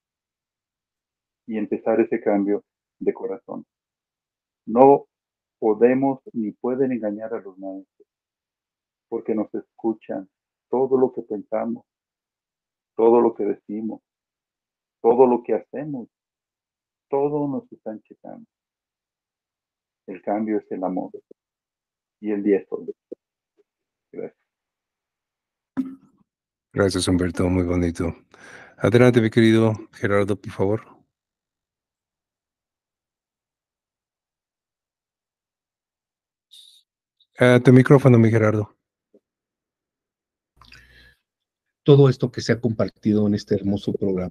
y empezar ese cambio de corazón. No podemos ni pueden engañar a los maestros, porque nos escuchan todo lo que pensamos, todo lo que decimos, todo lo que hacemos, todo nos están checando. El cambio es el amor y el día es todo. Gracias. Gracias, Humberto. Muy bonito. Adelante, mi querido Gerardo, por favor. Tu micrófono, mi Gerardo. Todo esto que se ha compartido en este hermoso programa.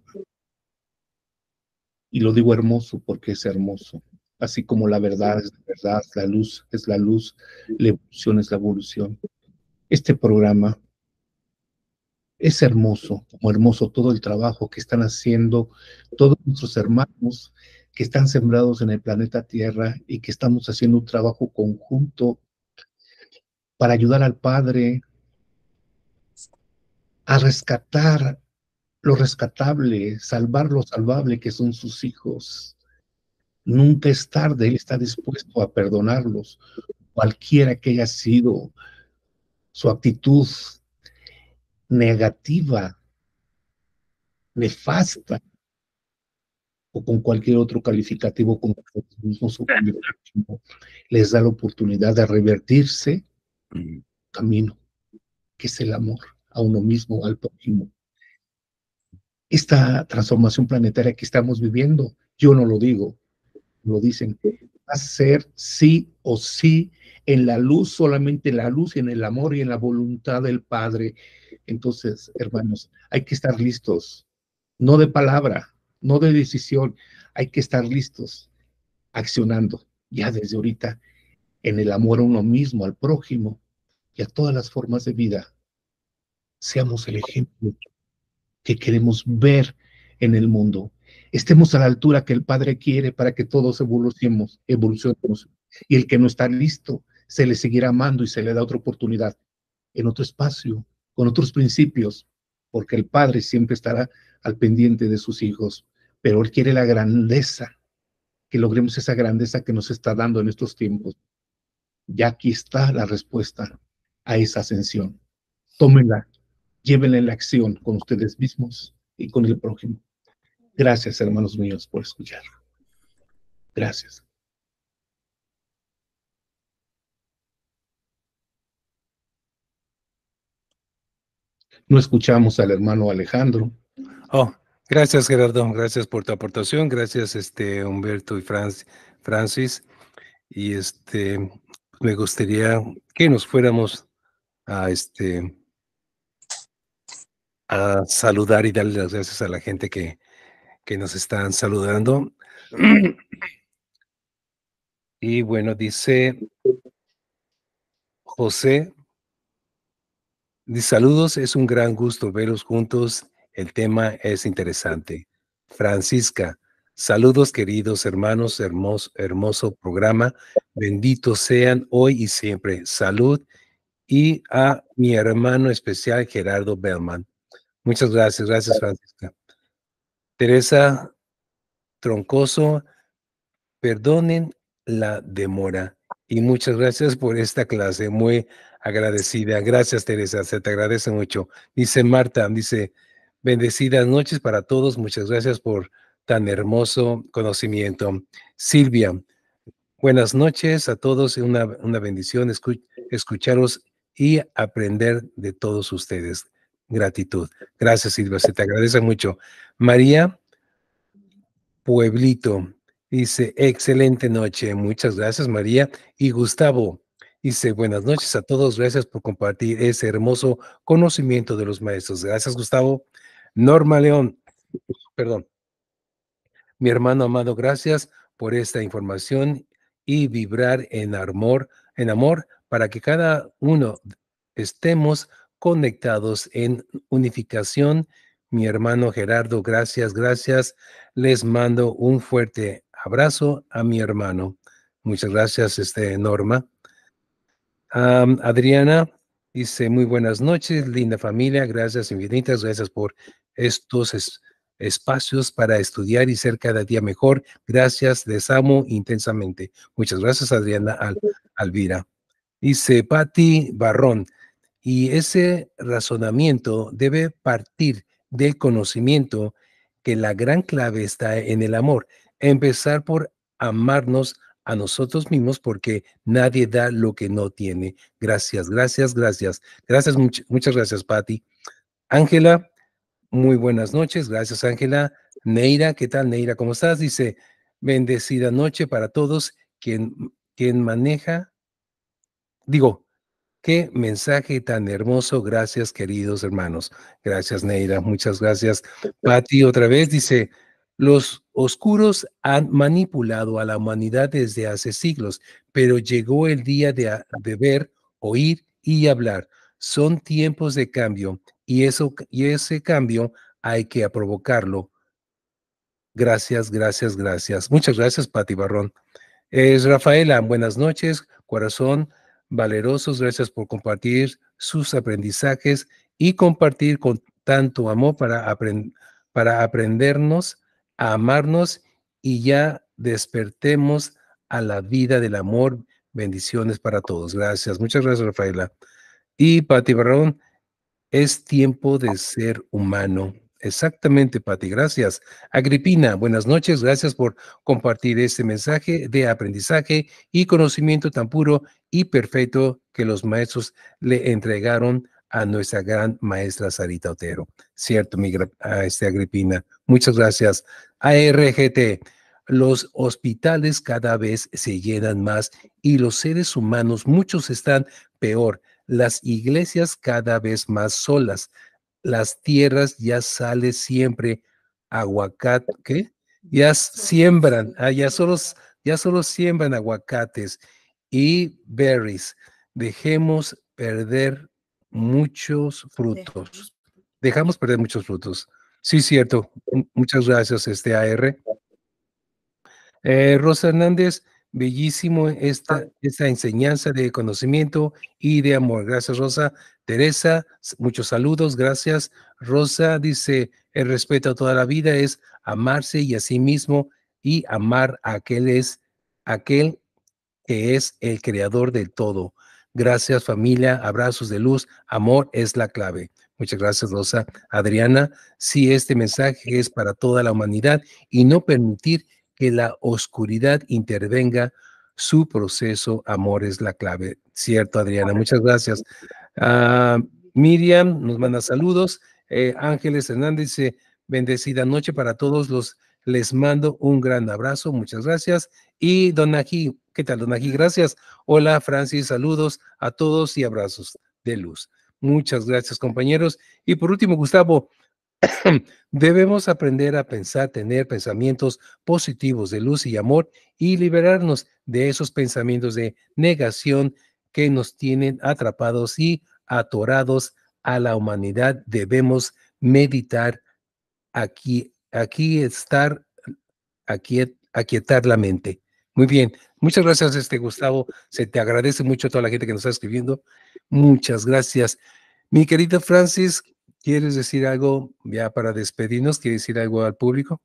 Y lo digo hermoso porque es hermoso. Así como la verdad es la verdad, la luz es la luz, la evolución es la evolución. Este programa es hermoso, como hermoso todo el trabajo que están haciendo todos nuestros hermanos que están sembrados en el planeta Tierra y que estamos haciendo un trabajo conjunto para ayudar al Padre a rescatar lo rescatable, salvar lo salvable que son sus hijos. Nunca es tarde, Él está dispuesto a perdonarlos, cualquiera que haya sido su actitud negativa, nefasta, o con cualquier otro calificativo como mismos les da la oportunidad de revertirse camino, que es el amor a uno mismo, al prójimo. Esta transformación planetaria que estamos viviendo, yo no lo digo, lo dicen a ser sí o sí en la luz, solamente en la luz, en el amor y en la voluntad del Padre. Entonces, hermanos, hay que estar listos, no de palabra, no de decisión, hay que estar listos, accionando ya desde ahorita en el amor a uno mismo, al prójimo y a todas las formas de vida. Seamos el ejemplo que queremos ver en el mundo. Estemos a la altura que el Padre quiere para que todos evolucionemos. Y el que no está listo, se le seguirá amando y se le da otra oportunidad en otro espacio, con otros principios, porque el Padre siempre estará al pendiente de sus hijos, pero Él quiere la grandeza, que logremos esa grandeza que nos está dando en estos tiempos. Ya aquí está la respuesta a esa ascensión. Tómenla, llévenla en la acción con ustedes mismos y con el prójimo. Gracias, hermanos míos, por escuchar. Gracias. No escuchamos al hermano Alejandro. Oh, gracias, Gerardo. Gracias por tu aportación. Gracias, Humberto y Francis. Y me gustaría que nos fuéramos a a saludar y darle las gracias a la gente que nos están saludando. Y bueno, dice José, dice, saludos, es un gran gusto verlos juntos. El tema es interesante. Francisca, saludos queridos hermanos, hermoso programa. Benditos sean hoy y siempre. Salud. Y a mi hermano especial Gerardo Bellman. Muchas gracias, Francisca. Teresa Troncoso, perdonen la demora y muchas gracias por esta clase, muy agradecida. Gracias, Teresa, se te agradece mucho. Dice Marta, dice, bendecidas noches para todos, muchas gracias por tan hermoso conocimiento. Silvia, buenas noches a todos, una bendición escucharos y aprender de todos ustedes. Gratitud. Gracias, Silvia, se te agradece mucho. María Pueblito dice, excelente noche. Muchas gracias, María. Y Gustavo dice, buenas noches a todos. Gracias por compartir ese hermoso conocimiento de los maestros. Gracias, Gustavo. Norma León, perdón. Mi hermano amado, gracias por esta información y vibrar en amor, para que cada uno estemos conectados en unificación. Mi hermano Gerardo, gracias. Les mando un fuerte abrazo a mi hermano. Muchas gracias, Norma. Adriana dice, muy buenas noches, linda familia, gracias infinitas, gracias por estos espacios para estudiar y ser cada día mejor. Gracias, les amo intensamente. Muchas gracias, Adriana Alvira. Dice Patti Barrón, y ese razonamiento debe partir del conocimiento que la gran clave está en el amor. Empezar por amarnos a nosotros mismos porque nadie da lo que no tiene. Gracias. Gracias, muchas gracias, Patti. Ángela, muy buenas noches. Gracias, Ángela. Neira, ¿qué tal, Neira? ¿Cómo estás? Dice, bendecida noche para todos. Quien maneja, qué mensaje tan hermoso. Gracias, queridos hermanos. Gracias, Neira. Muchas gracias. Patti, otra vez dice, los oscuros han manipulado a la humanidad desde hace siglos, pero llegó el día de ver, oír y hablar. Son tiempos de cambio y ese cambio hay que provocarlo. Gracias. Muchas gracias, Patti Barrón. Rafaela, buenas noches, corazón valerosos, gracias por compartir sus aprendizajes y compartir con tanto amor para aprendernos a amarnos y ya despertemos a la vida del amor. Bendiciones para todos. Gracias. Muchas gracias, Rafaela. Y Pati Barrón, es tiempo de ser humano. Exactamente, Pati, gracias. Agripina, buenas noches, gracias por compartir este mensaje de aprendizaje y conocimiento tan puro y perfecto que los maestros le entregaron a nuestra gran maestra Sarita Otero. Cierto, Agripina. Muchas gracias. ARGT, Los hospitales cada vez se llenan más y los seres humanos, muchos están peor. Las iglesias cada vez más solas. Las tierras ya sale siempre aguacate, ¿qué? Ya siembran, ya solo siembran aguacates y berries. Dejemos perder muchos frutos. Dejamos perder muchos frutos. Sí, cierto. Muchas gracias, AR. Rosa Hernández, bellísimo esta enseñanza de conocimiento y de amor. Gracias, Rosa. Teresa, muchos saludos, gracias. Rosa dice, el respeto a toda la vida es amarse y a sí mismo y amar a aquel que es el creador del todo. Gracias, familia, abrazos de luz, amor es la clave. Muchas gracias, Rosa. Adriana, sí, este mensaje es para toda la humanidad y no permitir que la oscuridad intervenga. Su proceso, amor es la clave. Cierto, Adriana, muchas gracias. Miriam nos manda saludos. Ángeles Hernández dice, bendecida noche para todos les mando un gran abrazo, muchas gracias. Y Donají, ¿qué tal, Donají? Gracias. Hola, Francis, saludos a todos y abrazos de luz. Muchas gracias, compañeros. Y por último, Gustavo, debemos aprender a pensar, tener pensamientos positivos de luz y amor y liberarnos de esos pensamientos de negación que nos tienen atrapados y atorados a la humanidad. Debemos meditar aquietar la mente. Muy bien, muchas gracias, Gustavo. Se te agradece mucho a toda la gente que nos está escribiendo. Muchas gracias. Mi querido Francis, ¿quieres decir algo ya para despedirnos? ¿Quieres decir algo al público?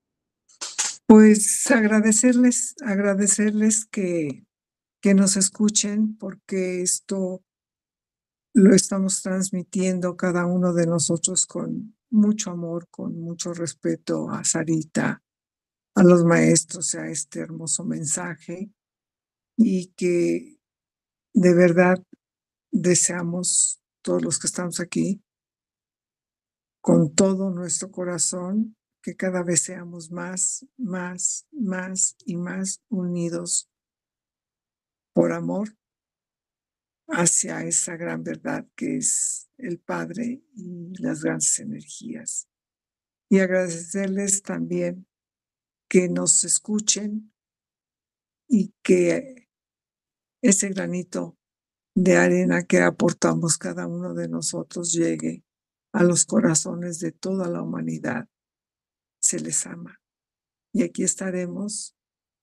Pues agradecerles que nos escuchen, porque esto lo estamos transmitiendo cada uno de nosotros con mucho amor, con mucho respeto a Sarita, a los maestros, a este hermoso mensaje, y que de verdad deseamos, todos los que estamos aquí, con todo nuestro corazón, que cada vez seamos más y más unidos por amor hacia esa gran verdad que es el Padre y las grandes energías. Y agradecerles también que nos escuchen y que ese granito de arena que aportamos cada uno de nosotros llegue a los corazones de toda la humanidad. Se les ama. Y aquí estaremos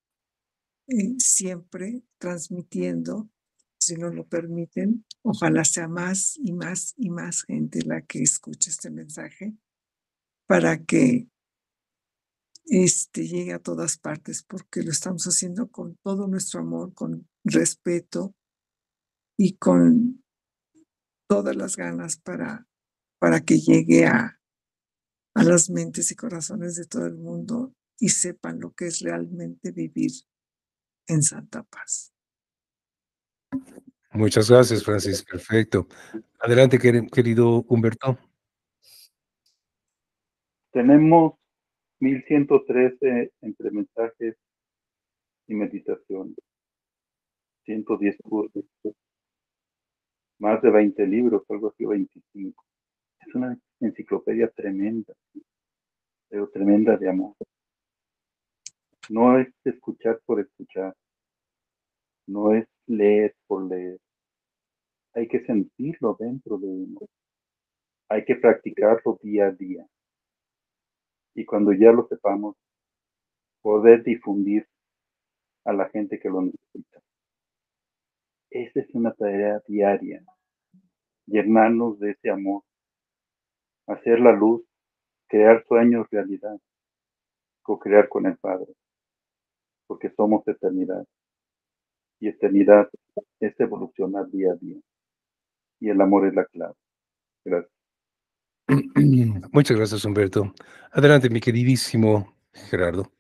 siempre transmitiendo, si nos lo permiten. Ojalá sea más y más y más gente la que escuche este mensaje para que llegue a todas partes, porque lo estamos haciendo con todo nuestro amor, con respeto y con todas las ganas para que llegue a las mentes y corazones de todo el mundo y sepan lo que es realmente vivir en santa paz. Muchas gracias, Francis. Perfecto. Adelante, querido Humberto. Tenemos 1113 entre mensajes y meditaciones, 110 cursos, más de 20 libros, algo así, 25. Es una enciclopedia tremenda, pero tremenda de amor. No es escuchar por escuchar, no es leer por leer. Hay que sentirlo dentro de uno. Hay que practicarlo día a día. Y cuando ya lo sepamos, poder difundir a la gente que lo necesita. Esa es una tarea diaria. Llenarnos de ese amor. Hacer la luz, crear sueños realidad. Co-crear con el Padre. Porque somos eternidad. Y eternidad es evolucionar día a día. Y el amor es la clave. Gracias. Muchas gracias, Humberto. Adelante, mi queridísimo Gerardo.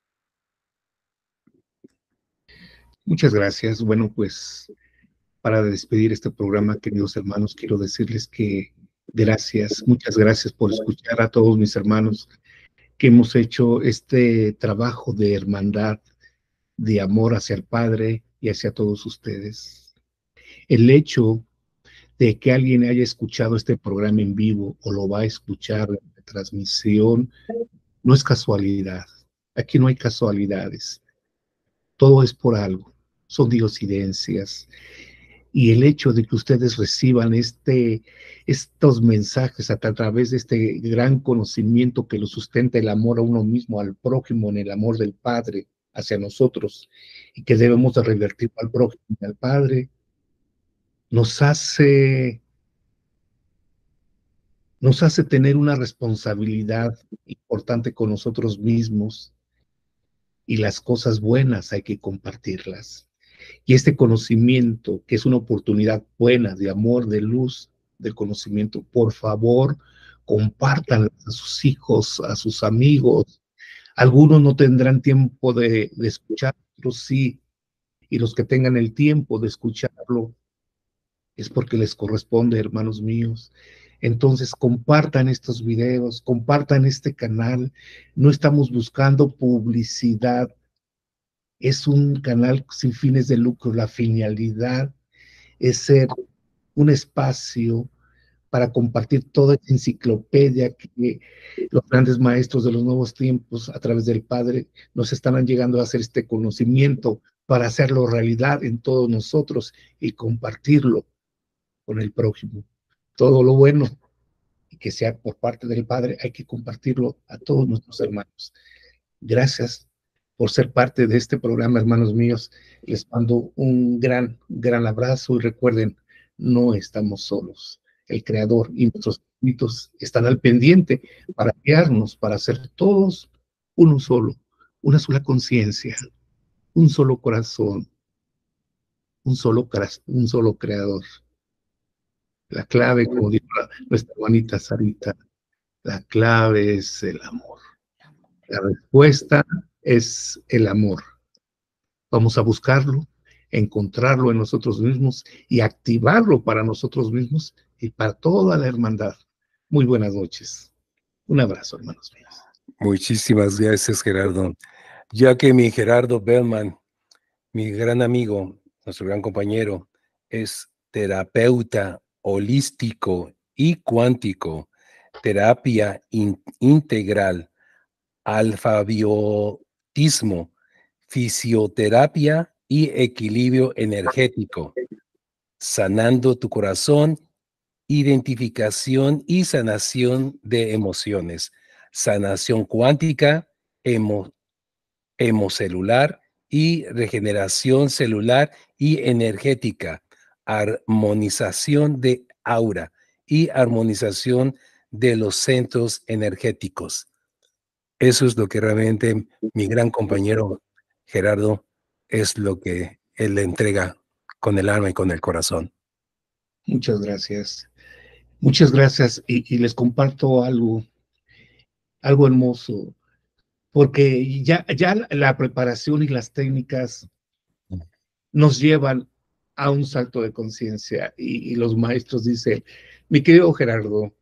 Muchas gracias. Bueno, pues para despedir este programa, queridos hermanos, quiero decirles que gracias, muchas gracias por escuchar a todos mis hermanos que hemos hecho este trabajo de hermandad, de amor hacia el Padre y hacia todos ustedes. El hecho de que alguien haya escuchado este programa en vivo o lo va a escuchar en la transmisión no es casualidad. Aquí no hay casualidades. Todo es por algo. Son diosidencias. Y el hecho de que ustedes reciban estos mensajes a través de este gran conocimiento que lo sustenta el amor a uno mismo, al prójimo, en el amor del Padre hacia nosotros, y que debemos de revertir al prójimo y al Padre, nos hace tener una responsabilidad importante con nosotros mismos, y las cosas buenas hay que compartirlas. Y este conocimiento, que es una oportunidad buena de amor, de luz, de conocimiento, por favor, compártanlo a sus hijos, a sus amigos. Algunos no tendrán tiempo de escuchar, otros sí, y los que tengan el tiempo de escucharlo es porque les corresponde, hermanos míos. Entonces, compartan estos videos, compartan este canal. No estamos buscando publicidad. Es un canal sin fines de lucro. La finalidad es ser un espacio para compartir toda esta enciclopedia que los grandes maestros de los nuevos tiempos, a través del Padre, nos están llegando a hacer este conocimiento para hacerlo realidad en todos nosotros y compartirlo con el prójimo. Todo lo bueno y que sea por parte del Padre, hay que compartirlo a todos nuestros hermanos. Gracias por ser parte de este programa, hermanos míos. Les mando un gran, gran abrazo y recuerden, no estamos solos. El Creador y nuestros espíritus están al pendiente para guiarnos, para ser todos uno solo, una sola conciencia, un solo corazón, un solo Creador. La clave, como dijo nuestra hermanita Sarita, la clave es el amor. La respuesta es el amor. Vamos a buscarlo, encontrarlo en nosotros mismos y activarlo para nosotros mismos y para toda la hermandad. Muy buenas noches. Un abrazo, hermanos míos. Muchísimas gracias, Gerardo. Ya que mi Gerardo Bellman, mi gran amigo, nuestro gran compañero, es terapeuta holístico y cuántico, terapia integral, alfabiotismo, fisioterapia y equilibrio energético, sanando tu corazón, identificación y sanación de emociones, sanación cuántica, hemocelular y regeneración celular y energética, armonización de aura y armonización de los centros energéticos. Eso es lo que realmente mi gran compañero Gerardo es lo que él le entrega con el alma y con el corazón. Muchas gracias. Muchas gracias. Y les comparto algo hermoso, porque ya la preparación y las técnicas nos llevan a un salto de conciencia y los maestros dicen, mi querido Gerardo,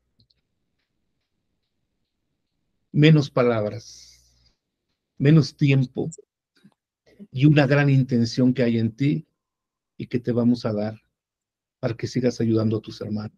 menos palabras, menos tiempo y una gran intención que hay en ti y que te vamos a dar para que sigas ayudando a tus hermanos.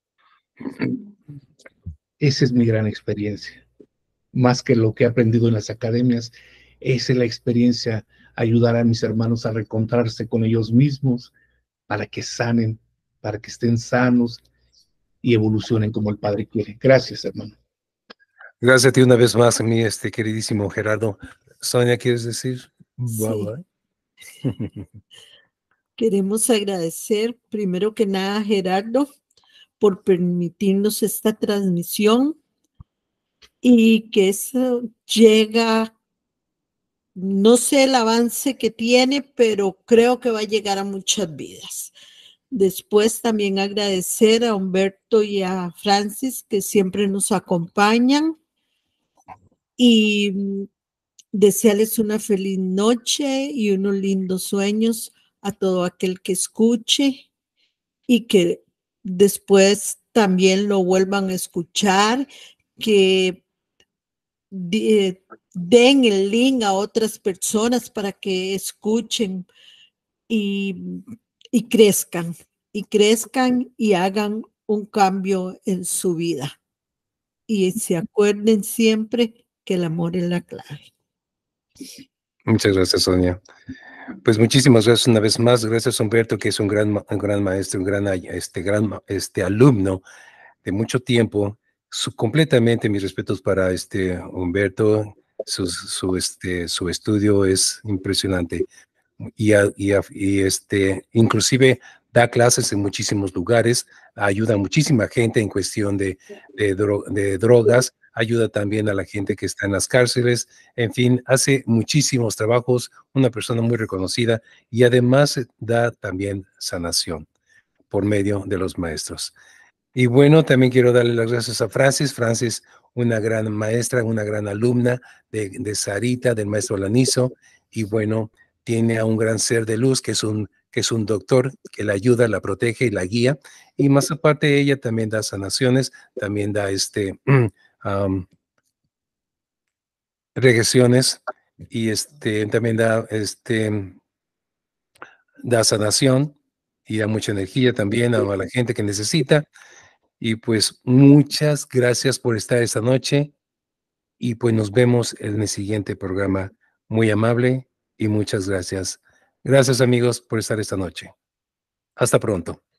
Esa es mi gran experiencia. Más que lo que he aprendido en las academias, esa es la experiencia, ayudar a mis hermanos a reencontrarse con ellos mismos para que sanen, para que estén sanos y evolucionen como el Padre quiere. Gracias, hermano. Gracias a ti una vez más, mi queridísimo Gerardo. Sonia, ¿quieres decir? Sí. Queremos agradecer primero que nada a Gerardo por permitirnos esta transmisión y que eso llega, no sé el avance que tiene, pero creo que va a llegar a muchas vidas. Después también agradecer a Humberto y a Francis que siempre nos acompañan y desearles una feliz noche y unos lindos sueños a todo aquel que escuche y que después también lo vuelvan a escuchar, que den el link a otras personas para que escuchen y crezcan, y hagan un cambio en su vida. Y se acuerden siempre que el amor es la clave. Muchas gracias, Sonia. Pues muchísimas gracias una vez más. Gracias, Humberto, que es un gran maestro, un gran alumno de mucho tiempo. Completamente mis respetos para Humberto. Su estudio es impresionante. Inclusive da clases en muchísimos lugares, ayuda a muchísima gente en cuestión de drogas, ayuda también a la gente que está en las cárceles, en fin, hace muchísimos trabajos, una persona muy reconocida, y además da también sanación por medio de los maestros. Y bueno, también quiero darle las gracias a Francis, una gran maestra, una gran alumna de Sarita, del maestro Lanizo, y bueno, tiene a un gran ser de luz que es un doctor que la ayuda, la protege y la guía, y más aparte ella también da sanaciones, también da regresiones, y también da sanación y da mucha energía también a la gente que necesita. Y pues muchas gracias por estar esta noche, y pues nos vemos en el siguiente programa. Muy amable y muchas gracias. Gracias, amigos, por estar esta noche. Hasta pronto.